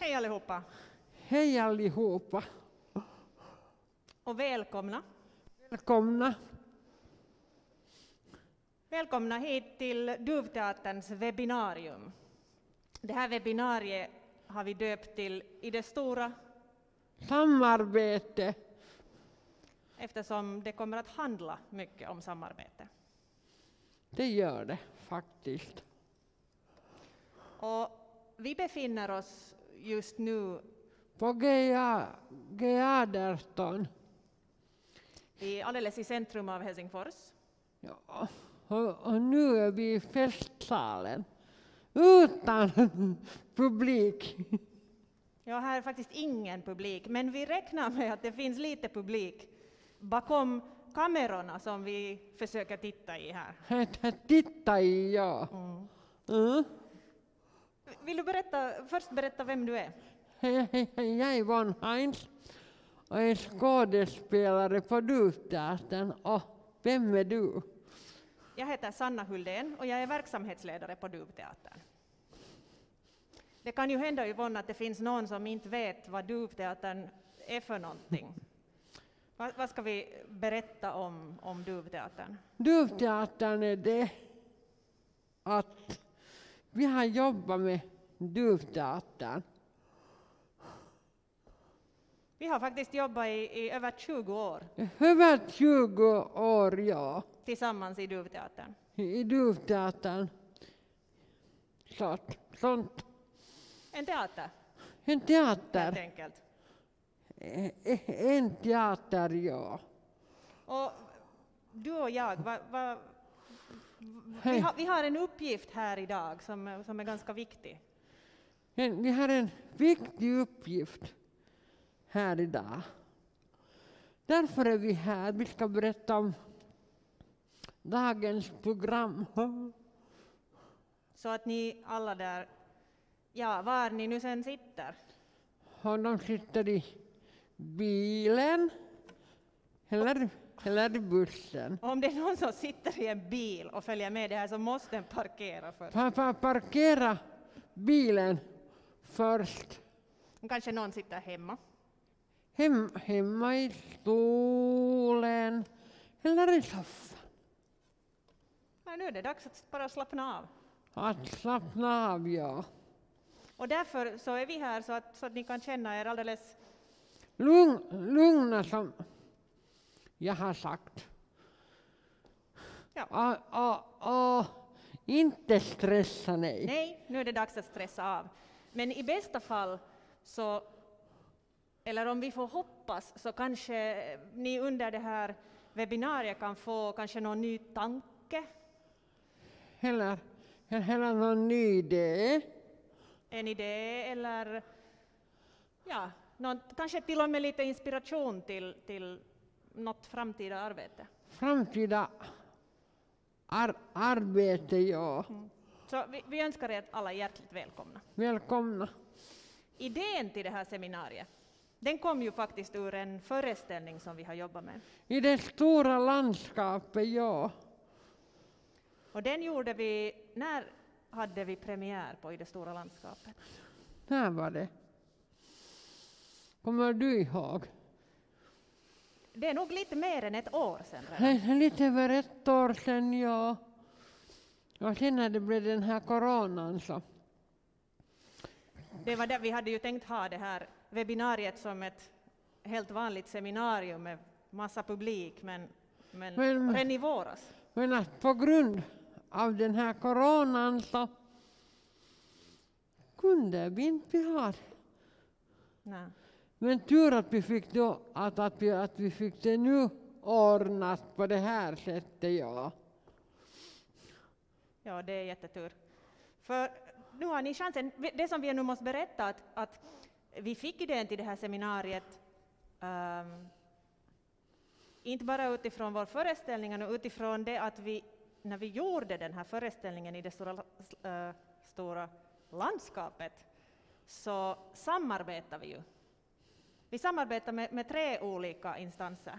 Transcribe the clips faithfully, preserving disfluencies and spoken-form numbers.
Hej allihopa. Hej allihopa. Och välkomna. Välkomna. Välkomna hit till Duvteaterns webbinarium. Det här webbinariet har vi döpt till I det stora Samarbete. Eftersom det kommer att handla mycket om samarbete. Det gör det faktiskt. Och vi befinner oss just nu På G arton. i, alldeles i centrum av Helsingfors. Ja, och, och nu är vi i festsalen. Utan publik. Ja, här är faktiskt ingen publik, men vi räknar med att det finns lite publik bakom kamerorna som vi försöker titta i här. Titta i, ja. Mm. Mm. Vill du berätta, först berätta vem du är? Hej, hej, hej, jag är Yvonne Heinz och är skådespelare på Duvteatern. Och vem är du? Jag heter Sanna Huldén och jag är verksamhetsledare på Duvteatern. Det kan ju hända, Yvonne, att det finns någon som inte vet vad Duvteatern är för någonting. Vad, vad ska vi berätta om, om Duvteatern? Duvteatern är det att vi har jobbat med Duvteatern. Vi har faktiskt jobbat i, i över tjugo år Över tjugo år, ja. tillsammans i Duvteatern. I Duvteatern. Sånt. Sånt. En teater, En helt teater. enkelt. En teater, ja. Och du och jag, va, va, vi, Hej. har, vi har en uppgift här idag som, som är ganska viktig. En, vi har en viktig uppgift här idag. Därför är vi här. Vi ska berätta om dagens program. Så att ni alla där, ja, var ni nu sen sitter. Och de sitter i bilen eller, eller i bussen. Och om det är någon som sitter i en bil och följer med det här så måste den parkera först. Pa, pa, parkera bilen först. Kanske någon sitter hemma. Hem, hemma i stolen eller i soffan. Ja, nu är det dags att bara slappna av. Att slappna av, ja. Och därför så är vi här så att, så att ni kan känna er alldeles Lugn, lugna som jag har sagt. Ja. Och, och, och inte stressa, nej. Nej, nu är det dags att stressa av. Men i bästa fall så, eller om vi får hoppas, så kanske ni under det här webbinariet kan få kanske någon ny tanke, Eller, eller någon ny idé. en idé eller ja, någon, kanske till och med lite inspiration till, till något framtida arbete. Framtida ar, arbete, ja. Mm. Så vi, vi önskar er alla hjärtligt välkomna. Välkomna. Idén till det här seminariet, den kom ju faktiskt ur en föreställning som vi har jobbat med. I det stora landskapet, ja. Och den gjorde vi, när hade vi premiär på I det stora landskapet? När var det? Kommer du ihåg? Det är nog lite mer än ett år sedan redan. Nej, lite över ett år sedan, ja. Och sen när det blev den här coronan så. Det var där vi hade ju tänkt ha det här webbinariet som ett helt vanligt seminarium med massa publik, men, men, Men- redan i våras. Men att på grund av den här coronan så kunde vi inte ha det. Nej. Men tur att vi fick då, att, att, vi, att vi fick det nu ordnat på det här sättet, ja. Ja, det är jättetur. För nu har ni chansen, det som vi nu måste berätta, att, att vi fick idén till det här seminariet um, inte bara utifrån vår föreställning, utan utifrån det att vi, när vi gjorde den här föreställningen i det stora, uh, stora landskapet, så samarbetar vi ju. Vi samarbetar med, med tre olika instanser.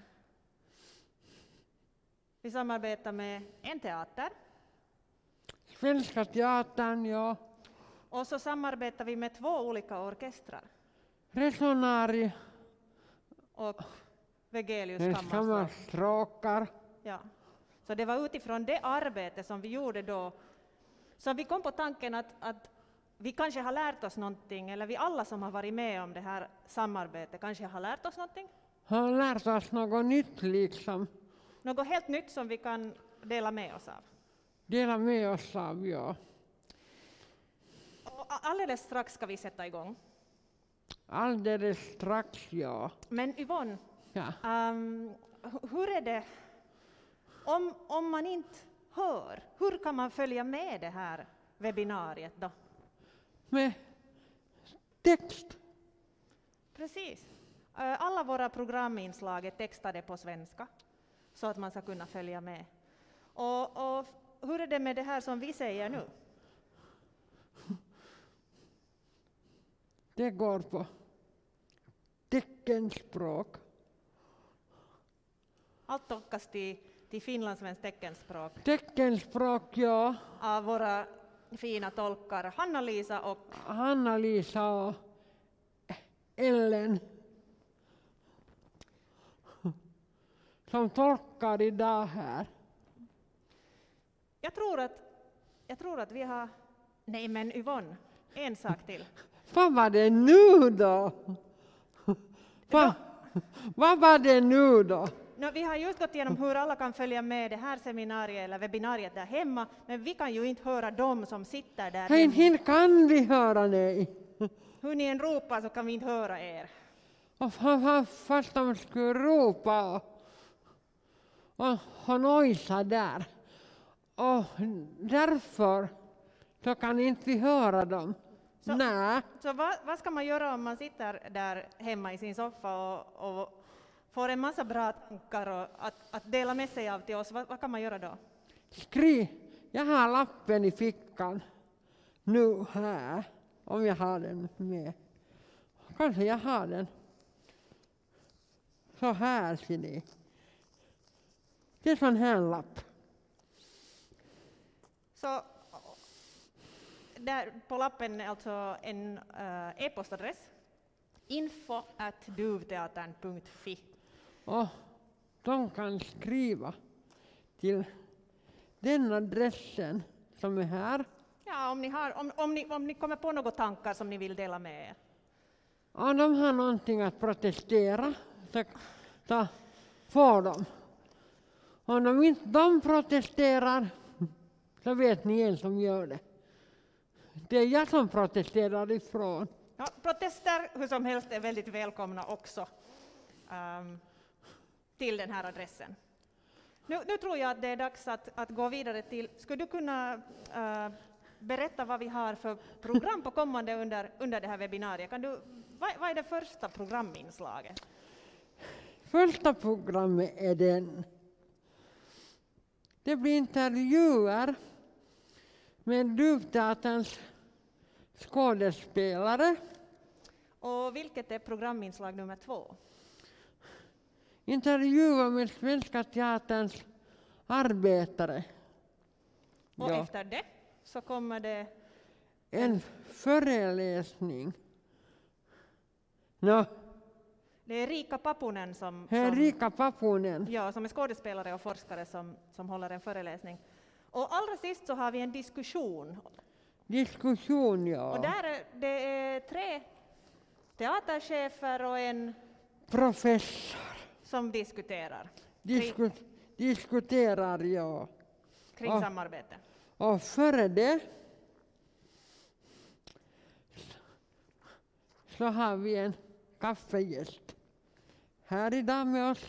Vi samarbetar med en teater. Svenska teatern, ja. Och så samarbetar vi med två olika orkestrar. Resonari, Och Wegelius Kammarstråkar. kammarstråkar. Ja. Så det var utifrån det arbete som vi gjorde då som vi kom på tanken att, att vi kanske har lärt oss någonting, eller vi alla som har varit med om det här samarbetet kanske har lärt oss någonting. Har lärt oss något nytt liksom. Något helt nytt som vi kan dela med oss av. Dela med oss av, ja. Och alldeles strax ska vi sätta igång. Alldeles strax, ja. Men Yvonne, Ja. um, hur är det om, om man inte hör? Hur kan man följa med det här webbinariet då? Med text. Precis. Uh, Alla våra programinslag är textade på svenska så att man ska kunna följa med. Och, och hur är det med det här som vi säger nu? Det går på teckenspråk. Allt tolkas till, till finlandssvenskt teckenspråk Teckenspråk, ja. av våra fina tolkar Hanna-Lisa och Hanna-Lisa och Ellen. Som tolkar idag här. jag tror att, jag tror att vi har... Nej men Yvonne, en sak till. Vad var det nu då? Va, vad var det nu då? No, vi har just gått igenom hur alla kan följa med det här seminariet eller webbinariet där hemma, men vi kan ju inte höra dem som sitter där Hej, hemma. hin kan vi höra dig. Hur ni än ropar så kan vi inte höra er. Och fa- fa- fast de skulle ropa och, och, och nojsa där. Och därför så kan inte vi höra dem. Så- Nej. Så vad, vad ska man göra om man sitter där hemma i sin soffa och, och får en massa bra tankar och att, att dela med sig av till oss? Vad, vad kan man göra då? Skriv. Jag har lappen i fickan nu här. Om jag har den med. Kanske jag har den. Så här ser ni. Det är sån här lapp. Så där på lappen är alltså en uh, e-postadress. info at duvteatern punkt fi. Och de kan skriva till den adressen som är här. Ja, om ni, har, om, om, ni, om ni kommer på några tankar som ni vill dela med er. Om de har någonting att protestera så, så får de. Om de inte de protesterar så vet ni en som gör det. Det är jag som protesterar ifrån. Ja, protester hur som helst är väldigt välkomna också um, till den här adressen. Nu, nu tror jag att det är dags att, att gå vidare till... Skulle du kunna uh, berätta vad vi har för program på kommande under, under det här webbinariet? Kan du, vad, vad är det första programinslaget? Första programmet är den. Det blir intervjuer med Duvteaterns skådespelare. Och vilket är programinslag nummer två? Intervjuer med Svenska Teaterns arbetare. Och Ja. efter det så kommer det... En föreläsning. No, Det är Rika Papunen som, som, Henrika Papunen. ja, som är skådespelare och forskare som, som håller en föreläsning. Och allra sist så har vi en diskussion. Diskussion, ja. Och där är, det är tre teaterchefer och en Professor. som diskuterar Disku, diskuterar, ja. kring Ja. samarbete. Och före det så har vi en kaffegäst här idag med oss.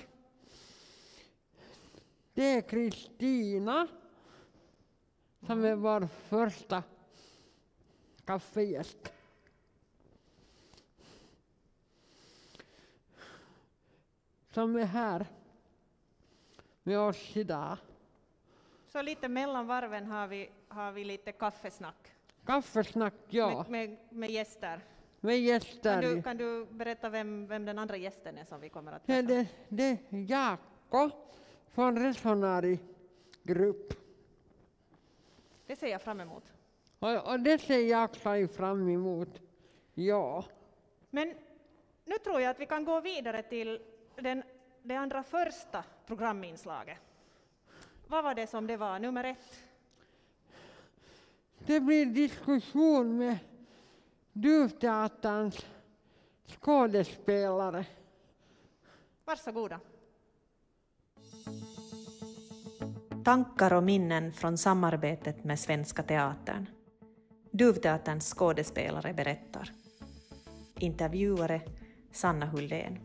Det är Kristina som är vår första kaffegäst. Som är här med oss idag. Så lite mellan varven har vi, har vi lite kaffesnack Kaffesnack, ja. med, med, med gäster. Med gäster. Kan du, kan du berätta vem, vem den andra gästen är som vi kommer att Ja, träffa? det, det är Jaakko från Resonari Grupp. Det ser jag fram emot. Och, och det ser jag fram emot. Ja. Men nu tror jag att vi kan gå vidare till den, det andra första programinslaget. Vad var det som det var, nummer ett? Det blir diskussion med Duvteaterns skådespelare. Varsågoda. Tankar och minnen från samarbetet med Svenska Teatern. Duvteaterns skådespelare berättar. Intervjuare Sanna Huldén.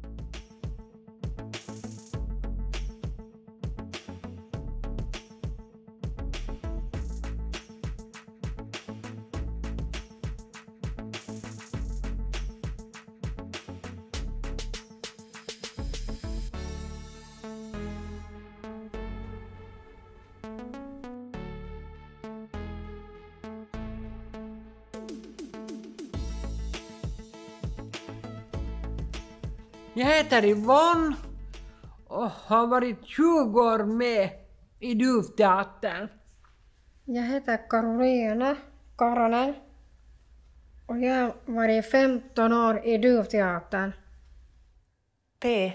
Jag heter Yvonne och har varit tjugo år med i Duvteatern. Jag heter Karolina Karonen och jag har varit femton år i Duvteatern. P.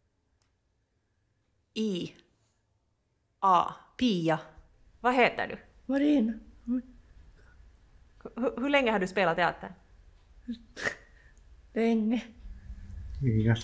I. A. Pia. Vad heter du? Marina. H- hur länge har du spelat teater? Länge. Yes.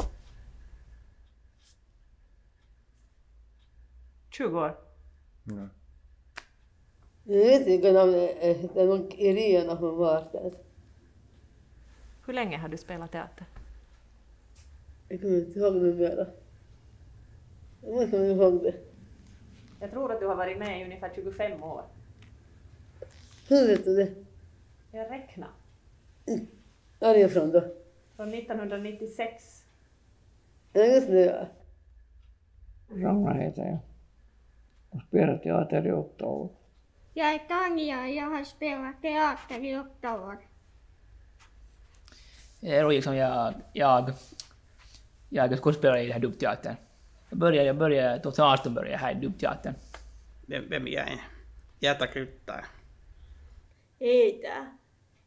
tjugo år. Ja. Jag vet inte om det är någon Irina som var där. Hur länge har du spelat teater? Jag kommer inte ihåg det mera. Jag måste ihåg det. Jag tror att du har varit med i ungefär tjugofem år. Hur vet du det? Jag räknar. Var är jag från då? Från nittonhundranittiosex. Är det just det? Ragnar heter jag. Och spelar teater i åtta år. Jag är Tanja och jag har spelat teater i åtta år. Och liksom jag, jag, jag är skådespelare i den här Duvteatern. Jag började, jag började, tjugoarton började jag här i Duvteatern. Vem, vem jag är? Jäta Kryttar. Heitä.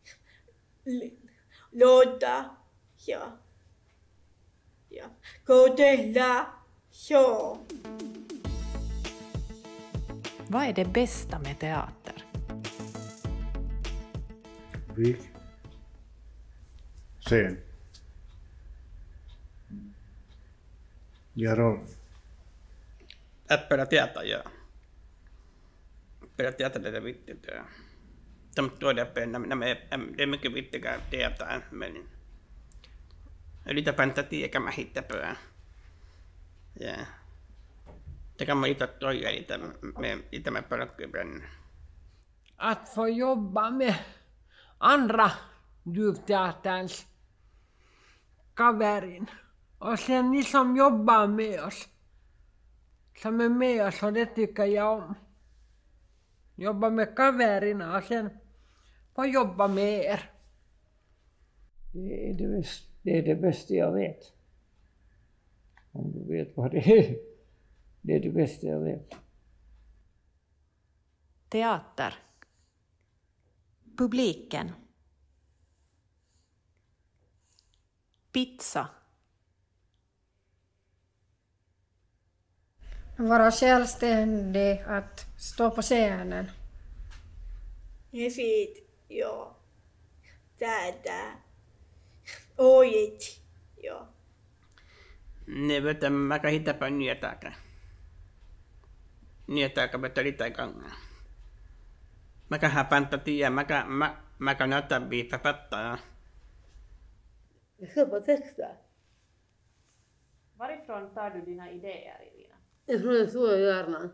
Lotta. Ja. Ja. Kodella. Ja. Vad är det bästa med teater? Publik. Scen. Ja, roll. Att spela teater, ja. Spela teater det är viktigt. Ja. De tror det är, det är mycket viktigare teater, men lite fantasi kan man hitta på. Ja. Det kan man lite troja lite med, lite med pölkkybränn. Att få jobba med andra Duvteaterns kaverin. Och sen ni som jobbar med oss. Som är med oss, och det tycker jag om. Jobba med kaverina och sen få jobba med er. Det är det, bästa, det är det bästa jag vet. Om du vet vad det är. Det är det bästa jag vet. Teater. Publiken. Pizza. Vara självständig, att stå på scenen. Musik. Ja. Tätä. Ojit. Ja. Ne vet du, man kan hitta på nya saker. Nya saker betyder lite igång. Man kan ha fantasia, man kan, man, man kan nöta bli författare. Jag ska på texta. Varifrån tar du dina idéer, Irina? Jag tror det så gärna.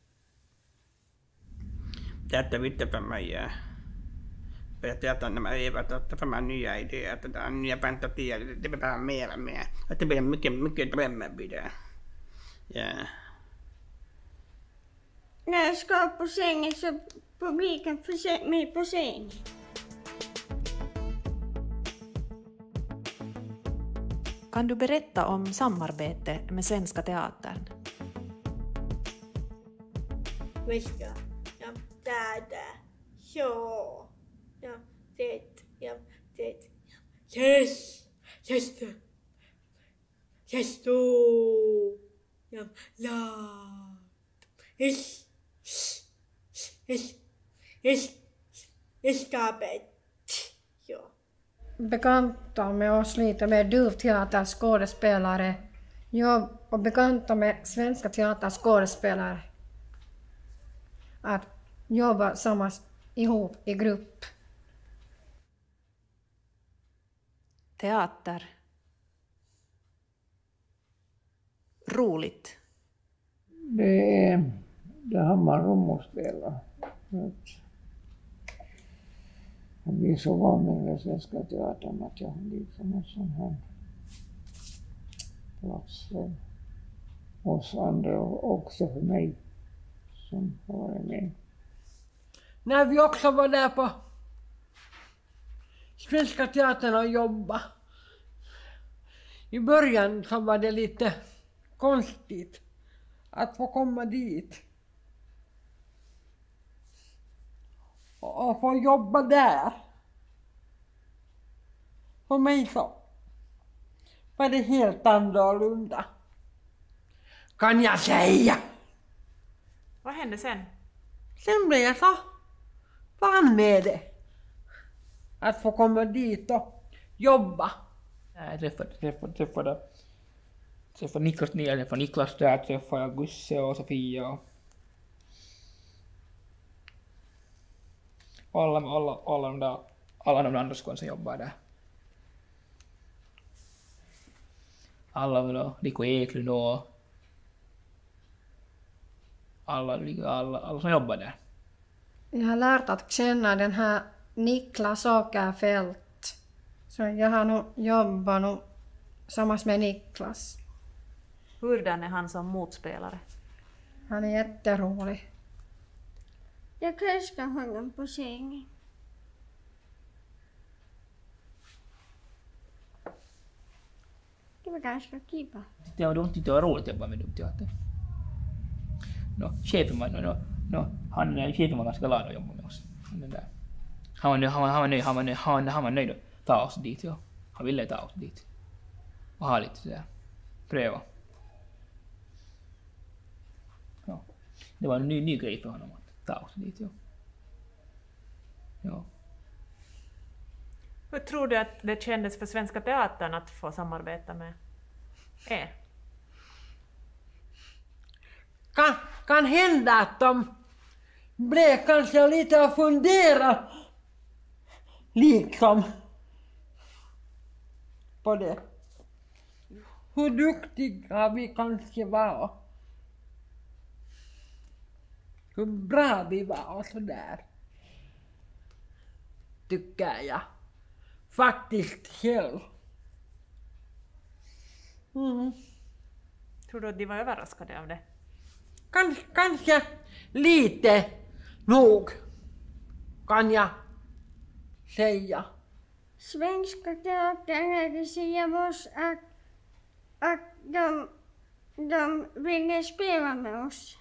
Teater är viktigt för mig. För teater när man övar, då får man nya idéer, det är nya fantasier, det blir bara mer och mer. Att det blir mycket, mycket drömmar blir det. Ja. När jag ska på scenen så publiken får se mig på scenen. Kan du berätta om samarbete med Svenska Teatern? Miska. Ja. Tätä. Ja. Ja, det. Ja, det. Yes. Yes. Yes. Oh. Ja, la. Yes. Yes. Yes. Escapet. Ja. Bekanta med oss lite med duvteaterskådespelare. Jag och bekanta med svenska teaterskådespelare. Att jobba sammas ihop i grupp. Teater. Roligt. Det, är, det har man rum att spela. Jag blir så van med den svenska teatern att jag har liksom en sån här plats för oss andra och också för mig som har varit med. När vi också var där på Svenska teatern och jobba. I början så var det lite konstigt att få komma dit. Och få jobba där. För mig så var det helt annorlunda. Kan jag säga. Vad hände sen? Sen blev jag så van med det. Att få komma dit och jobba. Jag träffade, träffade, träffade, träffade Niklas Niel, jag träffade Niklas där, träffade jag Gusse och Sofia och alla, alla, alla, de där, alla de andra skådespelare som jobbar där. Alla då, Niko Eklund och alla, alla, alla som jobbar där. Jag har lärt att känna den här Niklas Åkerfeldt. Så jag har nog jobbat nog tillsammans med Niklas. Hurdan är han som motspelare? Han är jätterolig. Jag älskar honom på scenen. Det var ganska kiva. Det var, de tyckte det var roligt att jobba med Duvteatern. No, chefen var, no, no, han, chefen var ganska glad att jobba med oss. Den där. Han var nöjd, han var, han var nöjd, han var nöjd, han, han var nöjd att ta oss dit. Ja. Han ville ta oss dit. Och ha lite sådär, pröva. Ja. Det var en ny, ny grej för honom att ta oss dit. Ja. Ja. Hur tror du att det kändes för Svenska teatern att få samarbeta med er? Kan, kan hända att de blev kanske lite att fundera liksom på det. Hur duktiga vi kanske var. Hur bra vi var och sådär. Tycker jag. Faktiskt själv. Mm. Tror du att de var överraskade av det? Kans, kanske lite nog kan jag säga. Svenska teatern hade säga oss att, att de, de ville spela med oss.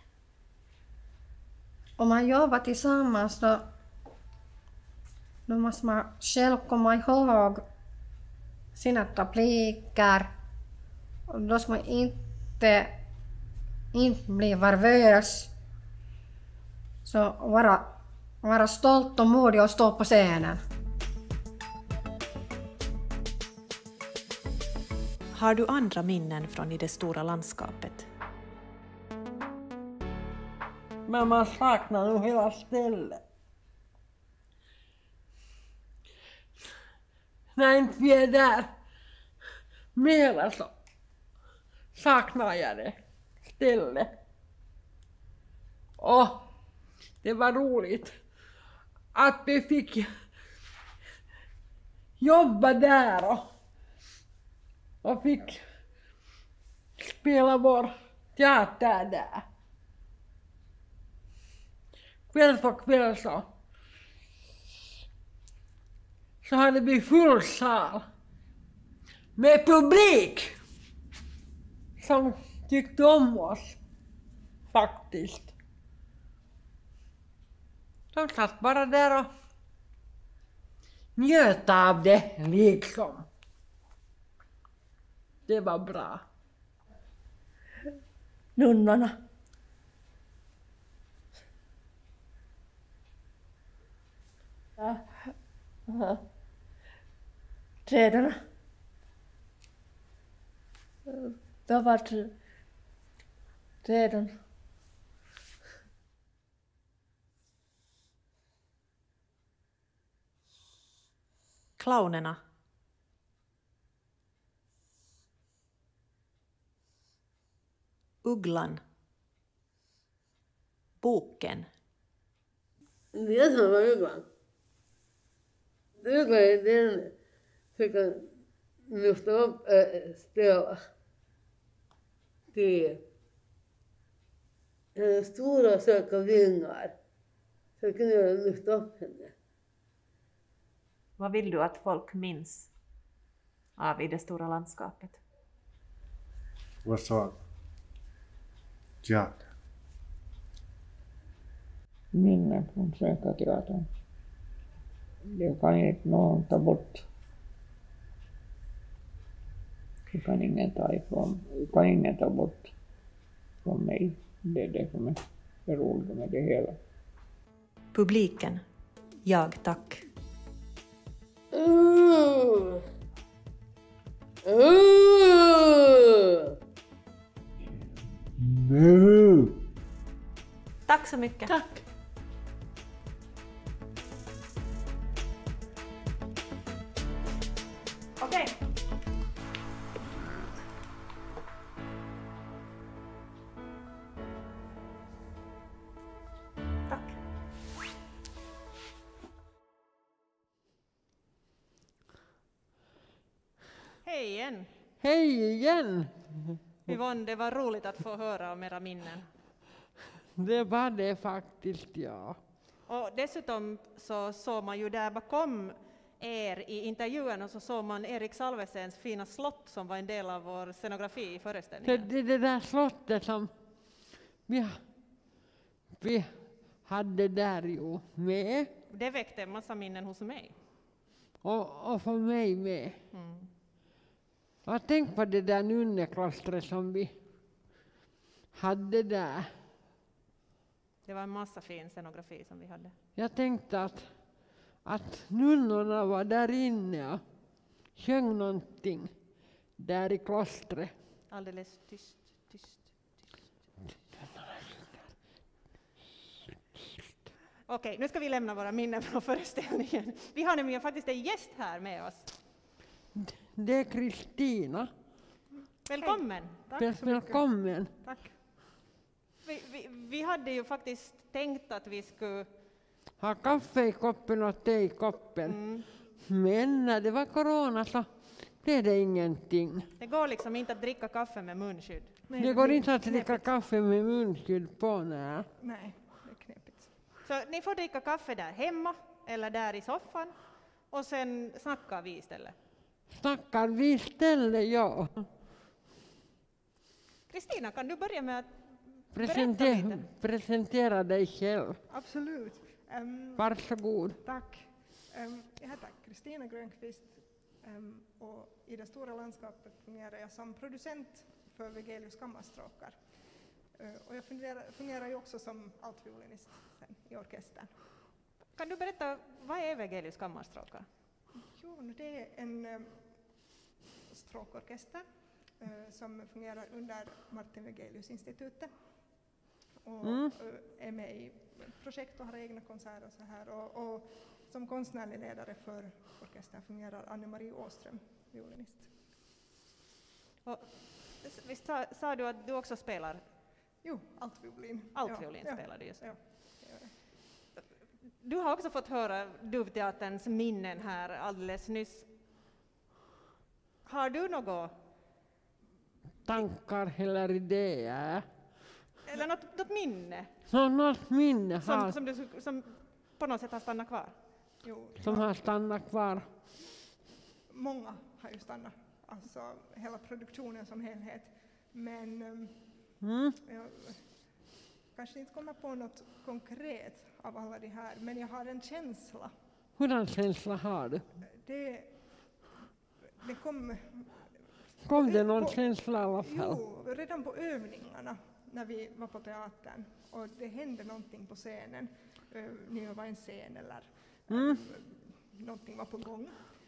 Om man jobbar tillsammans då, då måste man själv komma ihåg sina repliker. Och då ska man inte, inte bli nervös. Så vara, vara stolt och modig och stå på scenen. Har du andra minnen från I det stora landskapet? Men man saknar nog hela stället. När inte vi är där mera så saknar jag det stället. Och det var roligt att vi fick jobba där och, och fick spela vår teater där. Kväll för kväll så, så hade vi full sal med publik som tyckte om oss faktiskt. De satt bara där och njöt av det liksom. Det var bra. Nunnorna. Ja. Aha. Träden. Det var tr- träden. Clownerna. Ugglan. Boken. Det som var ugglan. Ugglan är den som kan lyfta upp äh, spela. Det är stora söka vingar. Så kan jag lyfta upp henne. Vad vill du att folk minns av i det stora landskapet? Vår saga. Teater. Minnen från Svenska Teatern. Det kan inte någon ta bort. Det kan ingen ta ifrån. Det kan ingen ta bort från mig. Det är det som är det roliga med det hela. Publiken. Jag tack. Uh. Uh. Nu! Tack så mycket. Tack. Okej. Tack. Hej igen. Hej igen. Yvonne, det var roligt att få höra om era minnen. Det var det faktiskt, ja. Och dessutom så såg man ju där bakom er i intervjun och så såg man Erik Salvesens fina slott som var en del av vår scenografi i Det, föreställningen. det, det där slottet som vi, vi hade där ju med. Det väckte en massa minnen hos mig. Och, och för mig med. Mm. Och tänk på det där nunneklostret som vi hade där. Det var en massa fin scenografi som vi hade. Jag tänkte att, att nunnorna var där inne och sjöng någonting där i klostret. Alldeles tyst, tyst, tyst. Okej, nu ska vi lämna våra minnen från föreställningen. Vi har nämligen faktiskt en gäst här med oss. Det är Kristina. Välkommen. Väl- Välkommen. Tack. Vi, vi, vi hade ju faktiskt tänkt att vi skulle... Ha kaffe i koppen och te i koppen. Mm, Men när det var corona så blev det ingenting. det går liksom inte att dricka kaffe med munskydd. Det går inte att dricka kaffe med munskydd på. Nej. Nej, det är knepigt. Så ni får dricka kaffe där hemma eller där i soffan och sen snackar vi istället. Snackar vi istället, ja. Kristina, kan du börja med att Presente- lite. presentera dig själv. Absolut. Um, Varsågod. tack. Um, jag heter Kristina Grönqvist um, och i det stora landskapet fungerar jag som producent för Wegelius kammarstråkar. Uh, och jag fungerar, fungerar ju också som altviolinist sen i orkestern. Kan du berätta, vad är Wegelius kammarstråkar? Jo, det är en um, stråkorkester uh, som fungerar under Martin Wegelius-institutet och Mm. uh, är med i projekt och har egna konserter och så här. Och, och som konstnärlig ledare för orkestern fungerar Anne-Marie Åström, violinist. Och, visst sa, sa du att du också spelar Jo, altviolin. altviolin? Ja, Spelar du just. ja, det gör det. Du har också fått höra Duvteaterns minnen här alldeles nyss. Har du något, Tankar eller idéer. eller något, något minne Så något minne som, har, som, du, som på något sätt har stannat kvar? Jo, som har stannat kvar. många har ju stannat, alltså hela produktionen som helhet. Men um, Mm. jag kanske inte kommer på något konkret av alla de här, men jag har en känsla. Hurdan känsla har du? Det, det kom... Kom det någon på, känsla i alla fall? Jo, redan på övningarna när vi var på teatern och det hände någonting på scenen. Uh, det var en scen eller mm. uh, någonting var på gång.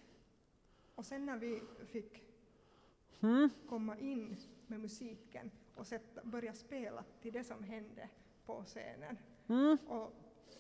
Och sen när vi fick mm. komma in med musiken och sätta, börja spela till det som hände på scenen mm. och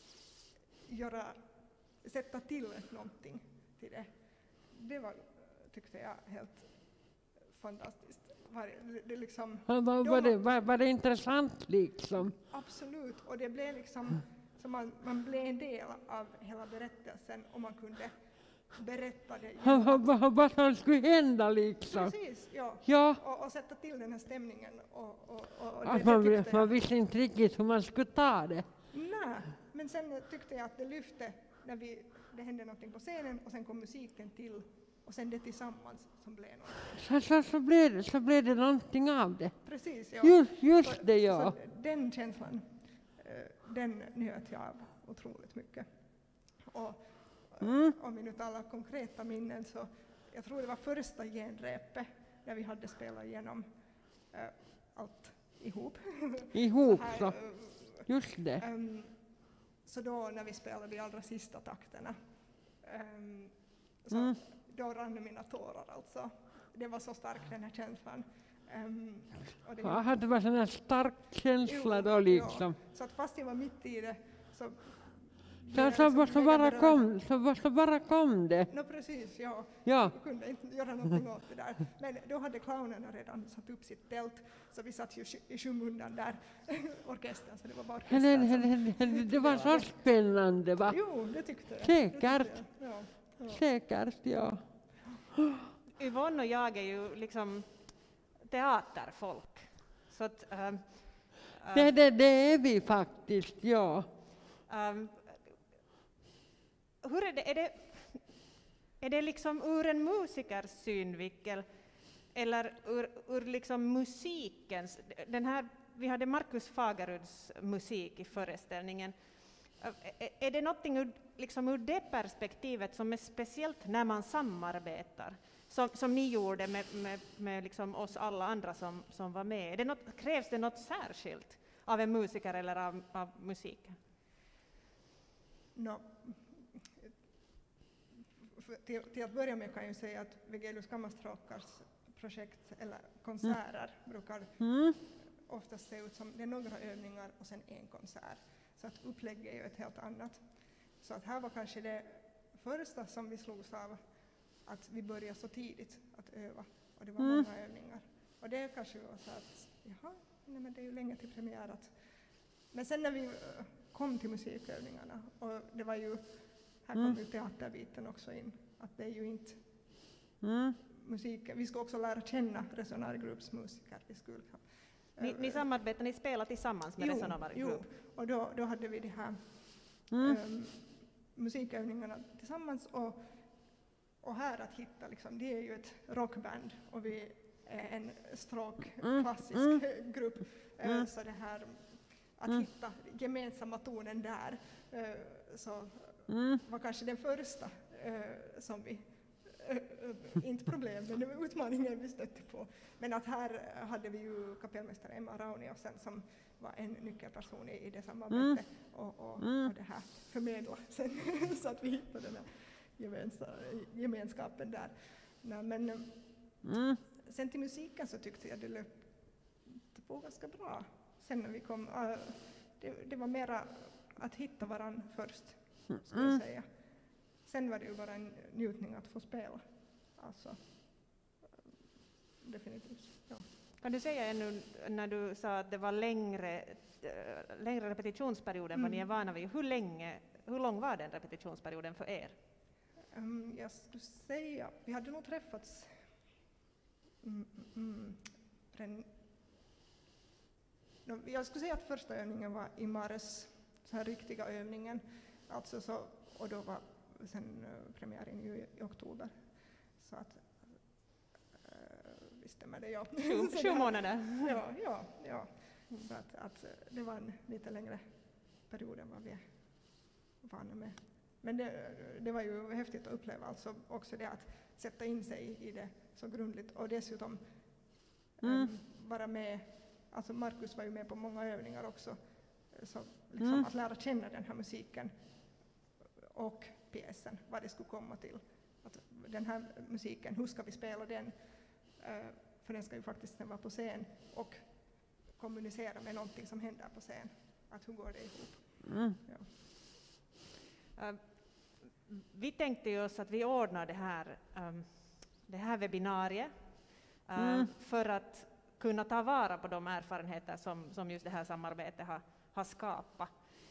göra, sätta till någonting till det. Det var, tyckte jag, helt fantastiskt. Var det, det liksom, var, var, var, det, var, var det intressant liksom? Absolut, och det blev liksom så man, man blev en del av hela berättelsen och man kunde berätta det. Vad som skulle hända liksom? Precis, ja. ja. Och, och sätta till den här stämningen. Och, och, och, och det, man, det man visste inte riktigt hur man skulle ta det. Nej, men sen tyckte jag att det lyfte när vi, det hände någonting på scenen och sen kom musiken till och sen det tillsammans som blev något. Så, så, så, blev det, så blev det någonting av det. Precis, ja. Just, just så, det, ja. Så den känslan, den njöt jag av otroligt mycket. Och mm. om vi nu talar konkreta minnen så jag tror det var första genrepet när vi hade spelat igenom äh, allt ihop. Ihop, så, här, så. Äh, just det. Ähm, så då när vi spelade de allra sista takterna ähm, så mm. då rann mina tårar alltså. Det var så stark den här känslan. Um, och det, ja, det var sån här stark känsla jo, då liksom. Ja. Så att fast jag var mitt i det så... Så, så, så, så, bara kom, så, så bara kom det. No, precis, ja. ja. Jag kunde inte göra någonting åt det där. Men då hade clownerna redan satt upp sitt tält så vi satt ju i skymundan där, orkestern, så det var bara orkestern. Det, det, det var så spännande, va? Jo, det tyckte jag. Säkert. Det tyckte jag. Ja, ja. Säkert, ja. Yvonne och jag är ju liksom teaterfolk. Så att, äh, äh, det, det, det är vi faktiskt, ja. Äh, hur är det, är det, är det liksom ur en musikers synvinkel eller ur, ur liksom musikens, den här, vi hade Markus Fageruds musik i föreställningen. Är, är det någonting ur, liksom ur det perspektivet som är speciellt när man samarbetar? Som, som ni gjorde med, med, med liksom oss alla andra som, som var med. Är det något, krävs det något särskilt av en musiker eller av, av musiken? No, till, till att börja med kan jag säga att Wigelius Kammarstråkars projekt eller konserter mm. brukar mm. ofta se ut som det är några övningar och sen en konsert. Så att upplägget är ju ett helt annat. Så att här var kanske det första som vi slogs av att vi började så tidigt att öva och det var mm. många övningar. Och det kanske var så att jaha, nej men det är ju länge till premiär. Att, men sen när vi kom till musikövningarna och det var ju, här kom mm. ju teaterbiten också in, att det är ju inte mm. musiken, vi ska också lära känna Resonar Groups musiker. Vi skulle ha, ni, ni samarbetar, ni spelar tillsammans med jo, Resonar Group? Jo, och då, då hade vi de här mm. um, musikövningarna tillsammans och Och här att hitta, liksom, det är ju ett rockband och vi är en stråkklassisk mm. grupp. Mm. Så det här att mm. hitta gemensamma tonen där så mm. var kanske den första som vi, inte problem, men det var utmaningen vi stötte på. Men att här hade vi ju kapellmästare Emma Rauniosen som var en nyckelperson i, i det samarbetet mm. och, och, mm. och det här förmedla sen så att vi hittade den här gemenskapen där. Nej, men mm. sen till musiken så tyckte jag det löpte på ganska bra. Sen när vi kom, uh, det, det var mera att hitta varann först, skulle jag säga. Sen var det ju bara en njutning att få spela. Alltså, definitivt. Ja. Kan du säga ännu när du sa att det var längre, längre repetitionsperioden mm. vad ni är vana vid. Hur länge, hur lång var den repetitionsperioden för er? Um, jag skulle säga, vi hade nog träffats mm, mm, den, no, jag skulle säga att första övningen var i mars, så här riktiga övningen, alltså så, och då var sen uh, premiären i, i oktober. Så att, uh, visst stämmer det, ja. Sju, sju månader. Ja, ja, ja. För att, att det var en lite längre period än vad vi är vana med. Men det, det var ju häftigt att uppleva, alltså också det att sätta in sig i det så grundligt och dessutom mm. um, vara med, alltså Markus var ju med på många övningar också, så liksom mm. att lära känna den här musiken och pjäsen, vad det skulle komma till. Att den här musiken, hur ska vi spela den? Uh, för den ska ju faktiskt vara på scen och kommunicera med någonting som händer på scen. Att hur går det ihop? Mm. Ja. Uh, vi tänkte ju oss att vi ordnar det här, um, det här webbinariet uh, mm. för att kunna ta vara på de erfarenheter som, som just det här samarbetet har, har skapat.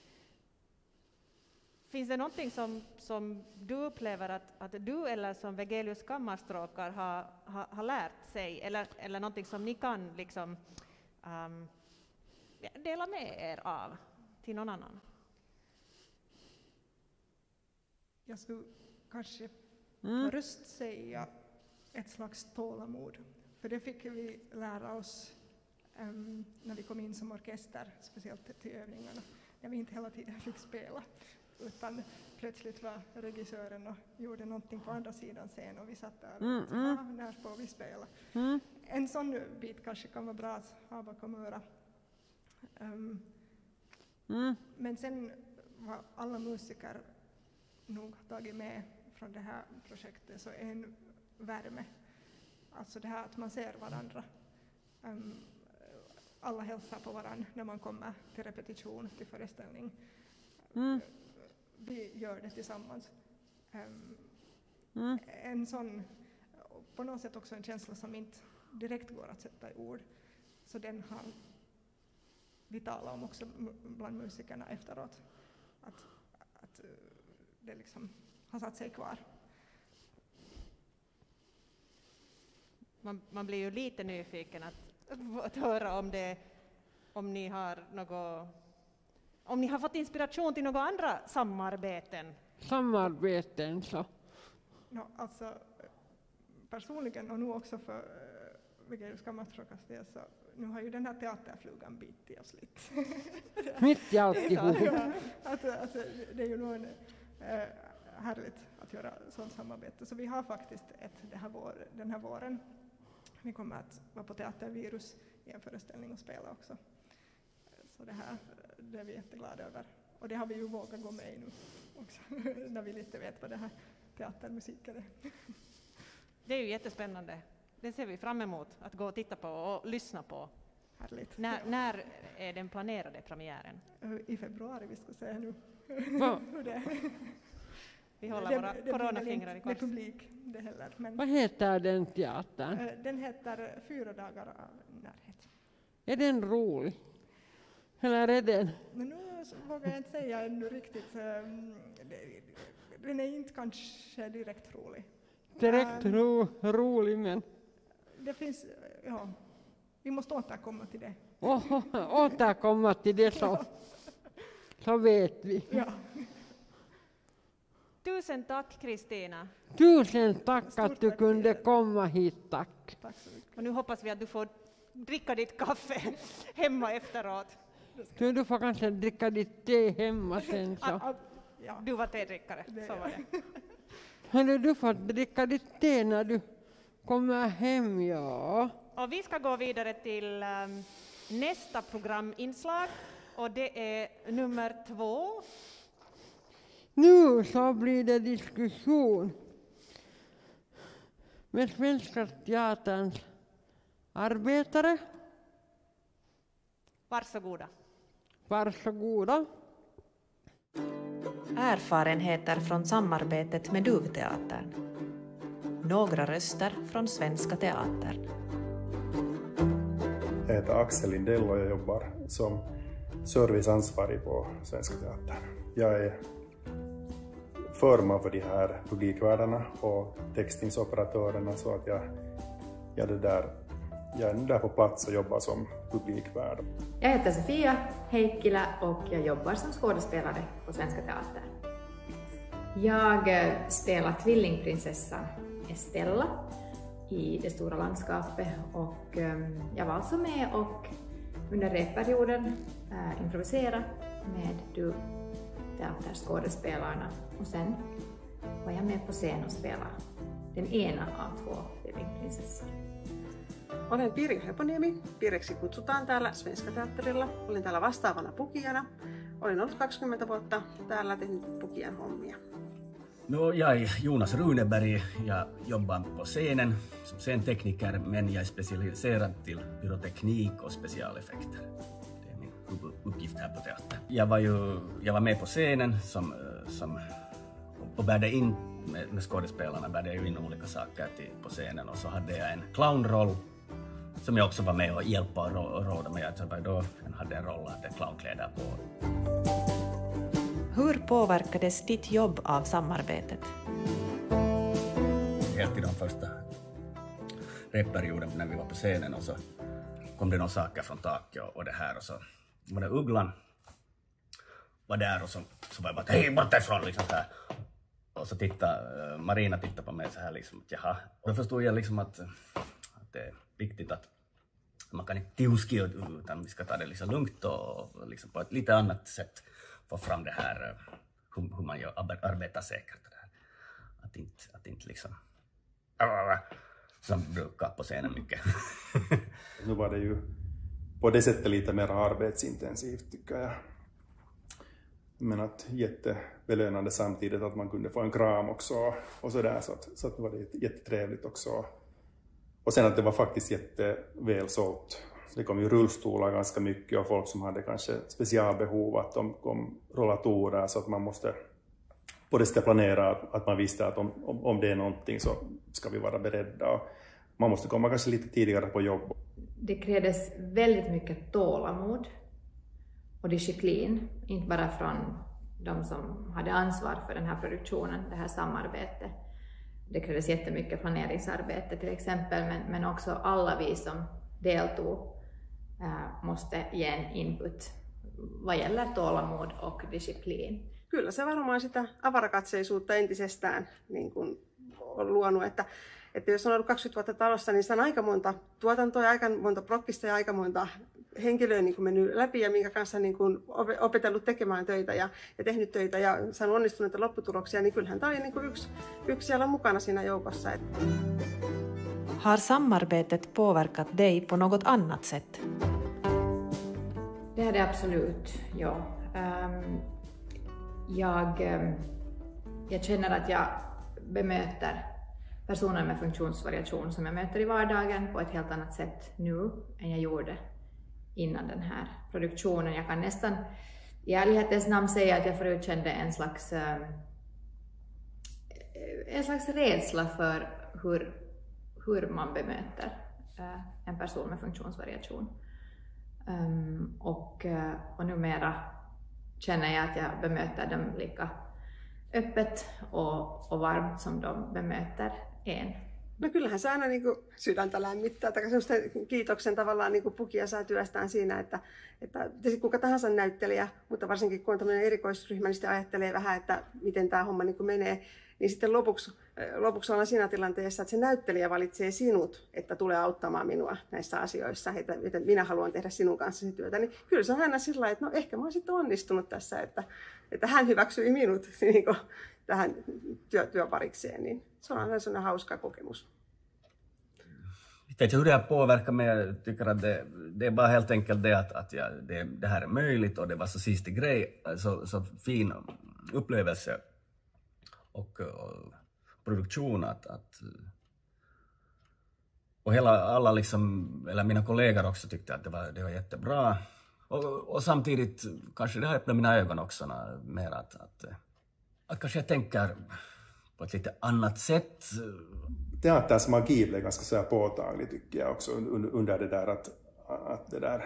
Finns det någonting som, som du upplever att, att du eller som Wegelius kammarstråkar har, har, har lärt sig, eller, eller någonting som ni kan liksom, um, dela med er av till någon annan? Jag skulle kanske Mm. först säga ett slags tålamod. För det fick vi lära oss um, när vi kom in som orkester, speciellt till övningarna. När vi inte hela tiden fick spela. Utan plötsligt var regissören och gjorde någonting på andra sidan scen och vi satt där och Mm, sa, mm. ah, när får vi spela? Mm. En sån bit kanske kan vara bra att ha bakom öra. Um, Mm. Men sen var alla musiker nog tagit med från det här projektet så en värme. Alltså det här att man ser varandra. Um, alla hälsar på varandra när man kommer till repetition, till föreställning. Mm. Vi gör det tillsammans. Um, Mm. En sån, på något sätt också en känsla som inte direkt går att sätta i ord. Så den har vi talat om också bland musikerna efteråt. Att, att uh, det liksom har satt sig kvar. Man, man blir ju lite nyfiken att, att höra om det, om ni har något, om ni har fått inspiration till några andra samarbeten. Samarbeten så. No, alltså, personligen och nu också för uh, Wegelius kammarstråkas del så nu har ju den här teaterflugan bitit oss lite. Mitt i alltihop. Ja, att, att, det är ju nog en, uh, härligt att göra sådant samarbete. Så vi har faktiskt ett, det här vår, den här våren. Vi kommer att vara på Teatervirus i en föreställning och spela också. Så det här det är vi jätteglada över. Och det har vi ju vågat gå med i nu också, när vi lite vet vad det här teatermusiken är. Det är ju jättespännande. Det ser vi fram emot att gå och titta på och lyssna på. Härligt. När, när är den planerade premiären? I februari, vi ska säga nu. Vad- det, Vi håller det, våra det blir väl coronafingrar i inte med kors. publik det heller. Men, Vad heter den teatern? eh, den heter Fyra dagar av närhet. Är den rolig? Eller är den? Men nu så vågar jag inte säga ännu riktigt. ehm, det- Den är inte kanske direkt rolig. Direkt Ehm, ro, rolig men... Det finns, ja, vi måste återkomma till det. Oh, återkomma till det så, så vet vi. Ja. Tusen tack Kristina. Tusen tack Stort att du tack kunde till er. komma hit, tack. Tack så mycket. Och nu hoppas vi att du får dricka ditt kaffe hemma efteråt. Du, du får kanske dricka ditt te hemma sen Ah, så. ah, ja. Du var tedrickare, Det- så var det. Hörru, du får dricka ditt te när du kommer hem, ja. Och vi ska gå vidare till um, nästa programinslag och det är nummer två. Nu så blir det diskussion med Svenska Teaterns arbetare. Varsågoda. Varsågoda. Erfarenheter från samarbetet med Duvteatern. Några röster från Svenska Teatern. Jag heter Axel Lindell och jag jobbar som serviceansvarig på Svenska Teatern. Jag är förman för de här publikvärdarna och textingsoperatörerna så att jag, jag, är där, jag är där på plats och jobbar som publikvärd. Jag heter Sofia Heikkilä och jag jobbar som skådespelare på Svenska Teatern. Jag eh, spelar tvillingprinsessan Estella i Det stora landskapet och eh, jag var alltså med och under repperioden äh, improvisera med du teaterskådespelarna och sen var jag med på scen och spelade den ena av två Tvillingprinsessor. Olen Pirjo Heponiemi. Piireksi kutsutaan täällä Svenska Teatterilla. Olin täällä vastaavana pukijana. Olin ollut kaksikymmentä vuotta täällä tehnyt pukijan hommia. No, jag är Jonas Runeberg. Jag jobbar på scenen som scentekniker, men jag är specialiserad till pyroteknik och specialeffekter. Det är min huvuduppgift här på teater. Jag var, ju, jag var med på scenen som, som, och bärde in med, med skådespelarna, bärde jag in olika saker till, på scenen, och så hade jag en clownroll som jag också var med och hjälpa och råda med. Jag tror då jag hade en roll, hade clownkläder på. Hur påverkades ditt jobb av samarbetet? Helt i de första repperioden när vi var på scenen, och så kom det några saker från taket och, och det här, och så var det Ugglan var där, och så, så var jag bara hej bort ifrån liksom så här. Och så tittade Marina tittade på mig så här liksom att jaha, och då förstod jag liksom att, att det är viktigt att man kan inte tjuska utan vi ska ta det liksom lugnt och liksom på ett lite annat sätt få fram det här hur, hur man gör, arbetar säkert där. Att inte, att inte liksom som brukar på scenen mycket. Nu var det ju på det sättet lite mer arbetsintensivt tycker jag. Men att jättebelönande samtidigt att man kunde få en kram också och sådär, så att, så att det var det jättetrevligt också. Och sen att det var faktiskt jätteväl sålt. Det kom ju rullstolar ganska mycket och folk som hade kanske specialbehov, att de kom rollatorer, så att man måste på det sättet planera att, att man visste att om, om, om det är någonting så ska vi vara beredda. Och man måste komma kanske lite tidigare på jobb. Det krävdes väldigt mycket tålamod och disciplin, inte bara från de som hade ansvar för den här produktionen, det här samarbetet. Det krävdes jättemycket planeringsarbete till exempel, men, men också alla vi som deltog äh, måste ge en input vad gäller tålamod och disciplin. Kyllä se varmaan sitä avarakatseisuutta entisestään niin kuin on luonut, että, että jos on ollut kaksikymmentä vuotta talossa, niin se on aika monta tuotantoa, aika monta prokkista ja aika monta henkilöä niin kuin mennyt läpi ja minkä kanssa niin kuin opetellut tekemään töitä ja, ja tehnyt töitä ja saanut onnistuneita lopputuloksia, niin kyllähän tämä oli niin kuin yksi, yksi siellä mukana siinä joukossa. Har samarbetet påverkat dig på något annat sätt? Det är det absolut, ja. Um, jag, um, jag känner att jag bemöter personer med funktionsvariation som jag möter i vardagen på ett helt annat sätt nu än jag gjorde innan den här produktionen. Jag kan nästan i ärlighetens namn säga att jag förut kände en slags, um, en slags rädsla för hur hur man bemöter uh, en person med funktionsvariation. Um, och, uh, och numera känner jag att jag bemöter dem lika öppet och, och varmt som de bemöter en. No kyllähän se aina niin kuin sydäntä lämmittää, tai semmoisten kiitoksen tavallaan niin kuin pukia saa työstään siinä, että, että kuka tahansa näyttelijä, mutta varsinkin kun on tämmöinen erikoisryhmä, niin sitten ajattelee vähän, että miten tämä homma niin kuin menee. Niin sitten lopuksi, lopuksi ollaan siinä tilanteessa, että se näyttelijä valitsee sinut, että tulee auttamaan minua näissä asioissa, että, että minä haluan tehdä sinun kanssasi työtä. Niin kyllä se on aina sillä lailla, että no ehkä mä oon sitten onnistunut tässä, että, että hän hyväksyi minut niin kuin tähän työ, työparikseen. Niin se on aina sellainen hauska kokemus. Jag vet inte hur det har påverkat mig. Jag tycker att det, det är bara helt enkelt det att, att jag, det, det här är möjligt och det var så sista grej, så, så fin upplevelse. Och, och produktion att, att och hela alla liksom, eller mina kollegor också tyckte att det var, det var jättebra och, och samtidigt kanske det har öppnat mina ögon också mer att, att, att kanske jag tänker på ett lite annat sätt. Teaterns magi blev ganska så här påtaglig tycker jag också under det där att, att det där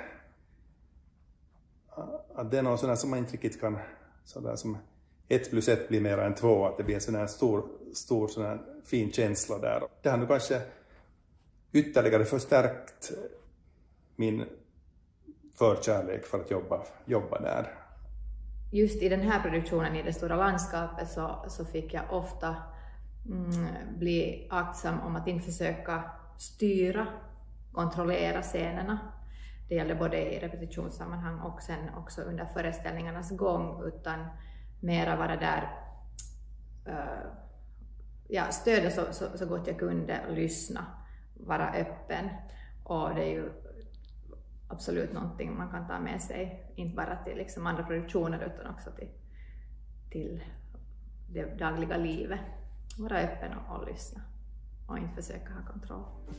att det är någon sån där som man inte riktigt kan sådär som ett plus ett blir mer än två, att det blir en sån här stor, stor sån här fin känsla där. Det har nu kanske ytterligare förstärkt min förkärlek för att jobba, jobba där. Just i den här produktionen i det stora landskapet så, så fick jag ofta mm, bli aktsam om att inte försöka styra, kontrollera scenerna. det gällde både i repetitionssammanhang och sen också under föreställningarnas gång, utan mera vara där, uh, ja, stödja så, så, så gott jag kunde, lyssna, vara öppen. Och det är ju absolut någonting man kan ta med sig, inte bara till liksom andra produktioner utan också till, till det dagliga livet. Vara öppen och, och lyssna och inte försöka ha kontroll.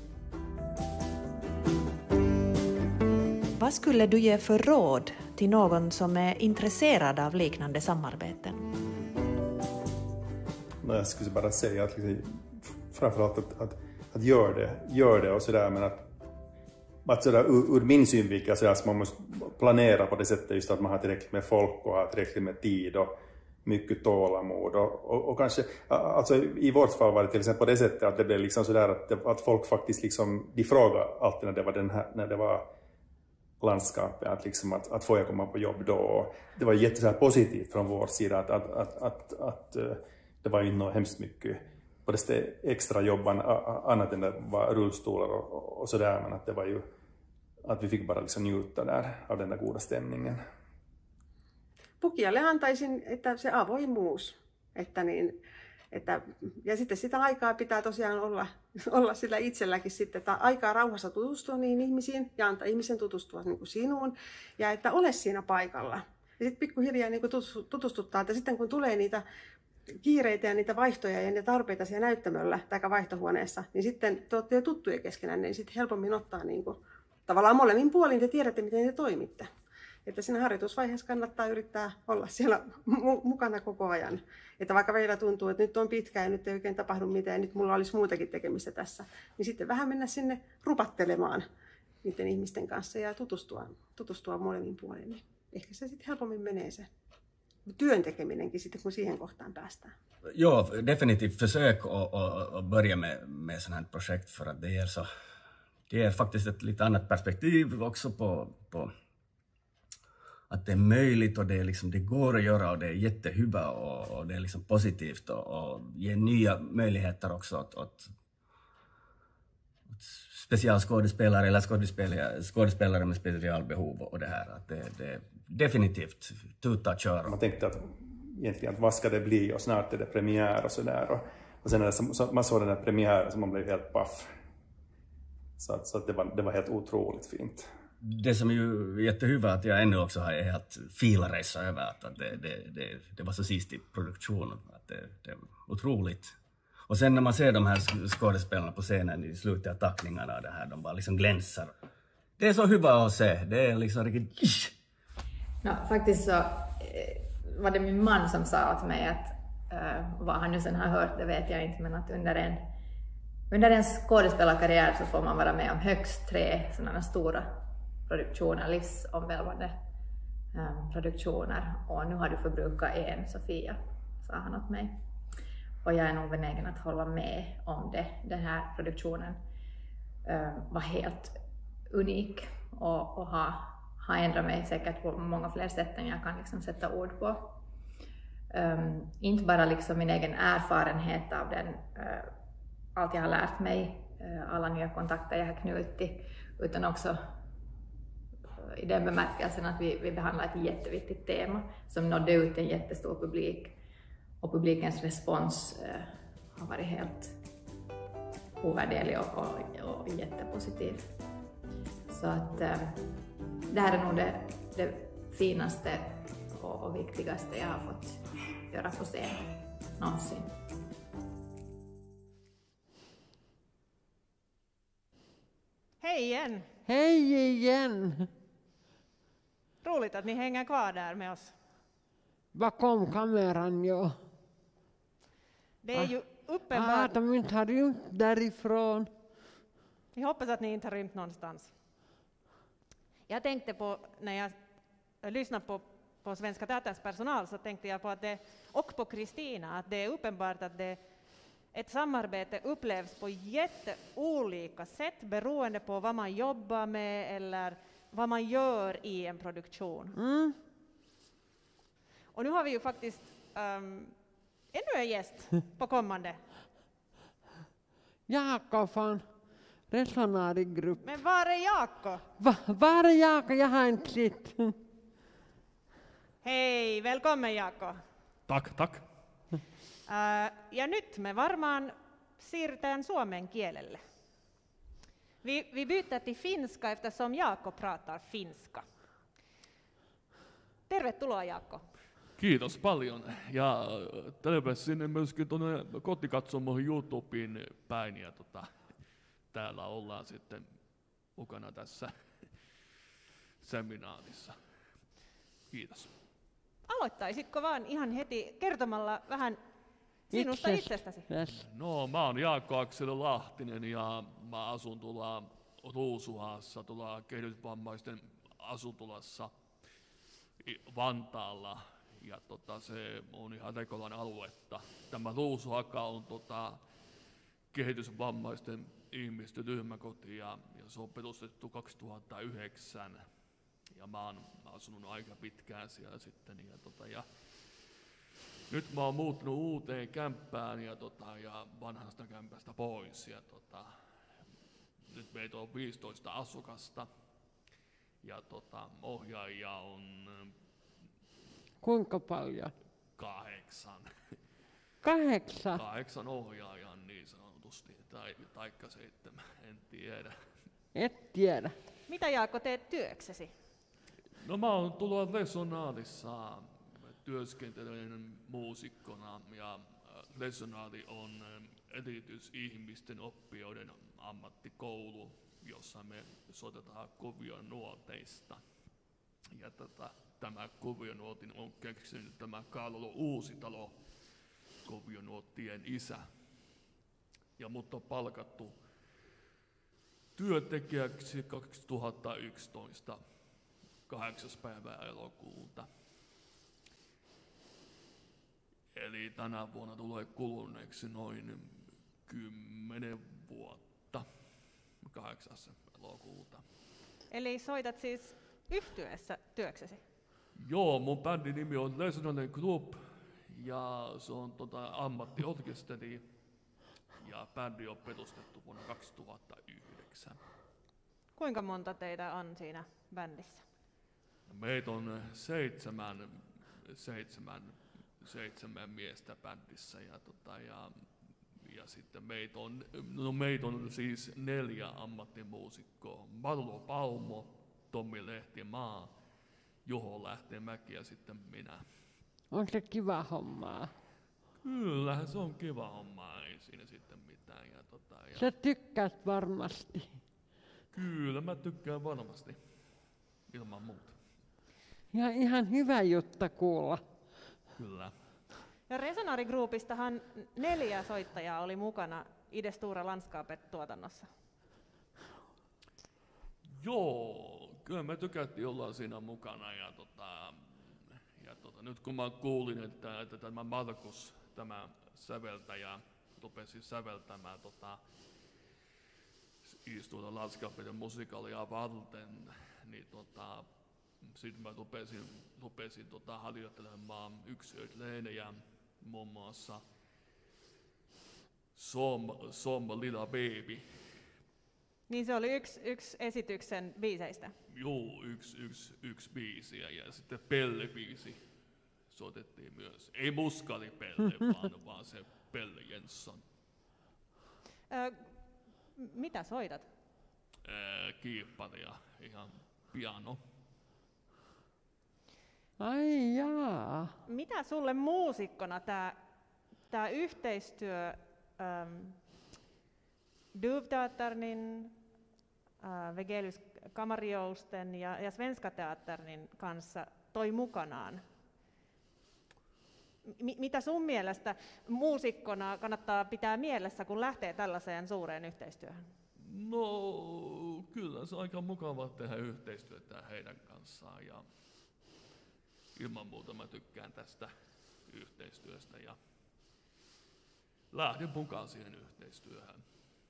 Vad skulle du ge för råd till någon som är intresserad av liknande samarbeten? Jag skulle bara säga att liksom, framförallt att, att, att gör det, gör det och sådär, men att, att sådär, ur, ur min synvinkel så att man måste planera på det sättet just att man har tillräckligt med folk och har tillräckligt med tid och mycket tålamod och, och, och kanske, alltså i vårt fall var det till exempel på det sättet att det blev liksom sådär att, det, att folk faktiskt liksom, de frågade alltid när det var den här, när det var landskapet, att, liksom att, att få jag komma på jobb då, och det var jätte så här positivt från vår sida att, att, att, att, att det var inte hemskt mycket på det extra jobban annat än det var rullstolar och, och sådär, men att det var ju att vi fick bara liksom njuta där av den där goda stämningen. Pukialle antaisin, että se avoimuus, että niin, että, ja sitten sitä aikaa pitää tosiaan olla, olla sillä itselläkin sitten, että aikaa rauhassa tutustua niihin ihmisiin ja antaa ihmisen tutustua niin kuin sinuun, ja että ole siinä paikalla. Ja sitten pikkuhiljaa niin kuin tutustuttaa, että sitten kun tulee niitä kiireitä ja niitä vaihtoja ja niitä tarpeita siellä näyttämöllä tai vaihtohuoneessa, niin sitten te olette jo tuttuja keskenään, niin sitten helpommin ottaa niin kuin, tavallaan molemmin puolin te tiedätte, miten te toimitte. Että siinä harjoitusvaiheessa kannattaa yrittää olla siellä mukana koko ajan. Että vaikka välillä tuntuu, että nyt on pitkä ja nyt ei oikein tapahdu mitään ja nyt mulla olisi muutakin tekemistä tässä, niin sitten vähän mennä sinne rupattelemaan niiden ihmisten kanssa ja tutustua, tutustua molemmin puolin. Niin ehkä se sitten helpommin menee se työn tekeminenkin sitten, kun siihen kohtaan päästään. Ja, definitivt försök att börja med, med sådana här projekt för att det ger, så, det ger faktiskt ett lite annat perspektiv också på, på att det är möjligt och det, är liksom, det går att göra och det är jättehybba och, och det är liksom positivt och, och ger nya möjligheter också åt, åt, åt specialskådespelare eller skådespelare, skådespelare med specialbehov och det här. Att det, det är definitivt tuta och köra. Man tänkte att egentligen att vad ska det bli och snart är det premiär och sådär. Och, och sen när det, man såg den där premiären så man blev helt paff. Så, att, så att det, var, det var helt otroligt fint. Det som är ju jättehuvud att jag ännu också har är att fila resa över att det, det, det, det var så sist i produktionen. Att det, det är otroligt. Och sen när man ser de här skådespelarna på scenen i slutet av tackningarna och det här, de bara liksom glänser. Det är så huvud att se. Det är liksom riktigt... No, faktiskt så var det min man som sa åt mig att uh, vad han nu sen har hört, det vet jag inte, men att under en, under en skådespelarkarriär så får man vara med om högst tre sådana stora produktioner, livsomvälvande um, produktioner, och nu har du förbrukat en, Sofia, sa han åt mig. Och jag är nog benägen att hålla med om det. Den här produktionen um, var helt unik och, och har, har ändrat mig säkert på många fler sätt än jag kan liksom sätta ord på. Um, inte bara liksom min egen erfarenhet av den, uh, allt jag har lärt mig, uh, alla nya kontakter jag har knutit, utan också i den bemärkelsen att vi, vi behandlar ett jätteviktigt tema som nådde ut till en jättestor publik, och publikens respons eh, har varit helt ovärderlig och, och, och jättepositiv. Så att eh, det här är nog det, det finaste och, och viktigaste jag har fått göra på scen någonsin. Hej igen! Hej igen! Roligt att ni hänger kvar där med oss. Bakom kameran, ja. Det är ju uppenbart... Ah, de inte har rymt därifrån. Jag hoppas att ni inte har rymt någonstans. Jag tänkte på, när jag lyssnade på, på Svenska Teaterns personal, så tänkte jag på att det, och på Kristina, att det är uppenbart att det, ett samarbete upplevs på jätteolika sätt beroende på vad man jobbar med eller vad man gör i en produktion. Mm. Och nu har vi ju faktiskt um, ännu en gäst på kommande. Jakob från Resonarigrupp. Men var är Jaakko? Va, var är Jaakko? Jag har inte sett. Hej, välkommen Jaakko. Tack, tack. Uh, ja nyt me varmaan siirrytään suomen kielelle. Vi, vi byter till finska eftersom Jaakko pratar finska. Tervetuloa Jaakko. Kiitos paljon. Ja terve sinne myöskin tuonne kotikatsomoihin YouTubeen päin. Ja tota, täällä ollaan sitten mukana tässä seminaarissa. Kiitos. Aloittaisitko vaan ihan heti kertomalla vähän sinusta Itses. itsestäsi? Yes. No, mä oon Jaakko Akseli Lahtinen ja mä asun tuolla Ruusuhaassa, tuolla kehitysvammaisten asuntolassa Vantaalla. Ja tota, se on ihan Rekolan aluetta. Tämä Ruusuhaka on tota, kehitysvammaisten ihmisten ryhmäkoti ja, ja se on perustettu kaksituhattayhdeksän. Ja mä oon asunut aika pitkään siellä sitten. Ja, tota, ja nyt mä oon muuttunut uuteen kämppään ja, tota, ja vanhasta kämpästä pois. Ja, tota, nyt meitä on viisitoista asukasta ja tota, ohjaajia on Kuinka paljon? kahdeksan. Kahdeksan? Kahdeksan ohjaajaa niin sanotusti, tai taikka seitsemän, en tiedä. Et tiedä. Mitä Jaakko teet työksesi? No mä oon tuolla Resonaarissa, työskentelen muusikkona ja Resonaari on erityisihmisten oppijoiden ammattikoulu, jossa me soitetaan kuvionuoteista. Ja tota, tämä kuvionuotin on keksinyt tämä Kaarlo Uusitalo, kuvionuottien isä. Ja mut on palkattu työntekijäksi kaksituhattayksitoista, kahdeksas päivää elokuuta. Eli tänä vuonna tulee kuluneeksi noin kymmenen vuotta, kahdeksas elokuuta. Eli soitat siis yhtyeessä työksesi? Joo, mun bändin nimi on Resonance Group ja se on tota, ammattiorkesteri ja bändi on perustettu vuonna kaksituhattayhdeksän. Kuinka monta teitä on siinä bändissä? Meitä on seitsemän, seitsemän, seitsemän miestä bändissä ja, tota, ja, ja sitten meitä on, no meitä on siis neljä ammattimuusikkoa. Marlo Palmo, Tommi Lehtimaa, Juho Lähteenmäki ja sitten minä. On se kiva hommaa. Kyllähän se on kiva homma, ei siinä sitten mitään. Ja, tota, ja Sä tykkäät varmasti. Kyllä mä tykkään varmasti, ilman muuta. Ja ihan hyvä juttu kuulla. Kyllä. Ja Resonarigruupistahan neljä soittajaa oli mukana I Det Stora Landskapet-tuotannossa. Joo, kyllä me tykättiin olla siinä mukana ja, tota, ja tota, nyt kun mä kuulin, että, että tämä Markus, tämä säveltäjä, rupesi säveltämään tota, I Stora Landskapet musikaalia varten, niin tota, sitten mä rupesin, rupesin tota, harjoittelemaan yksilöitä muun muassa Som, Som Lilla Baby. Niin se oli yksi, yksi esityksen biiseistä. Joo, yksi, yksi, yksi biisi ja sitten Pelle-biisi soitettiin myös. Ei Muskari Pelle, vaan, vaan se Pelle Jensson. Ö, mitä soitat? Ää, kiippari ja ihan piano. Ai jaa. Mitä sulle muusikkona tämä tää yhteistyö ähm, Duvteatternin, äh, Wegelius Kammarjousten ja, ja Svenska Teatternin kanssa toi mukanaan? M- mitä sun mielestä muusikkona kannattaa pitää mielessä, kun lähtee tällaiseen suureen yhteistyöhön? No, kyllä se on aika mukava tehdä yhteistyötä heidän kanssaan ja ilman muuta mä tykkään tästä yhteistyöstä ja lähdin mukaan siihen yhteistyöhön.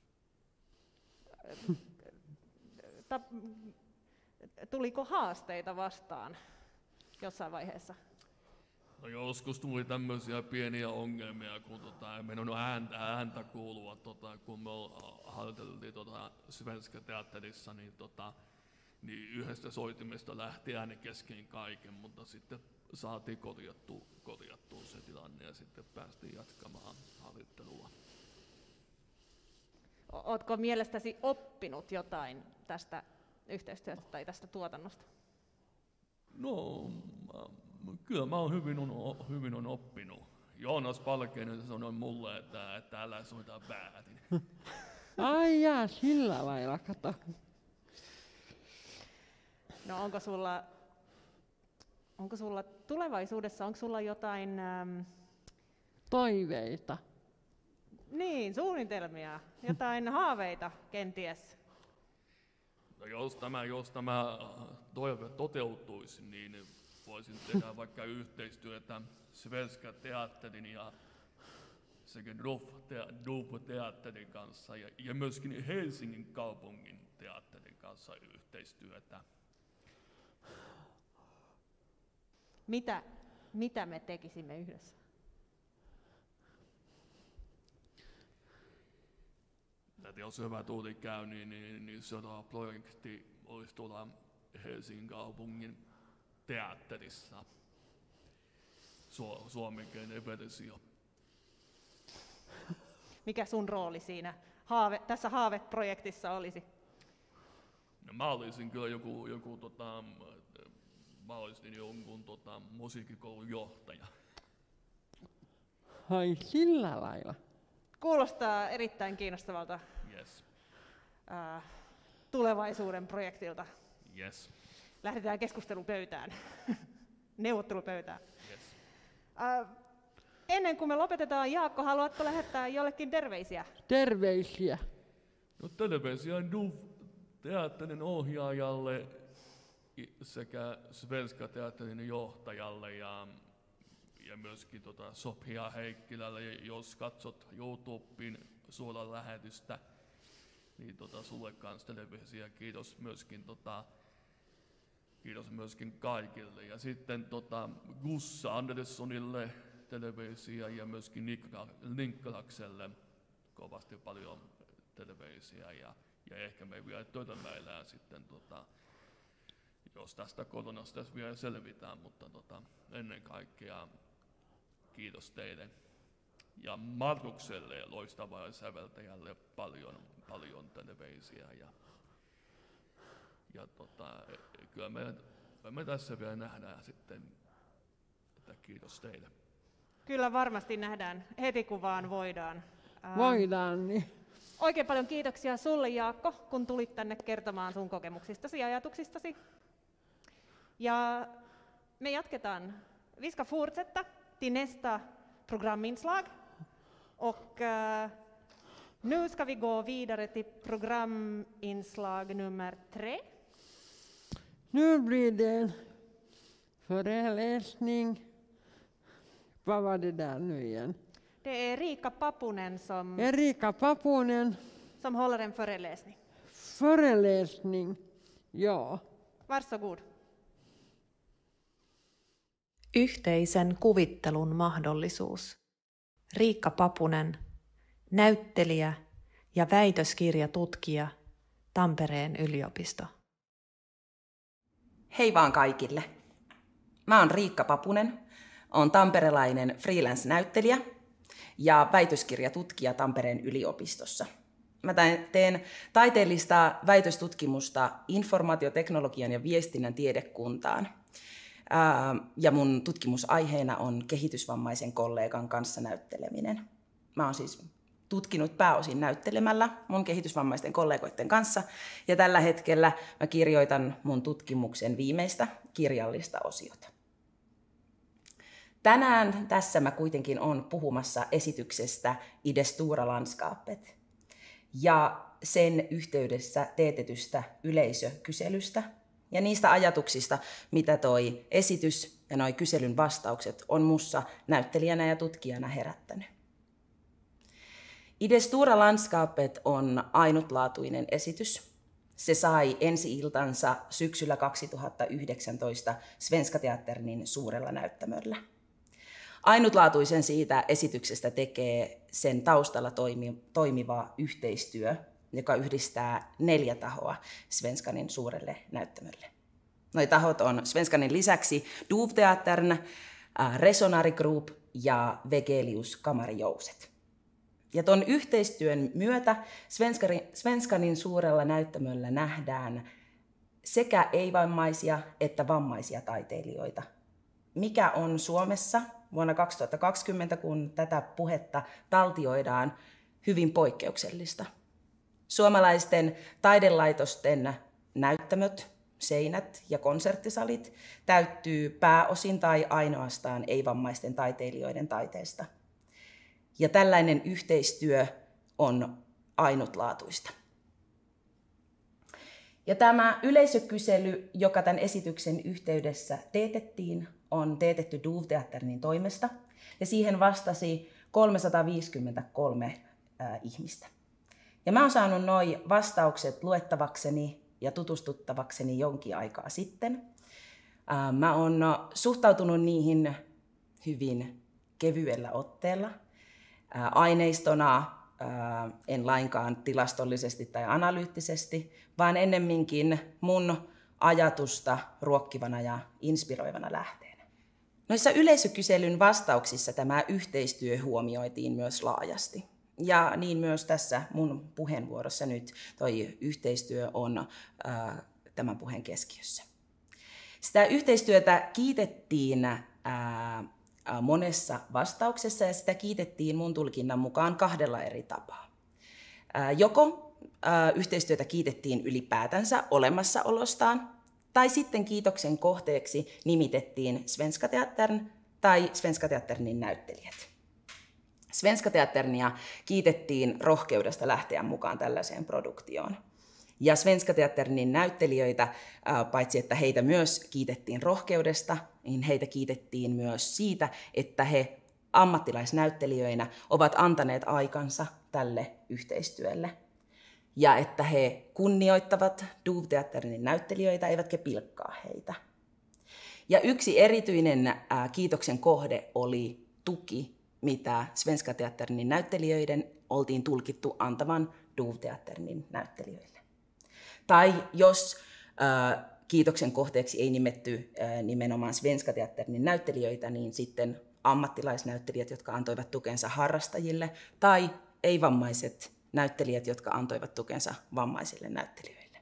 Ta- tuliko haasteita vastaan jossain vaiheessa? No joskus tuli tämmöisiä pieniä ongelmia, kun tota, ei mennyt ääntä, ääntä kuulua, tota, kun me harjoiteltiin tota, Svenska Teatterissa, niin, tota, niin yhdestä soitimesta lähti ääni kesken kaiken, mutta sitten saatiin korjattua, korjattua se tilanne ja sitten päästiin jatkamaan harjoittelua. Oletko mielestäsi oppinut jotain tästä yhteistyöstä tai tästä tuotannosta? No, kyllä mä oon hyvin, on, hyvin on oppinut. Joonas Palkeinen sanoi mulle, että, että älä soita väärin. Ai jaa, sillä lailla, kato. No onko sulla, onko sulla tulevaisuudessa, onko sulla jotain... Ähm, toiveita? Niin, suunnitelmia, jotain haaveita kenties. No jos tämä, jos tämä toive toteutuisi, niin voisin tehdä vaikka yhteistyötä Svenska Teatterin ja sekä Doof-teatterin kanssa ja, ja myöskin Helsingin kaupungin teatterin kanssa yhteistyötä. Mitä, mitä me tekisimme yhdessä? Että jos hyvä tuuli käy, niin, niin, niin seuraava projekti olisi tuolla Helsingin kaupungin teatterissa. Su- suomenkielinen versio. Mikä sun rooli siinä haave, tässä haaveprojektissa olisi? No, mä olisin kyllä joku, joku tota, mä olisin jonkun tota, musiikkikoulun johtaja. Ai sillä lailla. Kuulostaa erittäin kiinnostavalta yes. uh, tulevaisuuden projektilta. Yes. Lähdetään keskustelupöytään, neuvottelupöytään. Yes. Uh, ennen kuin me lopetetaan, Jaakko, haluatko lähettää jollekin terveisiä? Terveisiä. No, terveisiä Doof-teatterin ohjaajalle sekä Svenska Teatterin johtajalle ja ja myöskin tota Sofia Heikkilälle, jos katsot YouTubeen suoraan lähetystä, niin tota sulle kanssa terveisiä. Kiitos myöskin, tota, kiitos myöskin kaikille. Ja sitten tota Gussa Anderssonille terveisiä ja myöskin Niklakselle kovasti paljon terveisiä. Ja, ja ehkä me vielä törmäillään sitten, tota, jos tästä koronasta vielä selvitään, mutta tota, ennen kaikkea kiitos teille ja Markukselle loistavalle säveltäjälle paljon, paljon terveisiä ja, ja tota, kyllä me, me tässä vielä nähdään sitten, että kiitos teille. Kyllä varmasti nähdään heti kun vaan voidaan. Voidaan niin. Oikein paljon kiitoksia sulle, Jaakko, kun tulit tänne kertomaan sun kokemuksistasi ja ajatuksistasi. Ja me jatketaan. Vi ska fortsätta till nästa programinslag. Och uh, nu ska vi gå vidare till programinslag nummer tre. Nu blir det en föreläsning. Vad var det där nu igen? Det är Erika Papunen som, Erika Papunen. som håller en föreläsning. Föreläsning, ja. Varsågod. Yhteisen kuvittelun mahdollisuus. Riikka Papunen, näyttelijä ja väitöskirjatutkija, Tampereen yliopisto. Hei vaan kaikille. Mä oon Riikka Papunen, oon tamperelainen freelance-näyttelijä ja väitöskirjatutkija Tampereen yliopistossa. Mä teen taiteellista väitöstutkimusta informaatioteknologian ja viestinnän tiedekuntaan. Ja mun tutkimusaiheena on kehitysvammaisen kollegan kanssa näytteleminen. Mä oon siis tutkinut pääosin näyttelemällä mun kehitysvammaisten kollegoiden kanssa, ja tällä hetkellä mä kirjoitan mun tutkimuksen viimeistä kirjallista osiota. Tänään tässä mä kuitenkin oon puhumassa esityksestä I det stora landskapet ja sen yhteydessä teetetystä yleisökyselystä ja niistä ajatuksista, mitä toi esitys ja noi kyselyn vastaukset on mussa näyttelijänä ja tutkijana herättänyt. I det stora landskapet on ainutlaatuinen esitys. Se sai ensi-iltansa syksyllä kaksituhattayhdeksäntoista Svenska Teatterin suurella näyttämöllä. Ainutlaatuisen siitä esityksestä tekee sen taustalla toimi, toimiva yhteistyö, joka yhdistää neljä tahoa Svenskanin suurelle näyttämölle. Noi tahot on Svenskanin lisäksi Duvteatern, Resonari Group ja Wegelius Kammarijouset. Ja tuon yhteistyön myötä Svenskanin, Svenskanin suurella näyttämöllä nähdään sekä ei-vammaisia että vammaisia taiteilijoita, mikä on Suomessa vuonna kaksituhattakaksikymmentä, kun tätä puhetta taltioidaan, hyvin poikkeuksellista. Suomalaisten taidelaitosten näyttämöt, seinät ja konserttisalit täyttyy pääosin tai ainoastaan ei-vammaisten taiteilijoiden taiteesta. Ja tällainen yhteistyö on ainutlaatuista. Ja tämä yleisökysely, joka tämän esityksen yhteydessä teetettiin, on teetetty Duvteatternin toimesta, ja siihen vastasi kolmesataaviisikymmentäkolme äh, ihmistä. Ja mä oon saanut nuo vastaukset luettavakseni ja tutustuttavakseni jonkin aikaa sitten. Äh, mä oon suhtautunut niihin hyvin kevyellä otteella. Äh, aineistona äh, en lainkaan tilastollisesti tai analyyttisesti, vaan ennemminkin mun ajatusta ruokkivana ja inspiroivana lähteenä. Noissa yleisökyselyn vastauksissa tämä yhteistyö huomioitiin myös laajasti. Ja niin myös tässä mun puheenvuorossa nyt toi yhteistyö on äh, tämän puheen keskiössä. Sitä yhteistyötä kiitettiin äh, monessa vastauksessa ja sitä kiitettiin mun tulkinnan mukaan kahdella eri tapaa. Äh, joko yhteistyötä kiitettiin ylipäätänsä olemassaolostaan, tai sitten kiitoksen kohteeksi nimitettiin Svenska Teatern tai Svenska Teaternin näyttelijät. Svenska Teaternia kiitettiin rohkeudesta lähteä mukaan tällaiseen produktioon. Ja Svenska Teaternin näyttelijöitä, paitsi että heitä myös kiitettiin rohkeudesta, niin heitä kiitettiin myös siitä, että he ammattilaisnäyttelijöinä ovat antaneet aikansa tälle yhteistyölle. Ja että he kunnioittavat Duvteatternin näyttelijöitä, eivätkä pilkkaa heitä. Ja yksi erityinen ää, kiitoksen kohde oli tuki, mitä Svenska Teaternin näyttelijöiden oltiin tulkittu antavan Duvteatternin näyttelijöille. Tai jos ää, kiitoksen kohteeksi ei nimetty ää, nimenomaan Svenska Teaternin näyttelijöitä, niin sitten ammattilaisnäyttelijät, jotka antoivat tukensa harrastajille, tai ei-vammaiset näyttelijät, jotka antoivat tukensa vammaisille näyttelijöille.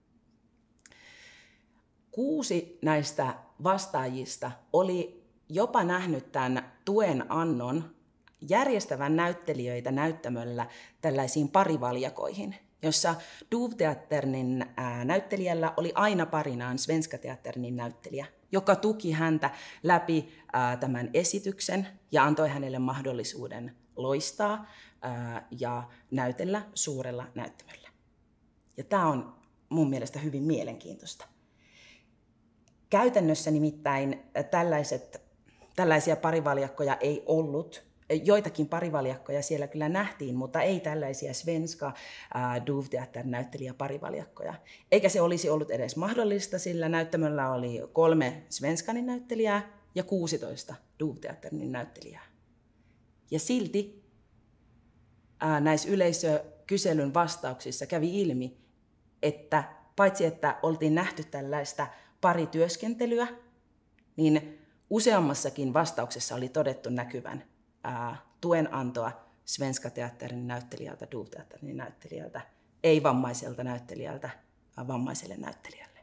Kuusi näistä vastaajista oli jopa nähnyt tämän tuen annon järjestävän näyttelijöitä näyttämöllä tällaisiin parivaljakoihin, jossa Duvteatternin näyttelijällä oli aina parinaan Svenska Teaternin näyttelijä, joka tuki häntä läpi ää, tämän esityksen ja antoi hänelle mahdollisuuden loistaa ää, ja näytellä suurella näyttämöllä. Ja tämä on mun mielestä hyvin mielenkiintoista. Käytännössä nimittäin tällaiset, tällaisia parivaljakkoja ei ollut. Joitakin parivaljakkoja siellä kyllä nähtiin, mutta ei tällaisia Svenska äh, Duvteater-näyttelijä parivaljakkoja. Eikä se olisi ollut edes mahdollista, sillä näyttämöllä oli kolme Svenskanin näyttelijää ja kuusitoista Duvteaterin näyttelijää. Ja silti äh, näissä yleisökyselyn vastauksissa kävi ilmi, että paitsi että oltiin nähty tällaista parityöskentelyä, niin useammassakin vastauksessa oli todettu näkyvän ää, tuenantoa Svenska Teaterin näyttelijältä, Duvteaterin näyttelijältä, ei-vammaiselta näyttelijältä, ää, vammaiselle näyttelijälle.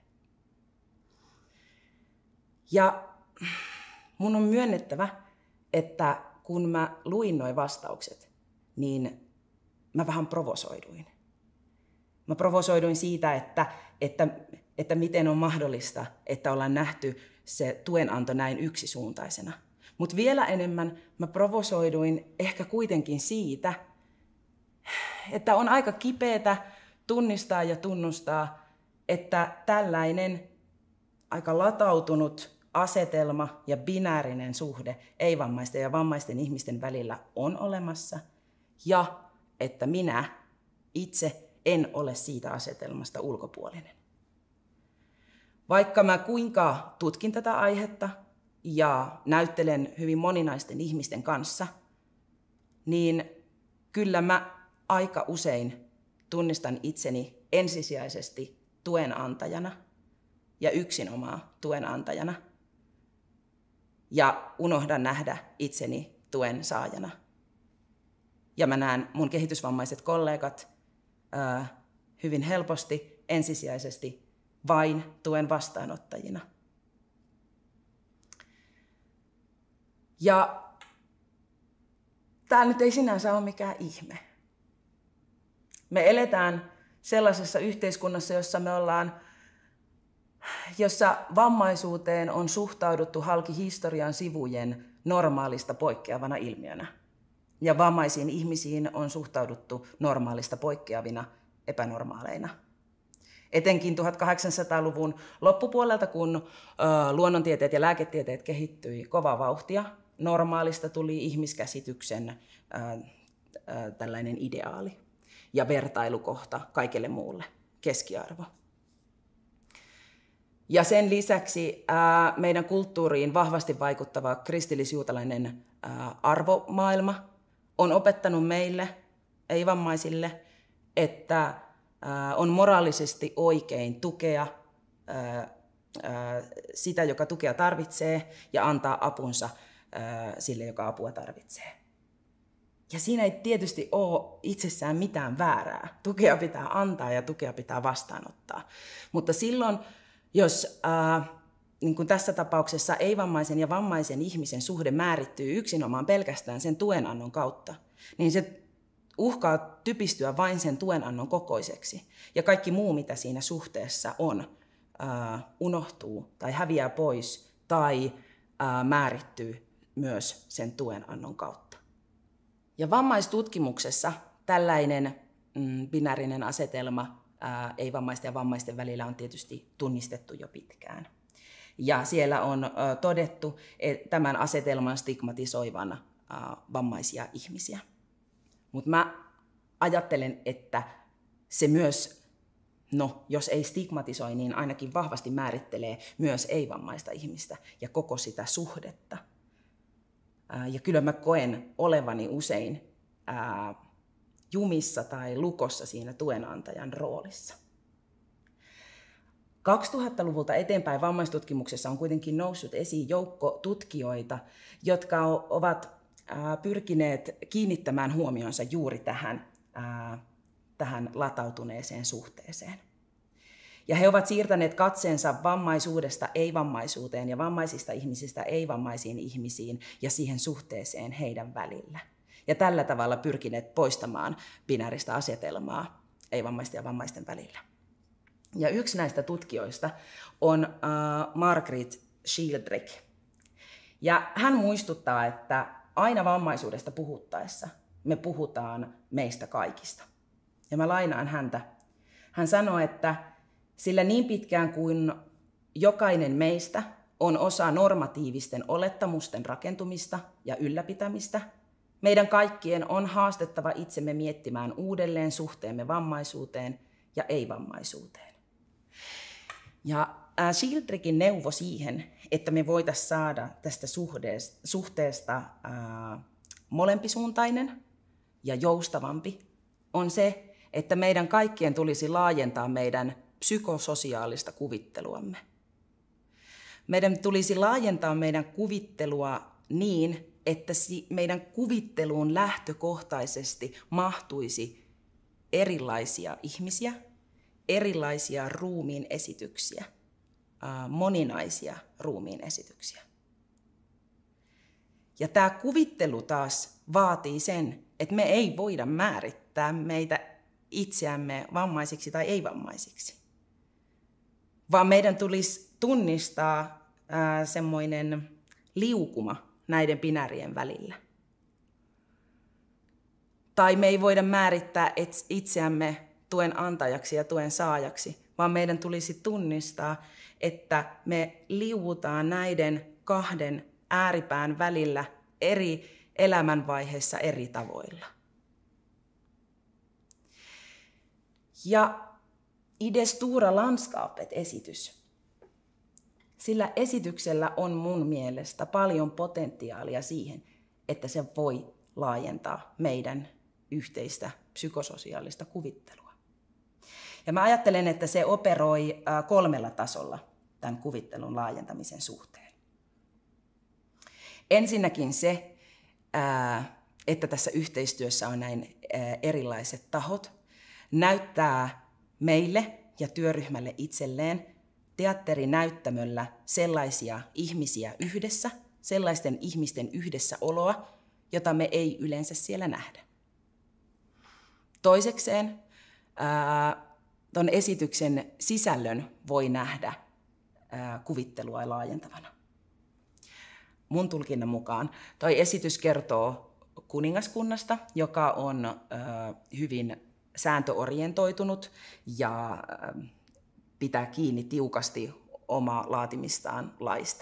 Ja mun on myönnettävä, että kun mä luin nuo vastaukset, niin mä vähän provosoiduin. Mä provosoiduin siitä, että, että, että miten on mahdollista, että ollaan nähty se tuenanto näin yksisuuntaisena. Mutta vielä enemmän mä provosoiduin ehkä kuitenkin siitä, että on aika kipeätä tunnistaa ja tunnustaa, että tällainen aika latautunut asetelma ja binäärinen suhde ei-vammaisten ja vammaisten ihmisten välillä on olemassa, ja että minä itse en ole siitä asetelmasta ulkopuolinen. Vaikka mä kuinka tutkin tätä aihetta ja näyttelen hyvin moninaisten ihmisten kanssa, niin kyllä mä aika usein tunnistan itseni ensisijaisesti tuen antajana ja yksinomaan tuen antajana. Ja unohdan nähdä itseni tuen saajana. Ja mä näen mun kehitysvammaiset kollegat ää, hyvin helposti, ensisijaisesti vain tuen vastaanottajina. Ja tää nyt ei sinänsä ole mikään ihme. Me eletään sellaisessa yhteiskunnassa, jossa me ollaan, jossa vammaisuuteen on suhtauduttu halki historian sivujen normaalista poikkeavana ilmiönä. Ja vammaisiin ihmisiin on suhtauduttu normaalista poikkeavina epänormaaleina. Etenkin tuhatkahdeksansataaluvun loppupuolelta, kun ö, luonnontieteet ja lääketieteet kehittyi kovaa vauhtia, normaalista tuli ihmiskäsityksen ö, ö, tällainen ideaali ja vertailukohta kaikelle muulle, keskiarvo. Ja sen lisäksi ää, meidän kulttuuriin vahvasti vaikuttava kristillisjuutalainen ää, arvomaailma on opettanut meille, ei-vammaisille, että ää, on moraalisesti oikein tukea ää, ää, sitä, joka tukea tarvitsee, ja antaa apunsa ää, sille, joka apua tarvitsee. Ja siinä ei tietysti ole itsessään mitään väärää. Tukea pitää antaa ja tukea pitää vastaanottaa. Mutta silloin, jos äh, niin kuin tässä tapauksessa ei-vammaisen ja vammaisen ihmisen suhde määrittyy yksinomaan pelkästään sen tuenannon kautta, niin se uhkaa typistyä vain sen tuenannon kokoiseksi. Ja kaikki muu, mitä siinä suhteessa on, äh, unohtuu tai häviää pois tai äh, määrittyy myös sen tuenannon kautta. Ja vammaistutkimuksessa tällainen mm, binäärinen asetelma ää, ei-vammaisten ja vammaisten välillä on tietysti tunnistettu jo pitkään. Ja siellä on ä, todettu et, tämän asetelman stigmatisoivan ä, vammaisia ihmisiä. Mutta mä ajattelen, että se myös, no jos ei stigmatisoi, niin ainakin vahvasti määrittelee myös ei-vammaista ihmistä ja koko sitä suhdetta. Ja kyllä mä koen olevani usein ää, jumissa tai lukossa siinä tuenantajan roolissa. kaksituhattaluvulta eteenpäin vammaistutkimuksessa on kuitenkin noussut esiin joukko tutkijoita, jotka ovat ää, pyrkineet kiinnittämään huomionsa juuri tähän, ää, tähän latautuneeseen suhteeseen. Ja he ovat siirtäneet katseensa vammaisuudesta ei-vammaisuuteen ja vammaisista ihmisistä ei-vammaisiin ihmisiin ja siihen suhteeseen heidän välillä. Ja tällä tavalla pyrkineet poistamaan binääristä asetelmaa ei-vammaisten ja vammaisten välillä. Ja yksi näistä tutkijoista on uh, Margrit Schildrick. Ja hän muistuttaa, että aina vammaisuudesta puhuttaessa me puhutaan meistä kaikista. Ja mä lainaan häntä. Hän sanoo, että sillä niin pitkään kuin jokainen meistä on osa normatiivisten olettamusten rakentumista ja ylläpitämistä, meidän kaikkien on haastettava itsemme miettimään uudelleen suhteemme vammaisuuteen ja ei-vammaisuuteen. Ja Schildrickin neuvo siihen, että me voitaisiin saada tästä suhteesta ää, molempisuuntainen ja joustavampi, on se, että meidän kaikkien tulisi laajentaa meidän psykososiaalista kuvitteluamme. Meidän tulisi laajentaa meidän kuvittelua niin, että meidän kuvitteluun lähtökohtaisesti mahtuisi erilaisia ihmisiä, erilaisia ruumiin esityksiä, moninaisia ruumiin esityksiä. Ja tämä kuvittelu taas vaatii sen, että me ei voida määrittää meitä itseämme vammaisiksi tai ei-vammaisiksi, vaan meidän tulisi tunnistaa ää, semmoinen liukuma näiden binäärien välillä. Tai me ei voida määrittää itseämme tuen antajaksi ja tuen saajaksi, vaan meidän tulisi tunnistaa, että me liuutaan näiden kahden ääripään välillä eri elämänvaiheissa eri tavoilla. Ja I det stora landskapet-esitys Sillä esityksellä on mun mielestä paljon potentiaalia siihen, että se voi laajentaa meidän yhteistä psykososiaalista kuvittelua. Ja mä ajattelen, että se operoi kolmella tasolla tämän kuvittelun laajentamisen suhteen. Ensinnäkin se, että tässä yhteistyössä on näin erilaiset tahot, näyttää meille ja työryhmälle itselleen teatterinäyttämöllä sellaisia ihmisiä yhdessä, sellaisten ihmisten yhdessäoloa, jota me ei yleensä siellä nähdä. Toisekseen tuon esityksen sisällön voi nähdä ää, kuvittelua laajentavana. Mun tulkinnan mukaan tuo esitys kertoo kuningaskunnasta, joka on ää, hyvin sääntöorientoitunut ja ää, pitää kiinni tiukasti omaa laatimistaan laista.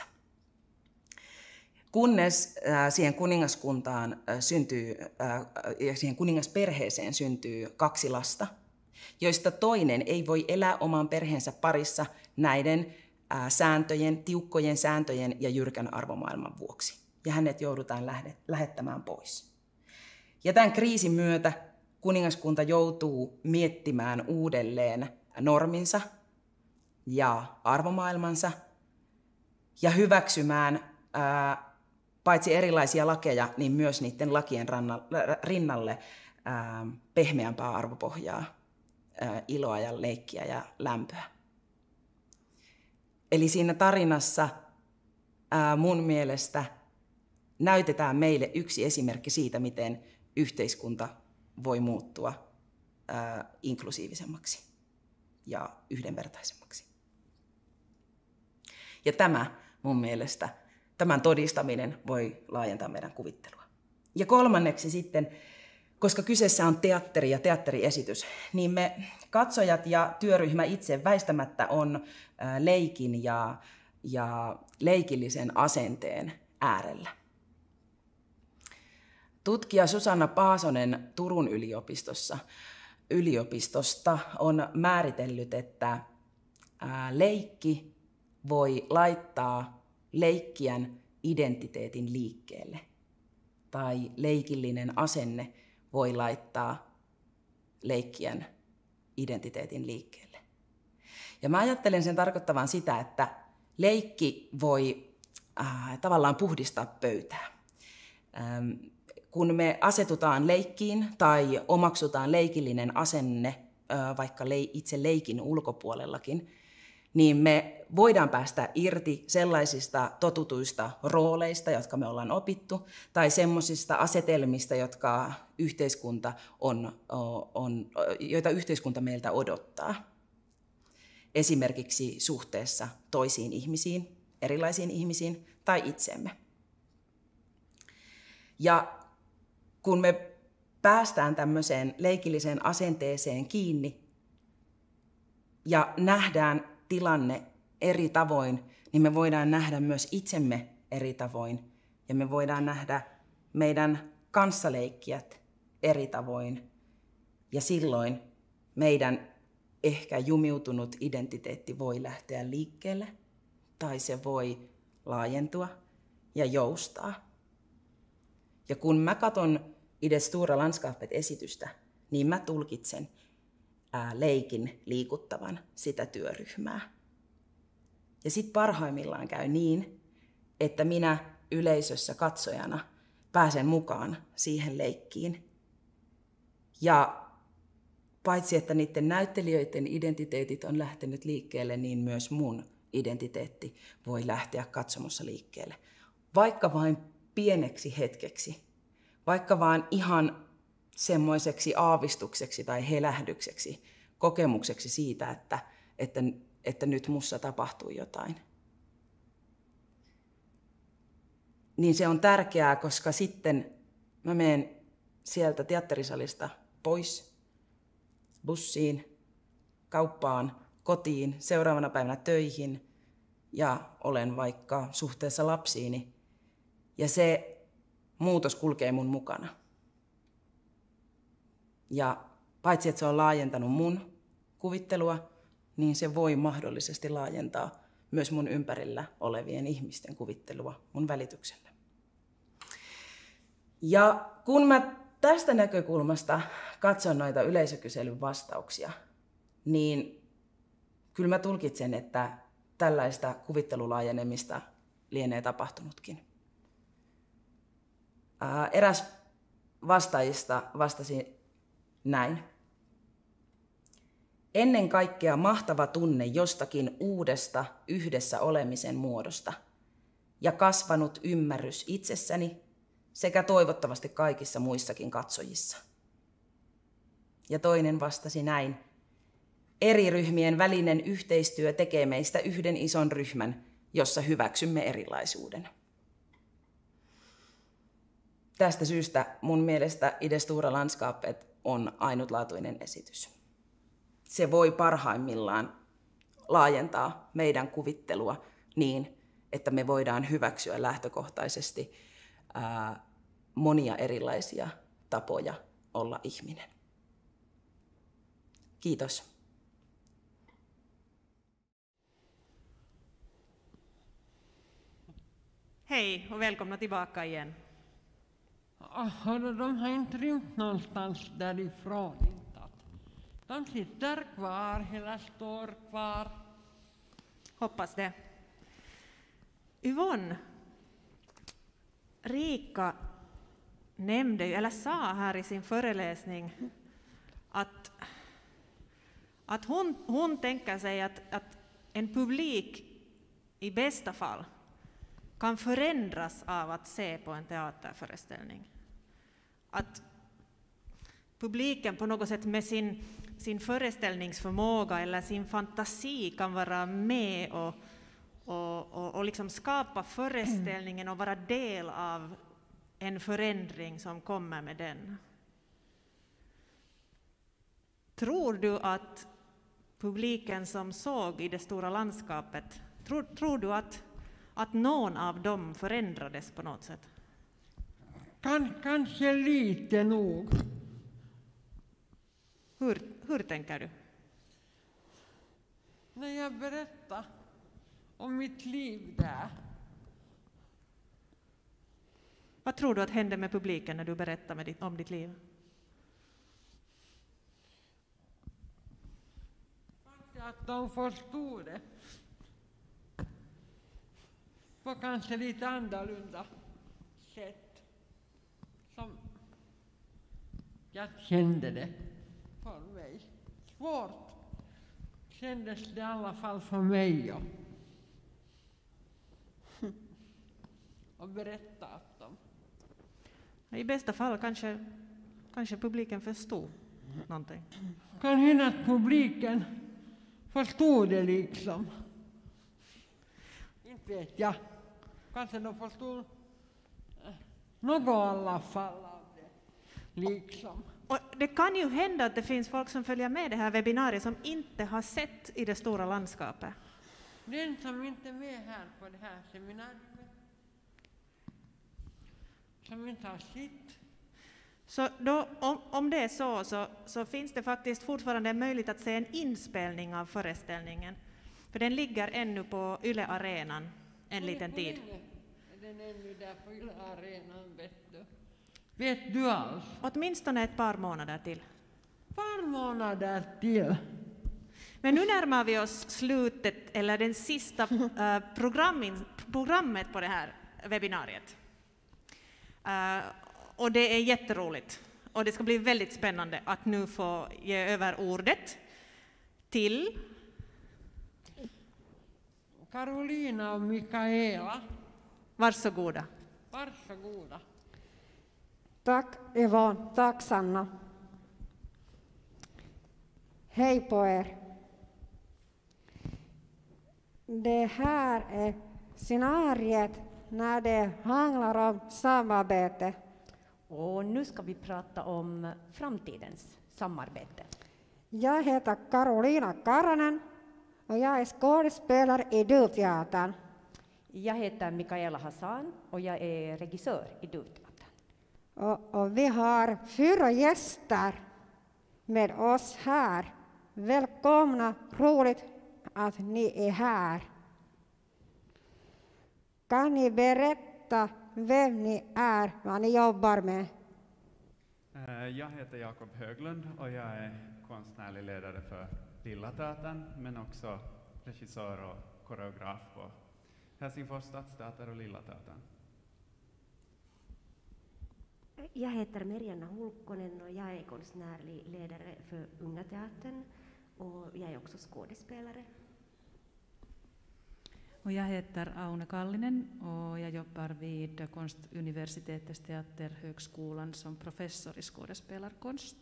Kunnes ää, siihen kuningaskuntaan ää, syntyy, ää, ja siihen kuningasperheeseen syntyy kaksi lasta, joista toinen ei voi elää oman perheensä parissa näiden ää, sääntöjen, tiukkojen sääntöjen ja jyrkän arvomaailman vuoksi. Ja hänet joudutaan lähde, lähettämään pois. Ja tämän kriisin myötä kuningaskunta joutuu miettimään uudelleen norminsa ja arvomaailmansa ja hyväksymään ää, paitsi erilaisia lakeja, niin myös niiden lakien rinnalle ää, pehmeämpää arvopohjaa, ää, iloa ja leikkiä ja lämpöä. Eli siinä tarinassa ää, mun mielestä näytetään meille yksi esimerkki siitä, miten yhteiskunta voi muuttua ää, inklusiivisemmaksi ja yhdenvertaisemmaksi. Ja tämä mun mielestä, tämän todistaminen voi laajentaa meidän kuvittelua. Ja kolmanneksi sitten, koska kyseessä on teatteri ja teatteriesitys, niin me katsojat ja työryhmä itse väistämättä on leikin ja, ja leikillisen asenteen äärellä. Tutkija Susanna Paasonen Turun yliopistossa, yliopistosta on määritellyt, että leikki voi laittaa leikkijän identiteetin liikkeelle. Tai leikillinen asenne voi laittaa leikkijän identiteetin liikkeelle. Ja mä ajattelen sen tarkoittavan sitä, että leikki voi äh, tavallaan puhdistaa pöytää. Ähm, kun me asetutaan leikkiin tai omaksutaan leikillinen asenne äh, vaikka le- itse leikin ulkopuolellakin, niin me voidaan päästä irti sellaisista totutuista rooleista, jotka me ollaan opittu, tai semmoisista asetelmista, jotka yhteiskunta on, on, joita yhteiskunta meiltä odottaa. Esimerkiksi suhteessa toisiin ihmisiin, erilaisiin ihmisiin tai itsemme. Ja kun me päästään tämmöiseen leikilliseen asenteeseen kiinni ja nähdään tilanne eri tavoin, niin me voidaan nähdä myös itsemme eri tavoin. Ja me voidaan nähdä meidän kanssaleikkijät eri tavoin. Ja silloin meidän ehkä jumiutunut identiteetti voi lähteä liikkeelle, tai se voi laajentua ja joustaa. Ja kun mä katson I det stora landskapet-esitystä, niin mä tulkitsen leikin liikuttavan sitä työryhmää. Ja sitten parhaimmillaan käy niin, että minä yleisössä katsojana pääsen mukaan siihen leikkiin. Ja paitsi että niiden näyttelijöiden identiteetit on lähtenyt liikkeelle, niin myös mun identiteetti voi lähteä katsomossa liikkeelle. Vaikka vain pieneksi hetkeksi, vaikka vaan ihan semmoiseksi aavistukseksi tai helähdykseksi, kokemukseksi siitä, että, että, että nyt mussa tapahtuu jotain. Niin se on tärkeää, koska sitten mä menen sieltä teatterisalista pois, bussiin, kauppaan, kotiin, seuraavana päivänä töihin ja olen vaikka suhteessa lapsiini. Ja se muutos kulkee mun mukana. Ja paitsi että se on laajentanut mun kuvittelua, niin se voi mahdollisesti laajentaa myös mun ympärillä olevien ihmisten kuvittelua mun välityksellä. Ja kun mä tästä näkökulmasta katson noita yleisökyselyn vastauksia, niin kyllä mä tulkitsen, että tällaista kuvittelulaajenemista lienee tapahtunutkin. Ää, eräs vastaajista vastasi näin. Ennen kaikkea mahtava tunne jostakin uudesta yhdessä olemisen muodosta ja kasvanut ymmärrys itsessäni sekä toivottavasti kaikissa muissakin katsojissa. Ja toinen vastasi näin. Eri ryhmien välinen yhteistyö tekee meistä yhden ison ryhmän, jossa hyväksymme erilaisuuden. Tästä syystä mun mielestä I det stora landskapet on ainutlaatuinen esitys. Se voi parhaimmillaan laajentaa meidän kuvittelua niin, että me voidaan hyväksyä lähtökohtaisesti ää, monia erilaisia tapoja olla ihminen. Kiitos. Hej och välkomna tillbaka igen. Hörde, de har inte rymt någonstans därifrån. De sitter kvar, eller står kvar. Hoppas det. Yvonne, Rika nämnde, eller sa här i sin föreläsning att, att hon, hon tänker sig att, att en publik i bästa fall kan förändras av att se på en teaterföreställning. Att publiken på något sätt med sin, sin föreställningsförmåga eller sin fantasi kan vara med och, och, och, och liksom skapa föreställningen och vara del av en förändring som kommer med den. Tror du att publiken som såg I det stora landskapet, tror, tror du att, att någon av dem förändrades på något sätt? Kan, kanske lite nog. Hur, hur tänker du? När jag berättar om mitt liv där. Vad tror du att hände med publiken när du berättar med ditt, om ditt liv? Att de förstod det. På kanske lite annorlunda sätt. Som jag kände det för mig. Svårt kändes det i alla fall för mig. Och, och berätta att de... I bästa fall kanske, kanske publiken förstod någonting. Kan hända att publiken förstod det liksom. Inte vet jag. Kanske de förstod något i alla fall av det. Liksom. Och det kan ju hända att det finns folk som följer med det här webbinariet som inte har sett I det stora landskapet. Den som inte är med här på det här seminariet, som inte har sett. Så då, om, om det är så, så, så finns det faktiskt fortfarande möjlighet att se en inspelning av föreställningen. För den ligger ännu på Yle Arenan en liten tid. Den är ännu där på Yle Arenan, vet du. Vet du alls? Åtminstone ett par månader till. Par månader till. Men nu närmar vi oss slutet, eller den sista äh, programmet på det här webbinariet. Äh, och det är jätteroligt. Och det ska bli väldigt spännande att nu få ge över ordet till Karolina och Mikaela. Varsågoda. Varsågoda. Tack Yvonne, tack Sanna. Hej på er. Det här är scenariet när det handlar om samarbete. Och nu ska vi prata om framtidens samarbete. Jag heter Karolina Karanen och jag är skådespelare I Duvteatern. Jag heter Mikaela Hassan och jag är regissör I Duvteatern. Och, och vi har fyra gäster med oss här. Välkomna, roligt att ni är här. Kan ni berätta vem ni är, vad ni jobbar med? Jag heter Jakob Höglund och jag är konstnärlig ledare för Lilla Teatern, men också regissör och koreograf på Helsingfors Stadsteater och Lilla Teatern. Jag heter Merjanna Hulkkonen och jag är konstnärlig ledare för Unga Teatern och jag är också skådespelare. Och jag heter Aune Kallinen och jag jobbar vid Konstuniversitetets teaterhögskolan som professor i skådespelarkonst.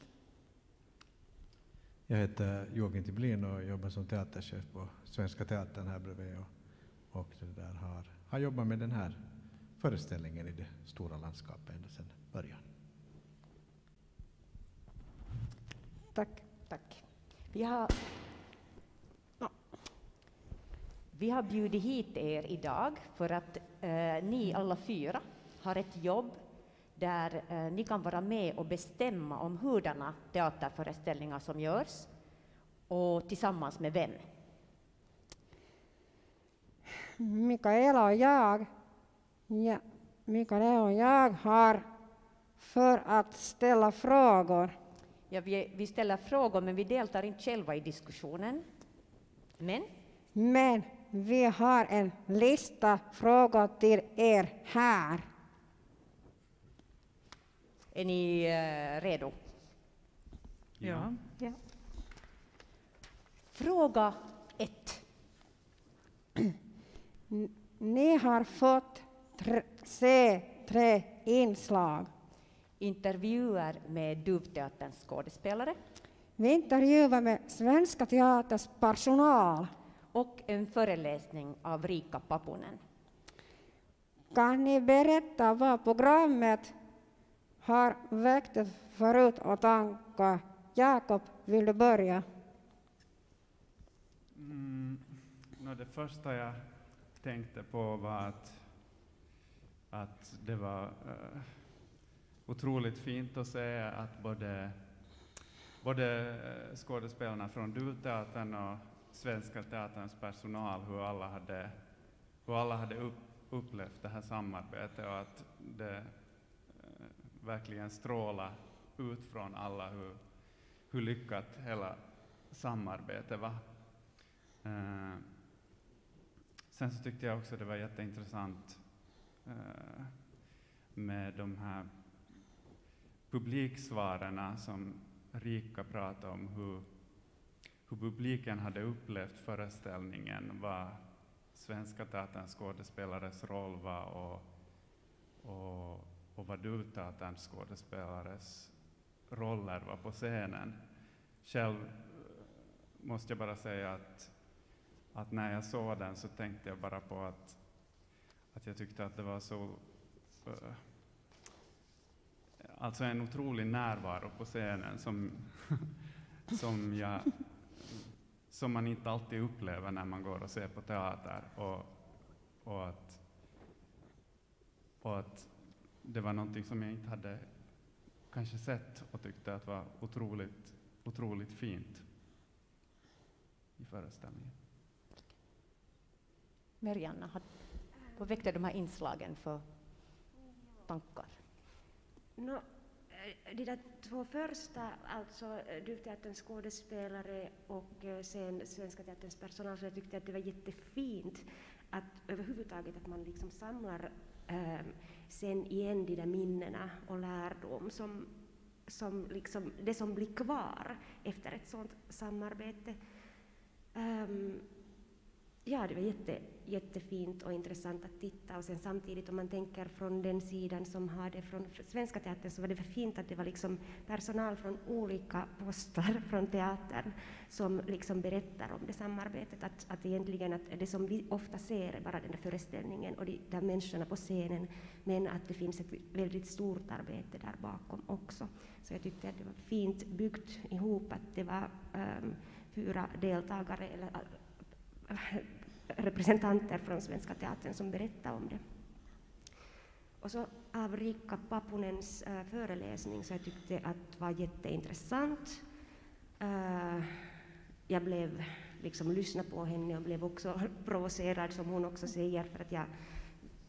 Jag heter Joakim Tiblin och jobbar som teaterchef på Svenska Teatern här bredvid och, och det där har, har jobbat med den här föreställningen i det stora landskapet ända sedan början. Tack, tack. Vi har, vi har bjudit hit er idag för att eh, ni alla fyra har ett jobb där eh, ni kan vara med och bestämma om hurdana teaterföreställningar som görs och tillsammans med vem. Mikaela och jag, ja, Mikaela och jag har för att ställa frågor. Ja, vi, vi ställer frågor men vi deltar inte själva i diskussionen. Men? Men vi har en lista frågor till er här. Är ni uh, redo? Ja. ja. Fråga ett. Ni har fått tre, se tre inslag. Intervjuer med Duvteaterns skådespelare. Vi intervjuar med Svenska Teaterns personal. Och en föreläsning av Riikka Papunen. Kan ni berätta vad programmet har väckt förut och tankar? Jakob, vill du börja? Mm, no, det första jag tänkte på var att, att det var uh, otroligt fint att se att både, både skådespelarna från Duvteatern och Svenska Teaterns personal, hur alla hade, hur alla hade upp, upplevt det här samarbetet och att det eh, verkligen strålar ut från alla hur, hur lyckat hela samarbetet var. Eh, sen så tyckte jag också det var jätteintressant eh, med de här publiksvarena som Riikka pratade om, hur hur publiken hade upplevt föreställningen, vad Svenska Teaterns skådespelares roll var och, och, och vad Duvteaterns skådespelares roller var på scenen. Själv måste jag bara säga att, att när jag såg den så tänkte jag bara på att, att jag tyckte att det var så uh, alltså en otrolig närvaro på scenen som, som jag som man inte alltid upplever när man går och ser på teater, och, och, att, och att det var någonting som jag inte hade kanske sett och tyckte att var otroligt, otroligt fint i föreställningen. Merjanna, vad väckte de här inslagen för tankar? No, de där två första, alltså Duvteaterns skådespelare och sen Svenska Teaterns personal, så jag tyckte att det var jättefint att överhuvudtaget att man liksom samlar eh, sen igen de där minnena och lärdom som, som liksom det som blir kvar efter ett sådant samarbete. Um, ja, det var jätte, jättefint och intressant att titta, och sen samtidigt om man tänker från den sidan som har det från Svenska Teatern, så var det fint att det var liksom personal från olika poster från teatern som liksom berättar om det samarbetet, att, att egentligen att det som vi ofta ser är bara den där föreställningen och de där människorna på scenen, men att det finns ett väldigt stort arbete där bakom också. Så jag tyckte att det var fint byggt ihop, att det var um, fyra deltagare eller representanter från Svenska Teatern som berättade om det. Och så av Riikka Papunens äh, föreläsning, så jag tyckte att var jätteintressant. Äh, jag blev liksom lyssna på henne och blev också provocerad, som hon också säger, för att jag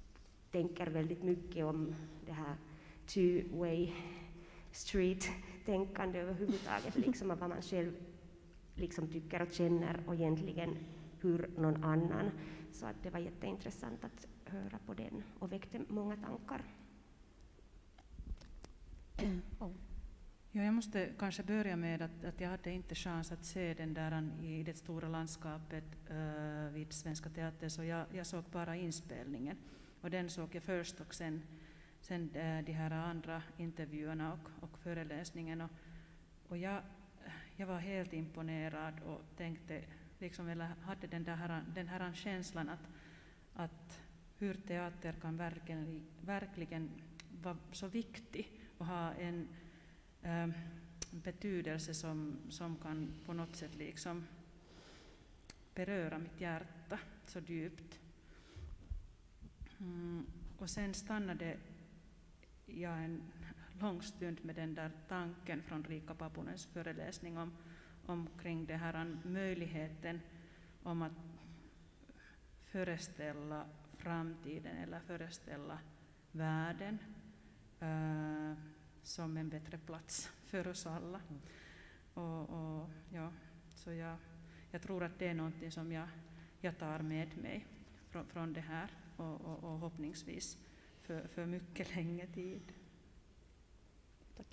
tänker väldigt mycket om det här two-way street-tänkande överhuvudtaget, liksom av vad man själv liksom tycker och känner och egentligen hur någon annan. Så att det var jätteintressant att höra på den och väckte många tankar. Oh. Ja, jag måste kanske börja med att, att jag hade inte chans att se den där i det stora landskapet uh, vid Svenska Teatern, så jag, jag såg bara inspelningen. Och den såg jag först och sen, sen uh, de här andra intervjuerna och, och föreläsningen. Och, och jag, jag var helt imponerad och tänkte, liksom, eller hade den, där, den här känslan att, att hur teater kan verkligen, verkligen vara så viktig och ha en äh, betydelse som, som kan på något sätt liksom beröra mitt hjärta så djupt. Mm, och sen stannade jag en lång stund med den där tanken från Riikka Papunens föreläsning om, omkring det här möjligheten om att föreställa framtiden eller föreställa världen uh, som en bättre plats för oss alla. Mm. Och, och, ja, så jag, jag tror att det är någonting som jag, jag tar med mig från, från det här och, och, och hoppningsvis för, för mycket länge tid. Tack.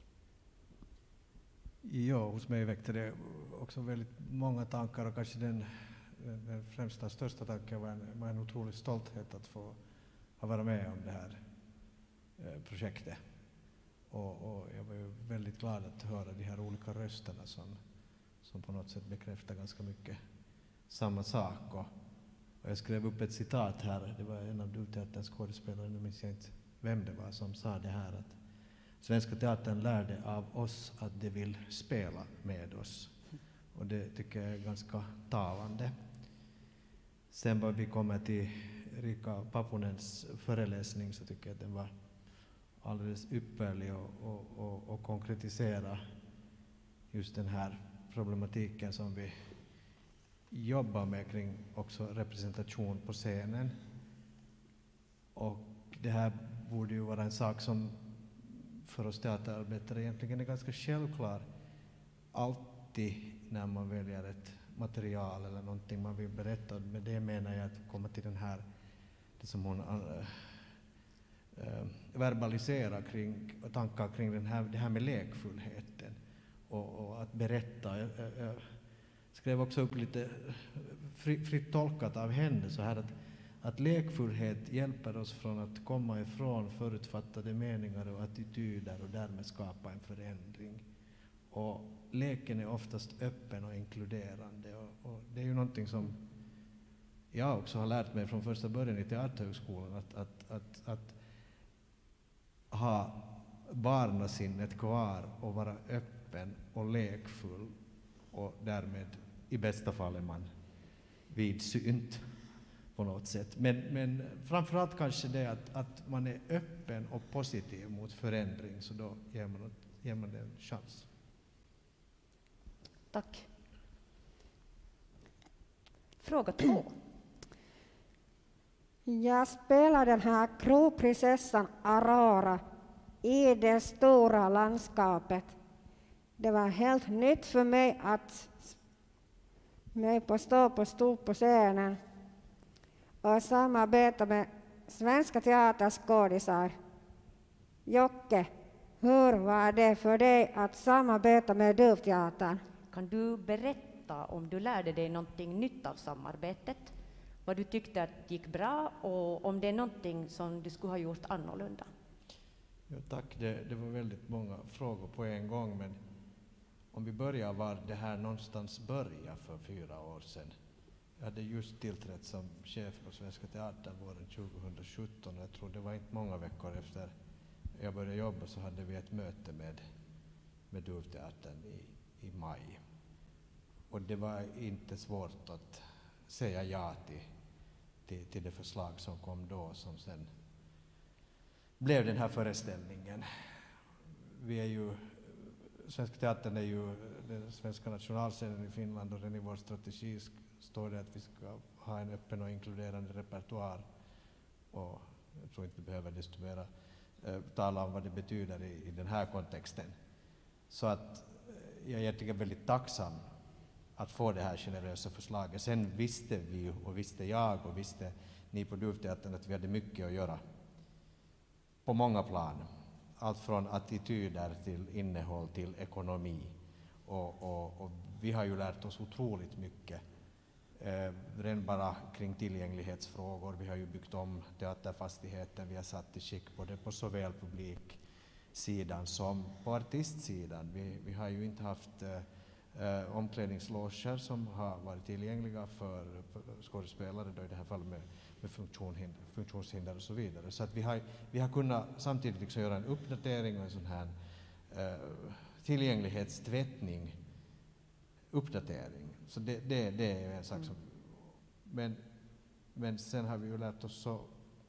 Ja, hos mig väckte det också väldigt många tankar, och kanske den, den främsta största tanken var en, var en otrolig stolthet att få ha vara med om det här eh, projektet. Och, och jag var ju väldigt glad att höra de här olika rösterna som, som på något sätt bekräftar ganska mycket samma sak. Och, och jag skrev upp ett citat här, det var en av Duvteaterns skådespelare, nu minns jag inte vem det var, som sa det här att Svenska Teatern lärde av oss att de vill spela med oss. Och det tycker jag är ganska talande. Sen vad vi kommer till Riikka Papunens föreläsning, så tycker jag att den var alldeles ypperlig och, och, och, och konkretisera just den här problematiken som vi jobbar med kring också representation på scenen. Och det här borde ju vara en sak som för oss teaterarbetare egentligen är ganska självklar alltid när man väljer ett material eller någonting man vill berätta. Med det menar jag att komma till den här, det som hon äh, äh, verbaliserar kring, tankar kring den här, det här med lekfullheten och, och att berätta. Jag, jag, jag skrev också upp lite fritt, fritt tolkat av henne så här att, att lekfullhet hjälper oss från att komma ifrån förutfattade meningar och attityder och därmed skapa en förändring. Och leken är oftast öppen och inkluderande, och, och det är ju någonting som jag också har lärt mig från första början i Teaterhögskolan, att, att, att, att ha barnasinnet kvar och vara öppen och lekfull, och därmed i bästa fall är man vidsynt på något sätt. Men, men framförallt kanske det att, att man är öppen och positiv mot förändring, så då ger man, ger man det en chans. Tack. Fråga två. Jag spelar den här kronprinsessan Aurora i det stora landskapet. Det var helt nytt för mig att mig på stå på stå på scenen och samarbeta med Svenska Teaterns skådisar. Jocke, hur var det för dig att samarbeta med Duvteatern? Kan du berätta om du lärde dig någonting nytt av samarbetet? Vad du tyckte att gick bra och om det är någonting som du skulle ha gjort annorlunda? Ja, tack, det, det var väldigt många frågor på en gång, men om vi börjar var det här någonstans började för fyra år sedan. Jag hade just tillträtt som chef på Svenska Teatern våren tjugosjutton, och jag tror det var inte många veckor efter jag började jobba så hade vi ett möte med, med Duvteatern i, i maj. Och det var inte svårt att säga ja till, till, till det förslag som kom då, som sen blev den här föreställningen. Vi är ju, Svenska Teatern är ju den svenska nationalscenen i Finland, och den i vår strategi står det att vi ska ha en öppen och inkluderande repertoar. Och Jag tror inte vi behöver desto mera eh, tala om vad det betyder i, i den här kontexten. Så att eh, jag är egentligen väldigt tacksam att få det här generösa förslaget. Sen visste vi, och visste jag och visste ni på Duvteatern, att vi hade mycket att göra på många plan. Allt från attityder till innehåll till ekonomi. Och, och, och vi har ju lärt oss otroligt mycket. Eh, redan bara kring tillgänglighetsfrågor. Vi har ju byggt om teaterfastigheten. Vi har satt i skick både på såväl publiksidan som på artistsidan. Vi, vi har ju inte haft eh, eh, omklädningsloger som har varit tillgängliga för, för skådespelare, då i det här fallet med, med funktionshinder, funktionshinder och så vidare. Så att vi har, vi har kunnat samtidigt liksom göra en uppdatering och en sån här eh, tillgänglighetstvättning, uppdatering. Så det, det, det är en sak som... Men, men sen har vi ju lärt oss så...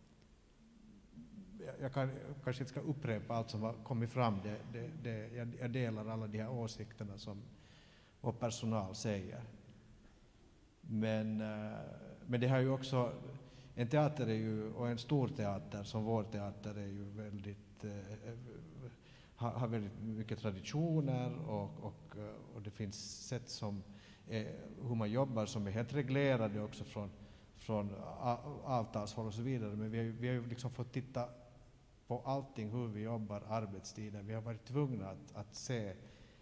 Jag, jag kan, kanske inte ska upprepa allt som har kommit fram. Det, det, det, jag, jag delar alla de här åsikterna som vår personal säger. Men, men det har ju också... En teater är ju, och en stor teater som vår teater är ju väldigt... Har, har väldigt mycket traditioner och, och, och det finns sätt som är, hur man jobbar som är helt reglerade också från, från avtalshåll och så vidare. Men vi har ju, vi har ju liksom fått titta på allting, hur vi jobbar, arbetstiden. Vi har varit tvungna att, att se,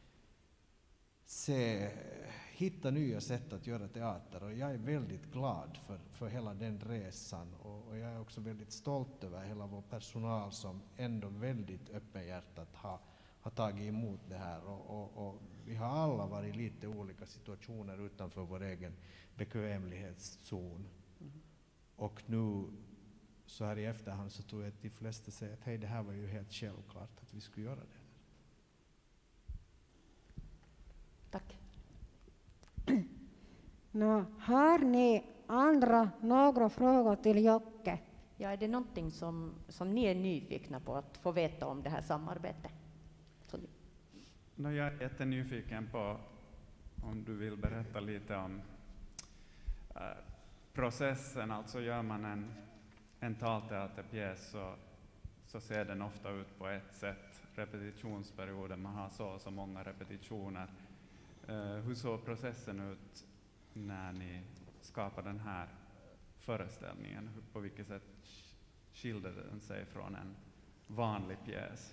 se, hitta nya sätt att göra teater, och jag är väldigt glad för, för hela den resan, och, och jag är också väldigt stolt över hela vår personal som ändå väldigt öppenhjärtat har, har tagit emot det här, och, och, och vi har alla varit i lite olika situationer utanför vår egen bekvämlighetszon. Mm. Och nu så här i efterhand så tror jag att de flesta säger att hej, det här var ju helt självklart att vi skulle göra det. Tack. No, har ni andra några frågor till Jocke? Ja, är det någonting som, som ni är nyfikna på att få veta om det här samarbetet? No, jag är jättenyfiken på om du vill berätta lite om äh, processen. Alltså gör man en, en talteaterpjäs så, så ser den ofta ut på ett sätt. Repetitionsperioden, man har så och så många repetitioner. Uh, hur såg processen ut när ni skapade den här föreställningen? På vilket sätt skilde den sig från en vanlig pjäs?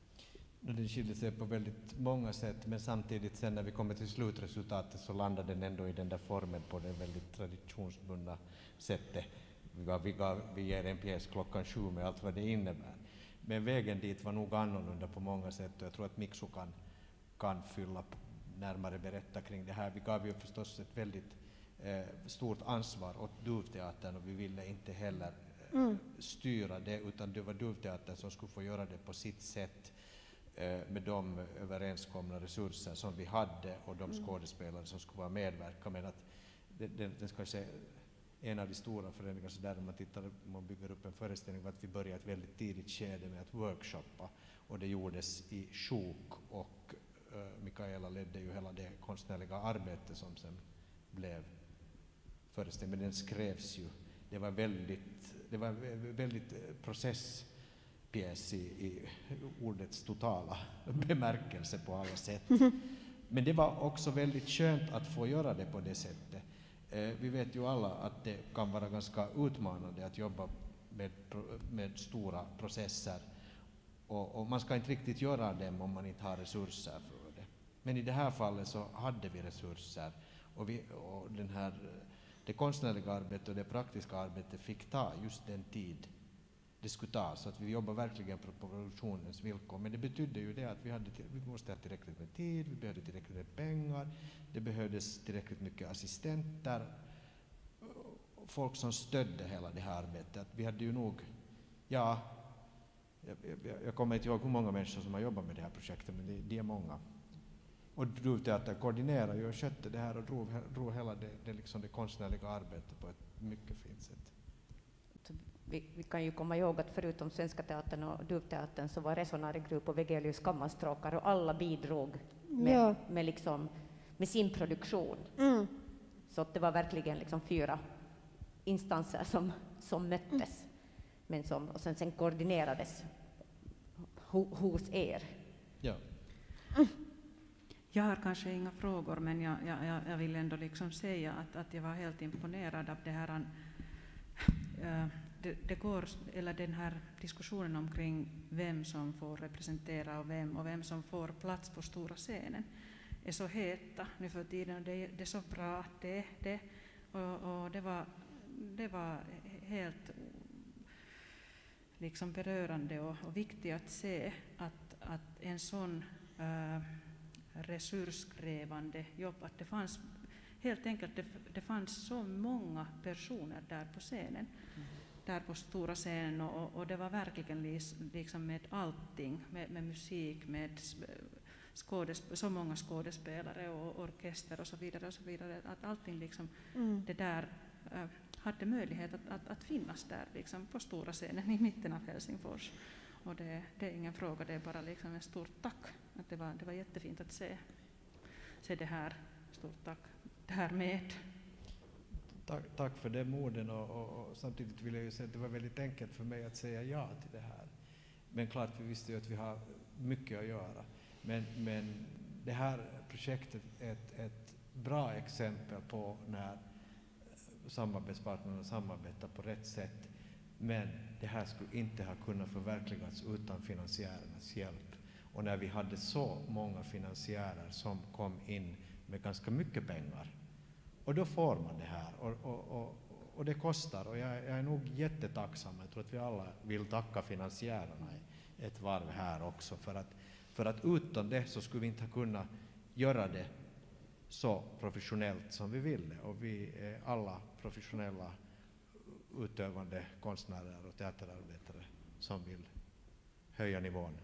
Den skilde sig på väldigt många sätt, men samtidigt sen när vi kommer till slutresultatet så landade den ändå i den där formen på det väldigt traditionsbundna sättet. Vi, gav, vi, gav, vi ger en pjäs klockan sju med allt vad det innebär. Men vägen dit var nog annorlunda på många sätt, och jag tror att Miksu kan, kan fylla på närmare berätta kring det här. Vi gav ju förstås ett väldigt eh, stort ansvar åt Duvteatern, och vi ville inte heller eh, mm. styra det, utan det var Duvteatern som skulle få göra det på sitt sätt eh, med de överenskomna resurser som vi hade och de skådespelare som skulle vara medverka. Men att det, det, det ska jag säga, en av de stora förändringarna så där man tittar, man bygger upp en föreställning, var att vi började ett väldigt tidigt skede med att workshoppa, och det gjordes i sjok, och Mikaela ledde ju hela det konstnärliga arbetet som sen blev föreställningen. Men den skrevs ju. Det var väldigt, det var väldigt processpjäs i, i ordets totala bemärkelse på alla sätt. Men det var också väldigt skönt att få göra det på det sättet. Eh, vi vet ju alla att det kan vara ganska utmanande att jobba med, med stora processer. Och, och man ska inte riktigt göra dem om man inte har resurser för det. Men i det här fallet så hade vi resurser, och, vi, och den här, det konstnärliga arbetet och det praktiska arbetet fick ta just den tid det skulle ta, så att vi jobbar verkligen på produktionens villkor. Men det betydde ju det att vi, hade, vi måste ha tillräckligt med tid, vi behövde tillräckligt med pengar, det behövdes tillräckligt mycket assistenter, folk som stödde hela det här arbetet. Vi hade ju nog, ja, Jag, jag, jag kommer inte ihåg hur många människor som har jobbat med det här projektet, men det, det är många. Och Duvteater koordinerade ju och skötte det här och drog, drog hela det, det, liksom det konstnärliga arbetet på ett mycket fint sätt. Vi, vi kan ju komma ihåg att förutom Svenska Teatern och Duvteatern så var Resonare Group och Wegelius Kammarstråkar, och alla bidrog med, ja. med, liksom, med sin produktion. Mm. Så det var verkligen liksom fyra instanser som, som möttes. men som och sen, sen koordinerades ho, hos er. Ja. Jag har kanske inga frågor, men jag, jag, jag vill ändå liksom säga att, att jag var helt imponerad av det här. Äh, det, det går, eller den här diskussionen omkring vem som får representera och vem, och vem som får plats på stora scenen är så heta nu för tiden. Det, det är så bra att det är det. Och, och det, var, det var helt liksom berörande och, och viktigt att se att, att en sån äh, resurskrävande jobb, att det fanns helt enkelt, det, det fanns så många personer där på scenen, mm. där på stora scenen, och, och det var verkligen liksom med allting, med, med musik, med skådesp- så många skådespelare och orkester och så vidare och så vidare, att allting liksom mm. det där äh, hade möjlighet att, att, att finnas där liksom på stora scenen i mitten av Helsingfors. Och det, det är ingen fråga, det är bara liksom en stort tack. Att det, var, det var jättefint att se, se det här. Stort tack. Det här med. Tack, tack för det moden, och, och, och samtidigt vill jag ju säga att det var väldigt enkelt för mig att säga ja till det här. Men klart, vi visste ju att vi har mycket att göra. Men, men det här projektet är ett, ett bra exempel på när samarbetspartnerna samarbetar på rätt sätt. Men det här skulle inte ha kunnat förverkligas utan finansiärernas hjälp. Och när vi hade så många finansiärer som kom in med ganska mycket pengar, och då får man det här. Och, och, och, och det kostar, och jag, jag är nog jättetacksam. Jag tror att vi alla vill tacka finansiärerna ett varv här också. För att, för att utan det så skulle vi inte ha kunnat göra det så professionellt som vi ville. Och vi är alla professionella utövande konstnärer och teaterarbetare som vill höja nivån.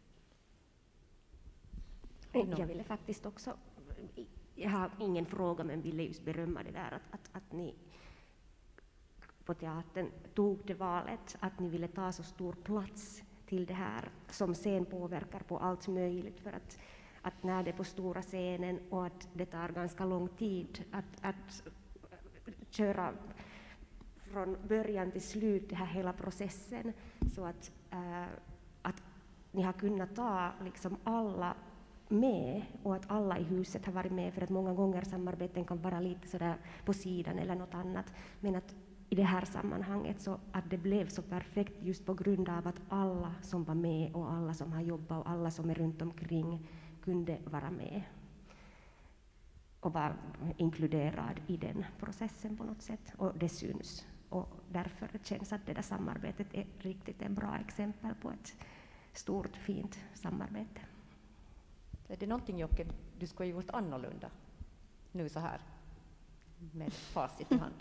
Och jag ville faktiskt också, jag har ingen fråga men ville just berömma det där att, att, att ni på teatern tog det valet, att ni ville ta så stor plats till det här som sen påverkar på allt möjligt, för att, att när det är på stora scenen och att det tar ganska lång tid att, att köra från början till slut, det här hela processen, så att, äh, att ni har kunnat ta liksom alla med och att alla i huset har varit med, för att många gånger samarbeten kan vara lite sådär på sidan eller något annat, men att i det här sammanhanget så att det blev så perfekt just på grund av att alla som var med och alla som har jobbat och alla som är runt omkring kunde vara med och vara inkluderad i den processen på något sätt, och det syns. Och därför känns att det där samarbetet är riktigt ett bra exempel på ett stort, fint samarbete. Är det någonting, Jocke, du skulle ha gjort annorlunda nu så här med facit i hand?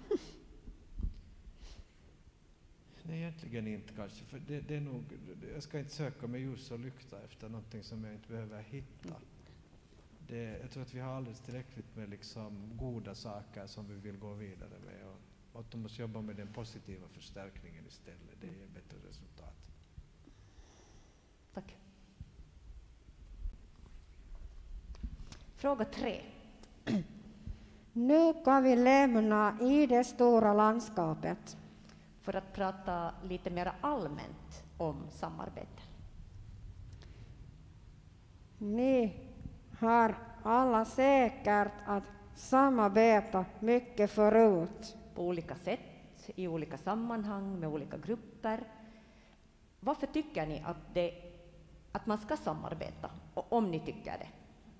Nej, egentligen inte kanske. För det, det är nog, jag ska inte söka med ljus och lykta efter någonting som jag inte behöver hitta. Det, jag tror att vi har alldeles tillräckligt med liksom goda saker som vi vill gå vidare med. Och att de måste jobba med den positiva förstärkningen istället. Det ger bättre resultat. Tack. Fråga tre. Nu kan vi lämna i det stora landskapet. För att prata lite mer allmänt om samarbete. Ni har alla säkert att samarbeta mycket förut. På olika sätt, i olika sammanhang, med olika grupper. Varför tycker ni att, det, att man ska samarbeta, och om ni tycker det?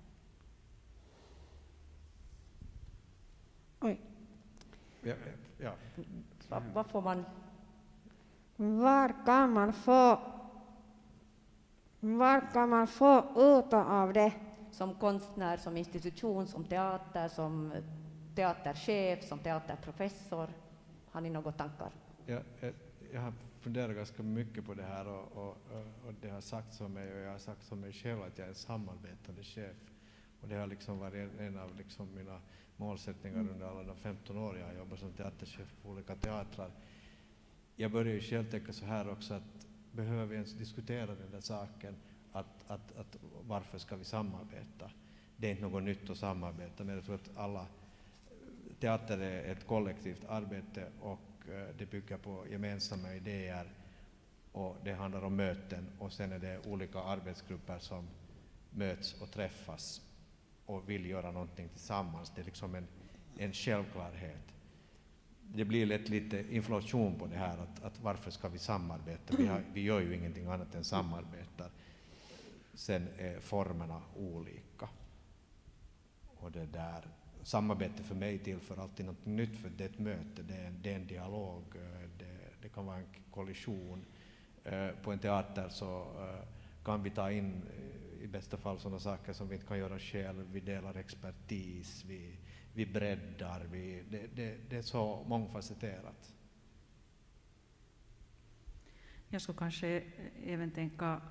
Oj. Ja, ja. Vad, vad får man? Var kan man få Var kan man få ut av det? Som konstnär, som institution, som teater, som teaterchef, som teaterprofessor. Har ni några tankar? Ja, jag, jag har funderat ganska mycket på det här, och, och, och det har sagts om mig, och jag har sagt om mig själv att jag är en samarbetande chef. Och det har liksom varit en, en av liksom mina målsättningar mm. under alla de femton år jag har jobbat som teaterchef på olika teatrar. Jag börjar ju själv tänka så här också, att behöver vi ens diskutera den där saken, att, att, att varför ska vi samarbeta? Det är inte något nytt att samarbeta, men jag tror att alla teater är ett kollektivt arbete, och det bygger på gemensamma idéer, och det handlar om möten, och sen är det olika arbetsgrupper som möts och träffas och vill göra någonting tillsammans. Det är liksom en, en självklarhet. Det blir lätt lite inflation på det här, att, att varför ska vi samarbeta? Vi, har, vi gör ju ingenting annat än samarbetar. Sen är formerna olika. Och det där, samarbete för mig tillför alltid något nytt, för det är ett möte, det är en, det är en dialog, det, det kan vara en kollision. På en teater så kan vi ta in i bästa fall sådana saker som vi inte kan göra själv, vi delar expertis, vi, vi breddar, vi, det, det, det är så mångfacetterat. Jag skulle kanske även tänka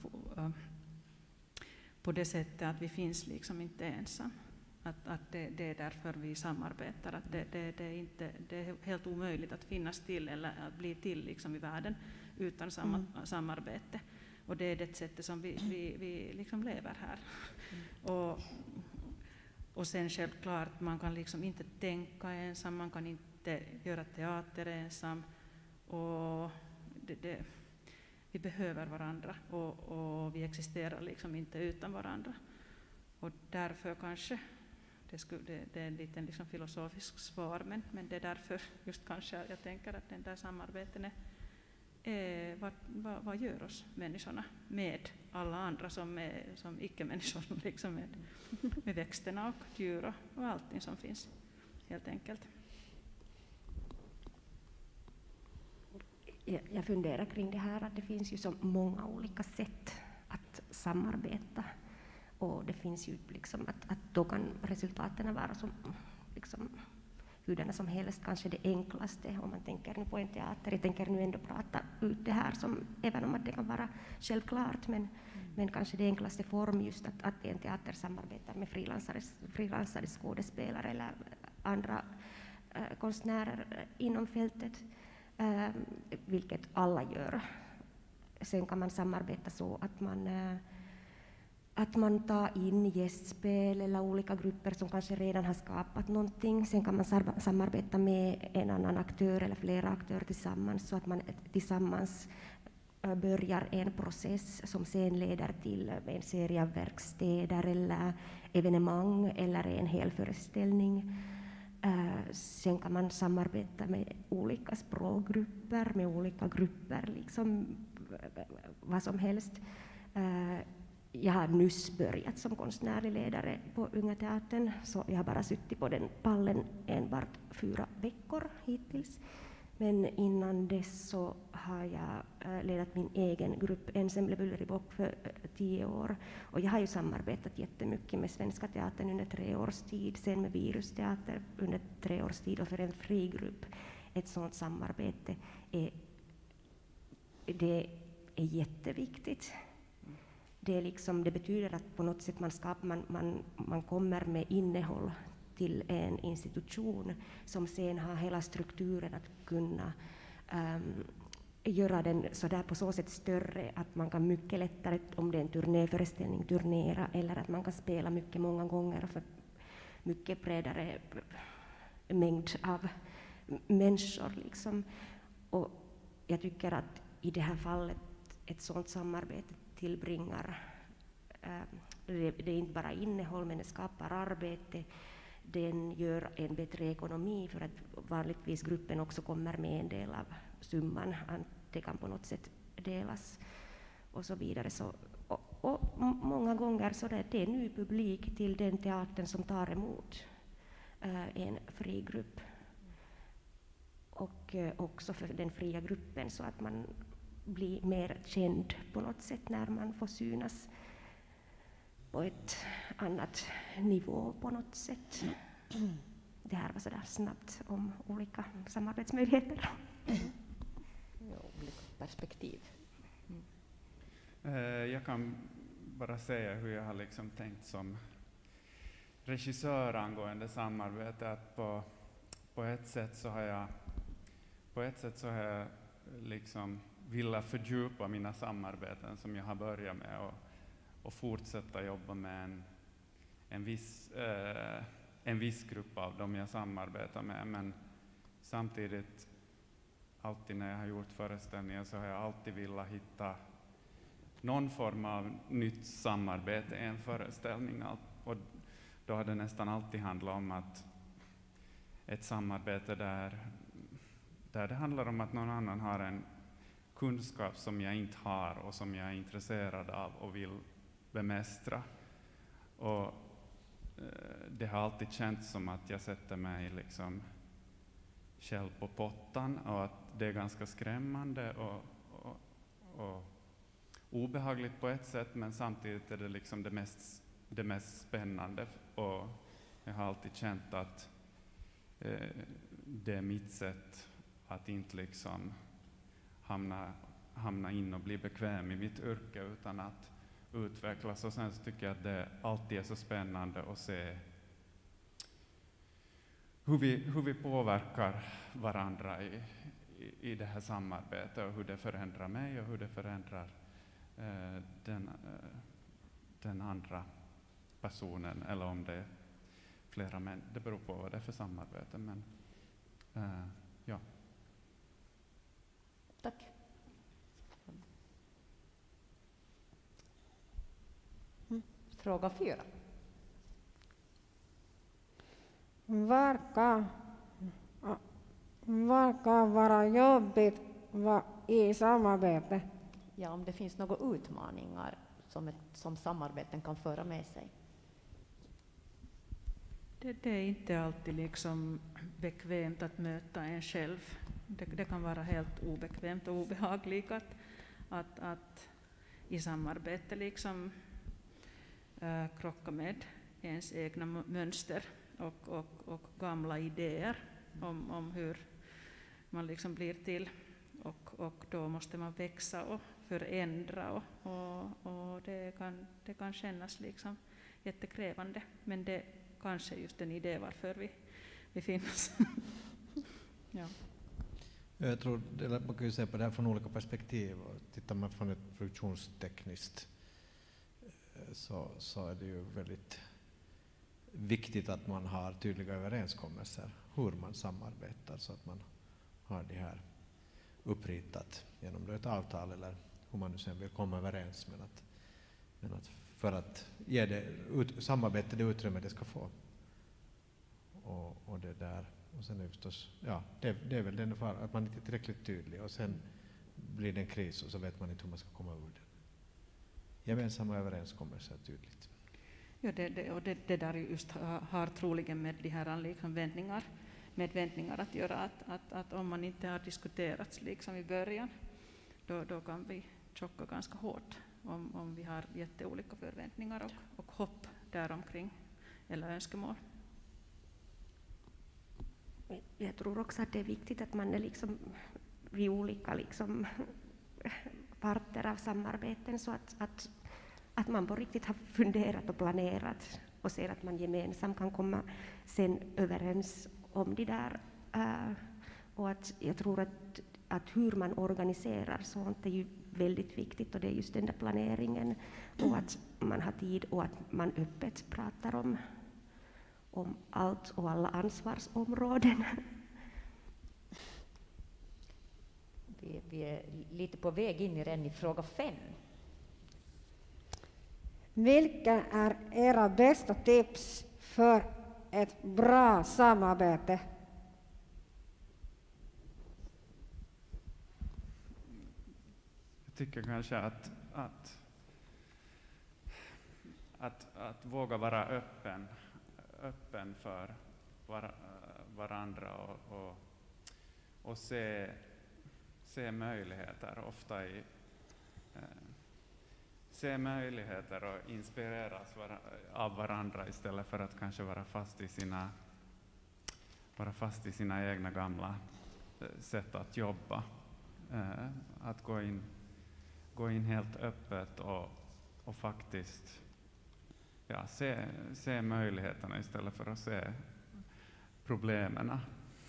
på det sättet att vi finns liksom inte ensam. Att, att det, det är därför vi samarbetar. Att det, det, det, är inte, det är helt omöjligt att finnas till eller att bli till liksom i världen utan sam, mm. samarbete. Och det är det sättet som vi, vi, vi liksom lever här. Mm. Och, och sen självklart, man kan liksom inte tänka ensam, man kan inte göra teater ensam. Och det, det, vi behöver varandra och, och vi existerar liksom inte utan varandra. Och därför kanske, det, skulle, det, det är en liten liksom filosofisk svar, men, men det är därför just kanske jag tänker att den där samarbeten är, är vad, vad, vad gör oss människorna med alla andra som, är, som icke-människor, liksom med, med växterna och djur och, och allting som finns, helt enkelt. Jag funderar kring det här att det finns ju så många olika sätt att samarbeta. Och det finns ju liksom att, att då kan resultaten vara som, liksom, hurdana som helst, kanske det enklaste om man tänker nu på en teater. Jag tänker nu ändå prata ut det här, som, även om att det kan vara självklart, men, mm. men kanske det enklaste form just att, att en teater samarbetar med frilansare, frilansare skådespelare eller andra äh, konstnärer inom fältet, äh, vilket alla gör. Sen kan man samarbeta så att man äh, att man tar in gästspel eller olika grupper som kanske redan har skapat någonting. Sen kan man samarbeta med en annan aktör eller flera aktörer tillsammans, så att man tillsammans börjar en process som sen leder till en serie av verkstäder eller evenemang eller en hel föreställning. Sen kan man samarbeta med olika språkgrupper, med olika grupper, liksom vad som helst. Jag har nyss börjat som konstnärlig ledare på Unga Teatern, så jag har bara suttit på den pallen enbart fyra veckor hittills. Men innan dess så har jag ledat min egen grupp Ensemble Bulleribok för tio år. Och jag har ju samarbetat jättemycket med Svenska Teatern under tre års tid, sen med Virusteater under tre års tid, och för en fri grupp. Ett sådant samarbete är, det är jätteviktigt. Det, är liksom, det betyder att på något sätt man, skapar, man, man, man kommer med innehåll till en institution som sen har hela strukturen att kunna um, göra den så där på så sätt större att man kan mycket lättare, om det är en turnéföreställning, turnera, eller att man kan spela mycket många gånger för mycket bredare mängd av människor. Liksom. Och jag tycker att i det här fallet ett sådant samarbete tillbringar, äh, det, det är inte bara innehåll, men det skapar arbete, den gör en bättre ekonomi, för att vanligtvis gruppen också kommer med en del av summan, det kan på något sätt delas och så vidare. Så, och, och många gånger så det, det är ny publik till den teatern som tar emot äh, en fri grupp, och äh, också för den fria gruppen, så att man bli mer känd på något sätt när man får synas på ett annat nivå på något sätt. Det här var sådär snabbt om olika samarbetsmöjligheter. Mm. Olika perspektiv. Mm. Jag kan bara säga hur jag har liksom tänkt som regissör angående samarbete, att på, på ett sätt så har jag på ett sätt så har jag liksom vilja fördjupa mina samarbeten som jag har börjat med, och, och fortsätta jobba med en, en, viss, eh, en viss grupp av dem jag samarbetar med, men samtidigt alltid när jag har gjort föreställningar så har jag alltid velat hitta någon form av nytt samarbete i en föreställning. Och då har det nästan alltid handlat om att ett samarbete där, där det handlar om att någon annan har en kunskap som jag inte har och som jag är intresserad av och vill bemästra. Och eh, det har alltid känts som att jag sätter mig liksom själv på pottan och att det är ganska skrämmande och, och, och obehagligt på ett sätt, men samtidigt är det liksom det mest, det mest spännande. Och jag har alltid känt att eh, det är mitt sätt att inte liksom hamna, hamna in och bli bekväm i mitt yrke utan att utvecklas. Och sen så tycker jag att det alltid är så spännande att se hur vi, hur vi påverkar varandra i, i, i det här samarbetet och hur det förändrar mig och hur det förändrar eh, den, eh, den andra personen, eller om det är flera män. Det beror på vad det är för samarbete. Men, eh, ja. Tack. Mm. Fråga fyra. Verkar, verkar vara jobbigt va, i samarbete. Ja, om det finns några utmaningar som, ett, som samarbeten kan föra med sig. Det, det är inte alltid liksom bekvämt att möta en själv. Det, det kan vara helt obekvämt och obehagligt att, att, att i samarbete liksom, äh, krocka med ens egna mönster och, och, och gamla idéer om, om hur man liksom blir till. Och, och då måste man växa och förändra och, och, och det, kan, det kan kännas liksom jättekrävande. Men det kanske är just en idé varför vi, vi finns. Ja. Jag tror att man kan ju se på det här från olika perspektiv. Tittar man från ett produktionstekniskt så, så är det ju väldigt viktigt att man har tydliga överenskommelser hur man samarbetar så att man har det här uppritat genom ett avtal eller hur man nu sen vill komma överens. Men att, men att för att ge det ut, samarbete det utrymme det ska få. Och, och det där. Och sen är det förstås, ja, det, det är väl den för att man inte är tillräckligt tydlig och sen blir det en kris och så vet man inte hur man ska komma ur den. Gemensamma överenskommelser tydligt. Ja, det, det, och det, det där just har, har troligen med de här liksom vändningar, med vändningar att göra att, att, att om man inte har diskuterats liksom i början då, då kan vi chocka ganska hårt om, om vi har jätteolika förväntningar och, och hopp däromkring eller önskemål. Jag tror också att det är viktigt att man är liksom vid olika liksom parter av samarbeten så att, att, att man på riktigt har funderat och planerat och ser att man gemensamt kan komma sen överens om det där. Uh, och att jag tror att, att hur man organiserar sånt är ju väldigt viktigt och det är just den där planeringen och att man har tid och att man öppet pratar om om allt och alla ansvarsområden. Vi, vi är lite på väg in i den i fråga fem. Vilka är era bästa tips för ett bra samarbete? Jag tycker kanske att, att, att, att våga vara öppen öppen för var, varandra och, och, och se, se möjligheter ofta i eh, se möjligheter och inspireras var, av varandra istället för att kanske vara fast i sina vara fast i sina egna gamla eh, sätt att jobba. Eh, att gå in gå in helt öppet och, och faktiskt Ja, se, se möjligheterna istället för att se problemen.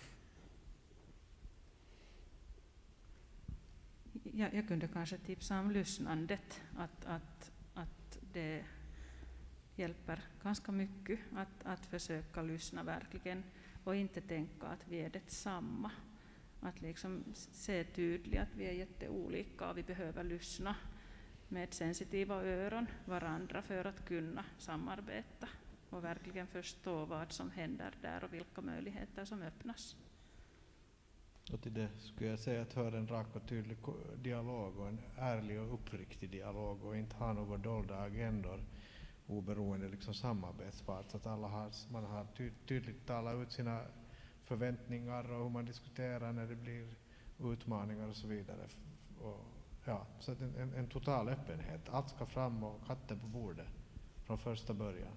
Jag, jag kunde kanske tipsa om lyssnandet, att, att, att det hjälper ganska mycket att, att försöka lyssna verkligen och inte tänka att vi är detsamma. Att liksom se tydligt att vi är jätteolika och vi behöver lyssna med sensitiva öron varandra för att kunna samarbeta och verkligen förstå vad som händer där och vilka möjligheter som öppnas. Och till det skulle jag säga att höra en rak och tydlig dialog och en ärlig och uppriktig dialog och inte ha några dolda agendor oberoende liksom samarbetspart. Så att alla har, man har ty, tydligt talat ut sina förväntningar och hur man diskuterar när det blir utmaningar och så vidare. Och, ja, så att en, en, en total öppenhet. Allt ska fram och katten på bordet från första början.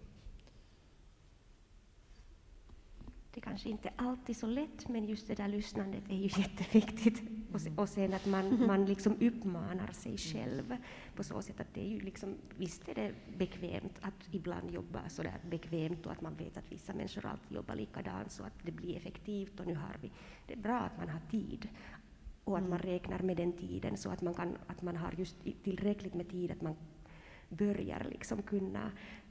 Det kanske inte alltid så lätt, men just det där lyssnandet är ju jätteviktigt. Och, se, och sen att man, man liksom uppmanar sig själv på så sätt att det är ju liksom, visst är det bekvämt att ibland jobba så där bekvämt och att man vet att vissa människor alltid jobbar likadant så att det blir effektivt och nu har vi, det är bra att man har tid och att Mm. man räknar med den tiden så att man, kan, att man har just tillräckligt med tid att man börjar liksom kunna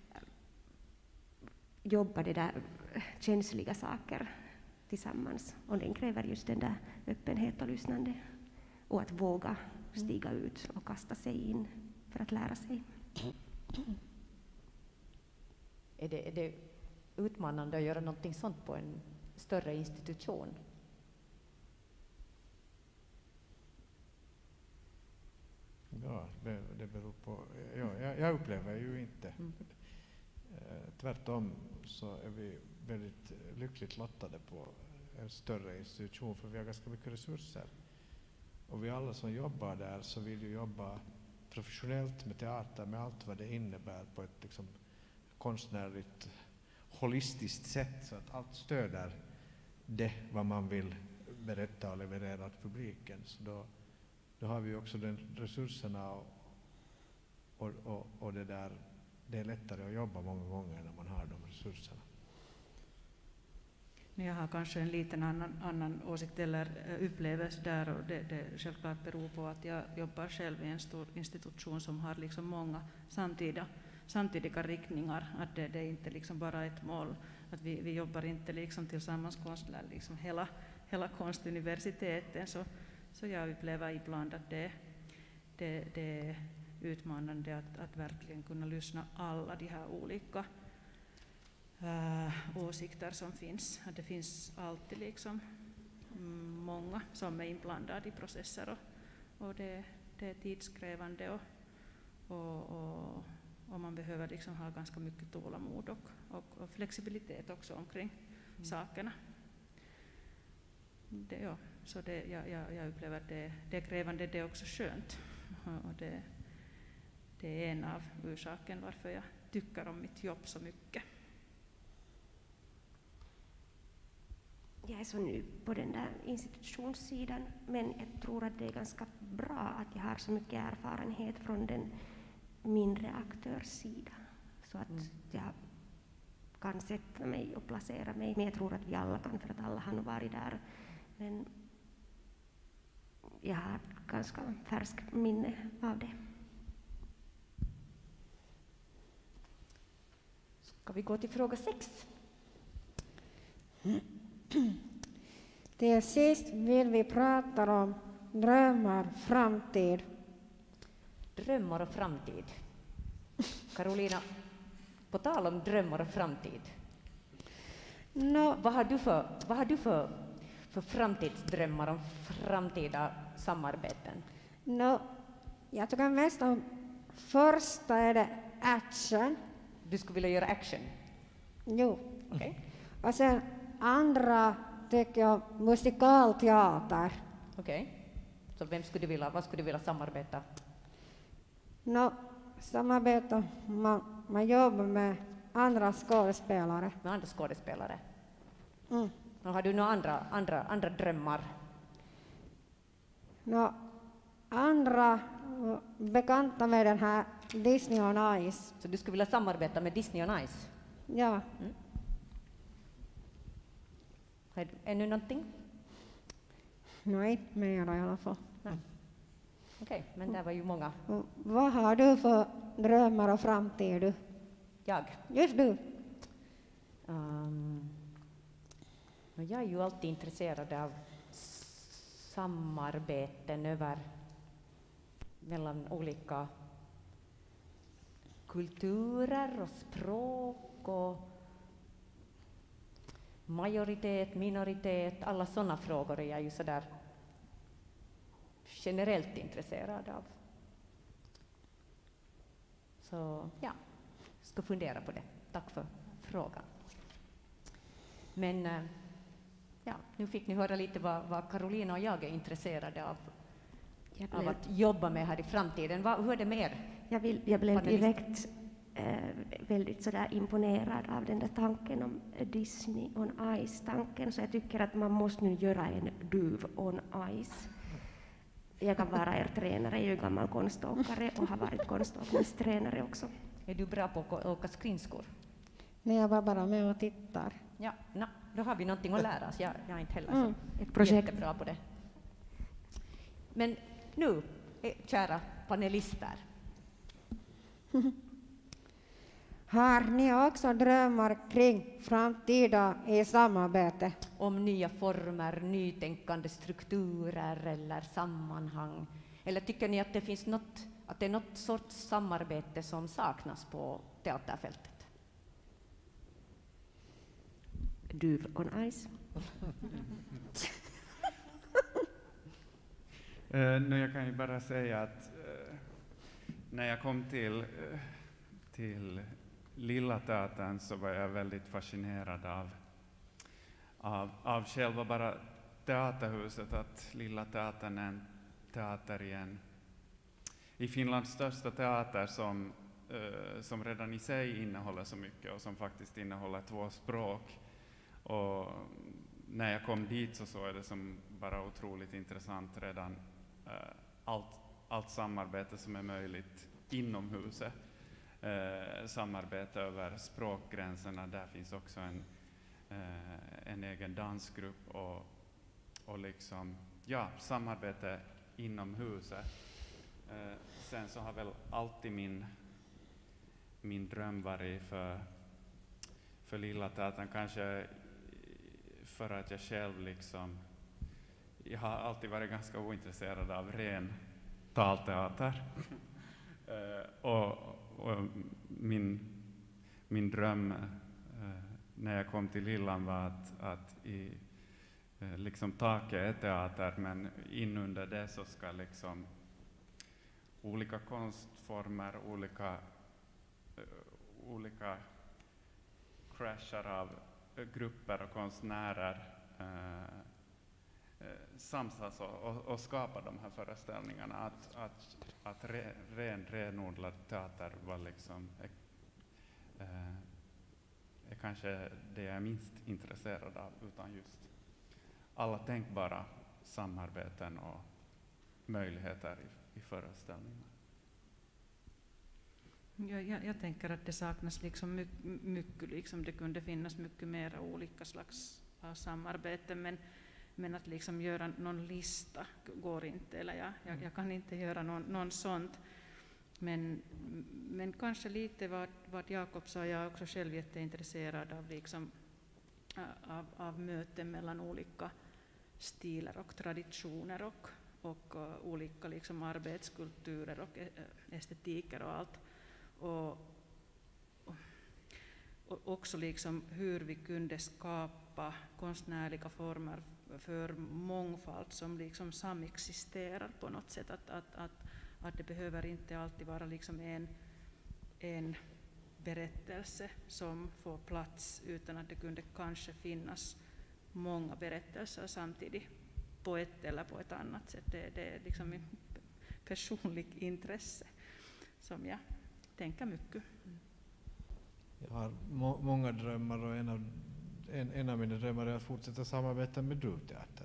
jobba det där känsliga saker tillsammans. Och den kräver just den där öppenhet och lyssnande. Och att våga stiga ut och kasta sig in för att lära sig. Är det, är det utmanande att göra någonting sånt på en större institution? Ja, det, det beror på. Ja, jag, jag upplever ju inte. Mm. Tvärtom så är vi väldigt lyckligt lottade på en större institution för vi har ganska mycket resurser. Och vi alla som jobbar där så vill ju jobba professionellt med teater med allt vad det innebär på ett liksom konstnärligt holistiskt sätt så att allt stöder det vad man vill berätta och leverera till publiken. Så då, då har vi också den resurserna och, och, och, och det där. Det är lättare att jobba många gånger när man har de resurserna. Jag har kanske en liten annan, annan åsikt eller upplevelse där och det, det självklart beror på att jag jobbar själv i en stor institution som har liksom många samtida, samtidiga riktningar. Att det, det är inte liksom bara ett mål, att vi, vi jobbar inte liksom tillsammans konstnärer, liksom hela, hela konstuniversiteten. Så, så jag upplever ibland att det, det, det är utmanande att, att verkligen kunna lyssna alla de här olika Uh, åsikter som finns. Att det finns alltid liksom, mm, många som är inblandade i processer och, och det, det är tidskrävande och, och, och, och man behöver liksom ha ganska mycket tålamod och, och, och flexibilitet också omkring mm. sakerna. Det, ja, så det, jag, jag, jag upplever att det, det är krävande, det är också skönt. Och det, det är en av orsaken varför jag tycker om mitt jobb så mycket. Jag är så ny på den där institutionssidan, men jag tror att det är ganska bra att jag har så mycket erfarenhet från den mindre aktörssidan. Så att mm. jag kan sätta mig och placera mig, men jag tror att vi alla kan för att alla har varit där. Men jag har ganska färskt minne av det. Ska vi gå till fråga sex? Till sist vill vi prata om drömmar, framtid. Drömmar och framtid. Karolina, på tal om drömmar och framtid. No. Vad har du för, vad har du för, för framtidsdrömmar om framtida samarbeten? No, jag tycker mest om första är det action. Du skulle vilja göra action? Jo. Okay. Och sen andra tycker jag musikalteater. Okej. Okay. Så vem skulle du vilja, vad skulle du vilja samarbeta? No, samarbeta, man, man jobbar med andra skådespelare. Med andra skådespelare? Mm. Och har du några andra, andra, andra drömmar? No, andra bekanta med den här Disney on Ice. Så du skulle vilja samarbeta med Disney on Ice? Ja. Mm. Har du ännu någonting? Nej, mer i alla fall. Okej, okay, men det var ju många. Och vad har du för drömmar och framtid? Du? Jag? Just du. Um, jag är ju alltid intresserad av samarbeten över mellan olika kulturer och språk och majoritet, minoritet, alla sådana frågor är jag ju så där generellt intresserad av. Så ja, ska fundera på det. Tack för frågan. Men ja, nu fick ni höra lite vad, vad Karolina och jag är intresserade av, blev, av att jobba med här i framtiden. Vad, hur är det med er? Jag, vill, jag blev direkt eh, väldigt sådär imponerad av den där tanken om Disney on Ice-tanken, så jag tycker att man måste nu göra en Duv on Ice. Jag kan vara er tränare, jag är ju gammal konståkare och har varit konståkningstränare också. Är du bra på att åka skridskor? Nej, jag var bara med och tittar. Ja, no, då har vi någonting att lära oss. Jag, jag är inte heller Mm. så Ett projekt. jättebra på det. Men nu, kära panelister. Har ni också drömmar kring framtida i samarbete? Om nya former, nytänkande strukturer eller sammanhang? Eller tycker ni att det finns något, att det är något sorts samarbete som saknas på teaterfältet? Duv on Ice. Uh, nu jag kan ju bara säga att uh, när jag kom till, uh, till Lilla Teatern så var jag väldigt fascinerad av, av, av själva bara teaterhuset, att Lilla Teatern är en teater i, en, i Finlands största teater som, uh, som redan i sig innehåller så mycket och som faktiskt innehåller två språk. Och när jag kom dit så såg jag det som bara otroligt intressant redan uh, allt, allt samarbete som är möjligt inom huset. Uh, samarbete över språkgränserna, där finns också en, uh, en egen dansgrupp och, och liksom, ja, samarbete inom huset. Uh, sen så har väl alltid min, min dröm varit för, för Lilla Teatern, kanske för att jag själv liksom, jag har alltid varit ganska ointresserad av ren talteater. uh, och, och min, min dröm uh, när jag kom till Lillan var att, att i, uh, liksom taket är teater, men inunder det så ska liksom olika konstformer, olika, uh, olika crashar av grupper och konstnärer eh, eh, samsas och, och, och skapa de här föreställningarna. Att, att, att re, ren, renodlad teater var liksom, eh, är kanske det jag är minst intresserad av, utan just alla tänkbara samarbeten och möjligheter i, i föreställningar. Jag, jag, jag tänker att det saknas liksom mycket, mycket liksom det kunde finnas mycket mer olika slags av samarbete, men, men att liksom göra någon lista går inte, eller jag, jag, jag kan inte göra någon, någon sånt. Men, men kanske lite vad, vad Jakob sa, jag är också själv jätteintresserad av, liksom, av, av möten mellan olika stilar och traditioner och, och uh, olika liksom arbetskulturer och uh, estetiker och allt. Och, och, och också liksom hur vi kunde skapa konstnärliga former för mångfald som liksom samexisterar på något sätt. Att, att, att, att det behöver inte alltid vara liksom en, en berättelse som får plats, utan att det kunde kanske finnas många berättelser samtidigt på ett eller på ett annat sätt. Det, det är liksom ett personligt intresse som jag tänker mycket. Jag har må många drömmar, och en av, en, en av mina drömmar är att fortsätta samarbeta med Druvteatern.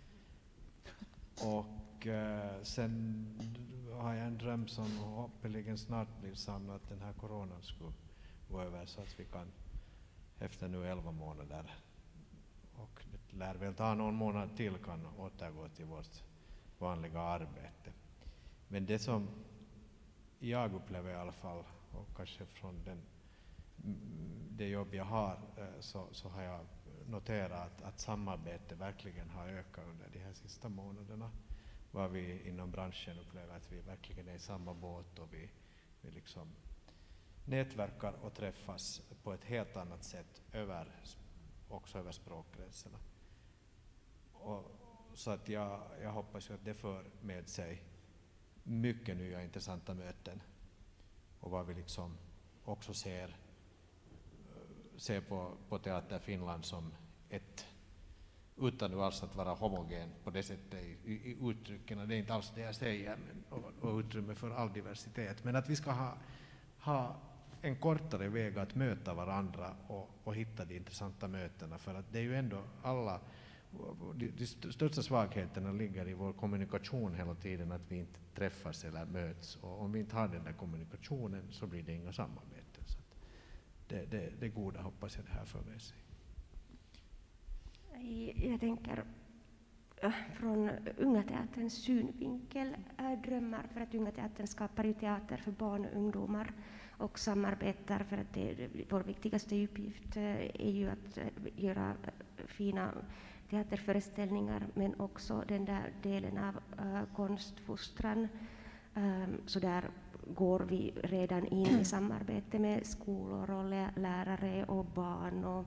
Och eh, sen har jag en dröm som hoppeligen snart blir sann, att den här coronan skulle gå över så att vi kan efter nu elva månader, och det lär väl ta någon månad till, kan återgå till vårt vanliga arbete. Men det som jag upplever i alla fall, och kanske från den, det jobb jag har, så, så har jag notera att, att samarbete verkligen har ökat under de här sista månaderna. Var vi inom branschen upplever att vi verkligen är i samma båt och vi, vi liksom nätverkar och träffas på ett helt annat sätt över, också över språkgränserna. Och, så att jag, jag hoppas att det för med sig mycket nya intressanta möten och vad vi liksom också ser, ser på, på Teater Finland som ett, utan nu alls att vara homogen på det sättet i, i uttrycken, det är inte alls det jag säger, men, och, och utrymme för all diversitet, men att vi ska ha, ha en kortare väg att möta varandra och, och hitta de intressanta mötena, för att det är ju ändå alla, de, de största svagheterna ligger i vår kommunikation hela tiden, att vi inte träffas eller möts, och om vi inte har den där kommunikationen så blir det inga samarbeten. Så att det, det, det goda hoppas jag det här för med sig. Jag tänker från Unga Teaterns synvinkel, drömmar för att Unga Teatern skapar ju teater för barn och ungdomar och samarbetar för att det, vår viktigaste uppgift är ju att göra fina teaterföreställningar, men också den där delen av uh, konstfostran. Um, så där går vi redan in i samarbete med skolor och lärare och barn och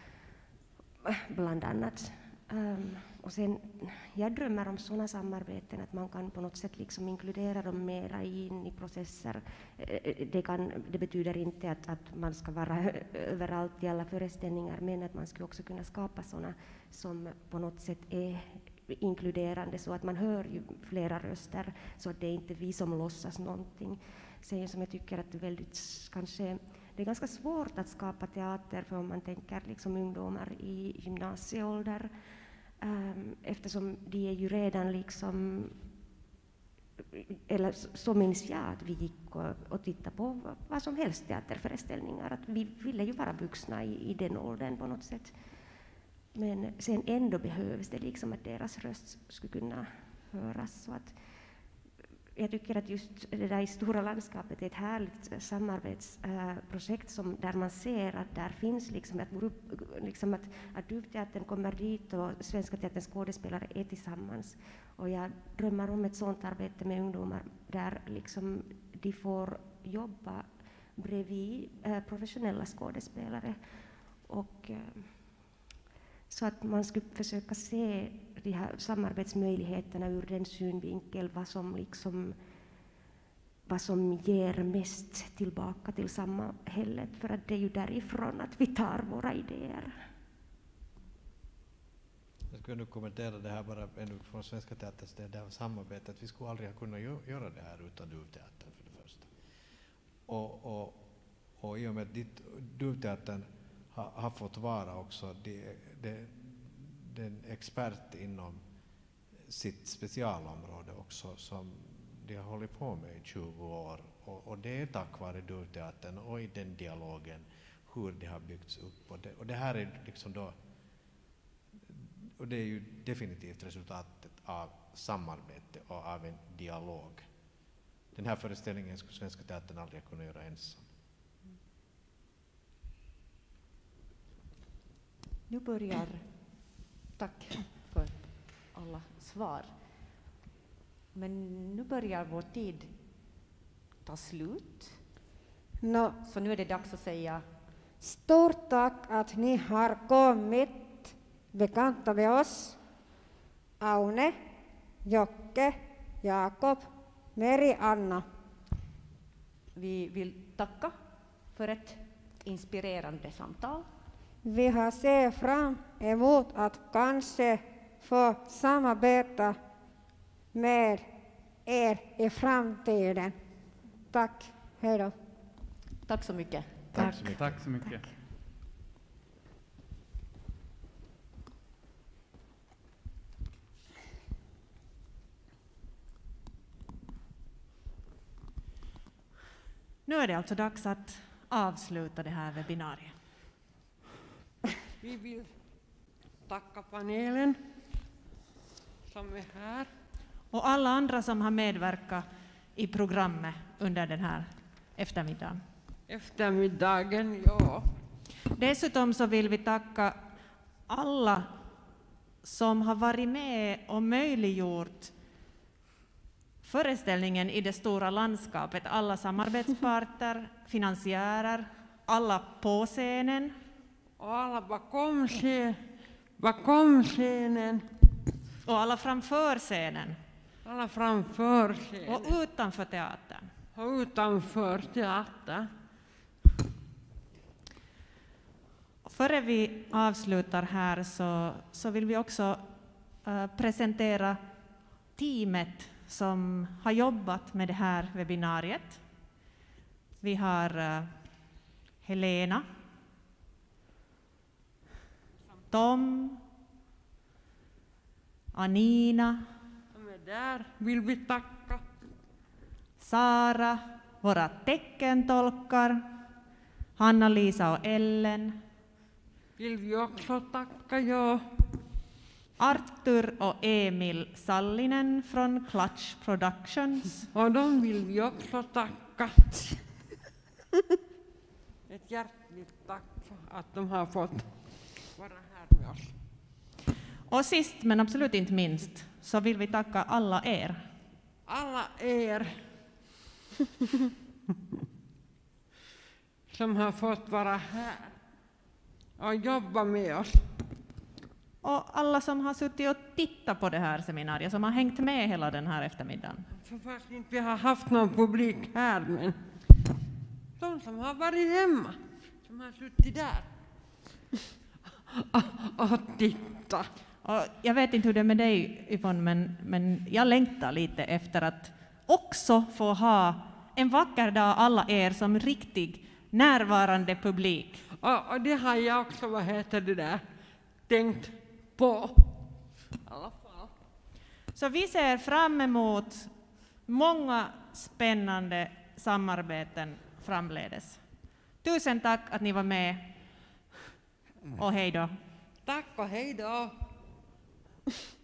bland annat. Um, och sen, jag drömmer om sådana samarbeten, att man kan på något sätt liksom inkludera dem mera in i processer. Det, kan, det betyder inte att, att man ska vara överallt i alla föreställningar, men att man skulle också kunna skapa sådana som på något sätt är inkluderande, så att man hör ju flera röster, så att det är inte vi som låtsas någonting. Sen som jag tycker att det är väldigt, kanske, det är ganska svårt att skapa teater, för om man tänker liksom ungdomar i gymnasieålder, um, eftersom de är ju redan liksom, eller så minns jag att vi gick och, och tittade på vad som helst teaterföreställningar, att vi ville ju vara vuxna i, i den åldern på något sätt. Men sen ändå behövs det liksom att deras röst skulle kunna höras. Så att jag tycker att just det där i Stora landskapet är ett härligt samarbetsprojekt som, där man ser att där finns liksom att, liksom att, att Duvteatern kommer dit och Svenska Teaterns skådespelare är tillsammans. Och jag drömmer om ett sådant arbete med ungdomar där liksom de får jobba bredvid äh, professionella skådespelare. Och, äh, så att man skulle försöka se de här samarbetsmöjligheterna ur den synvinkel, vad som, liksom, vad som ger mest tillbaka till samhället, för att det är ju därifrån att vi tar våra idéer. Jag skulle nu kommentera det här bara ännu från Svenska Teaterns det här samarbetet. Vi skulle aldrig ha kunnat göra det här utan Duvteatern för det första. Och, och, och i och med att Duvteatern har, har fått vara också det, det, den expert inom sitt specialområde också, som de har hållit på med i tjugo år. Och, och det är tack vare Duvteatern och i den dialogen hur det har byggts upp. Och det, och det här är liksom då, och det är ju definitivt resultatet av samarbete och av en dialog. Den här föreställningen skulle Svenska Teatern aldrig kunna göra ensam. Nu börjar, tack för alla svar, men nu börjar vår tid ta slut. No. Så nu är det dags att säga stort tack att ni har kommit, bekantade oss, Aune, Jocke, Jakob, Meri, Anna. Vi vill tacka för ett inspirerande samtal. Vi har sett fram emot att kanske få samarbeta med er i framtiden. Tack, hej då. Tack så mycket. Tack så mycket. Tack så mycket. Tack. Nu är det alltså dags att avsluta det här webbinariet. Vi vill tacka panelen som är här. Och alla andra som har medverkat i programmet under den här eftermiddagen. Eftermiddagen, ja. Dessutom så vill vi tacka alla som har varit med och möjliggjort föreställningen i det stora landskapet. Alla samarbetsparter, finansiärer, alla på scenen. Och alla bakom, scen, bakom scenen. Och alla framför scenen. Alla framför scenen. Och utanför teatern. Och utanför teatern. Före vi avslutar här så, så vill vi också uh, presentera teamet som har jobbat med det här webbinariet. Vi har uh, Helena, Tom, Anina. De är där, vill vi tacka. Sara, våra teckentolkar, Hanna-Lisa och Ellen. Vill vi också tacka, ja. Arthur och Emil Sallinen från Clutch Productions. Och de vill vi också tacka. Ett hjärtligt tack för att de har fått vara här med oss. Och sist men absolut inte minst så vill vi tacka alla er. Alla er som har fått vara här och jobba med oss. Och alla som har suttit och tittat på det här seminariet, som har hängt med hela den här eftermiddagen. För fast inte vi har haft någon publik här, men de som har varit hemma, som har suttit där och, och tittat. Och jag vet inte hur det är med dig, Yvonne, men, men jag längtar lite efter att också få ha en vacker dag alla er som riktigt närvarande publik. Och, och det har jag också, vad heter det där, tänkt på. Alla fall. Så vi ser fram emot många spännande samarbeten framledes. Tusen tack att ni var med. Och hej då. Tack och hej då.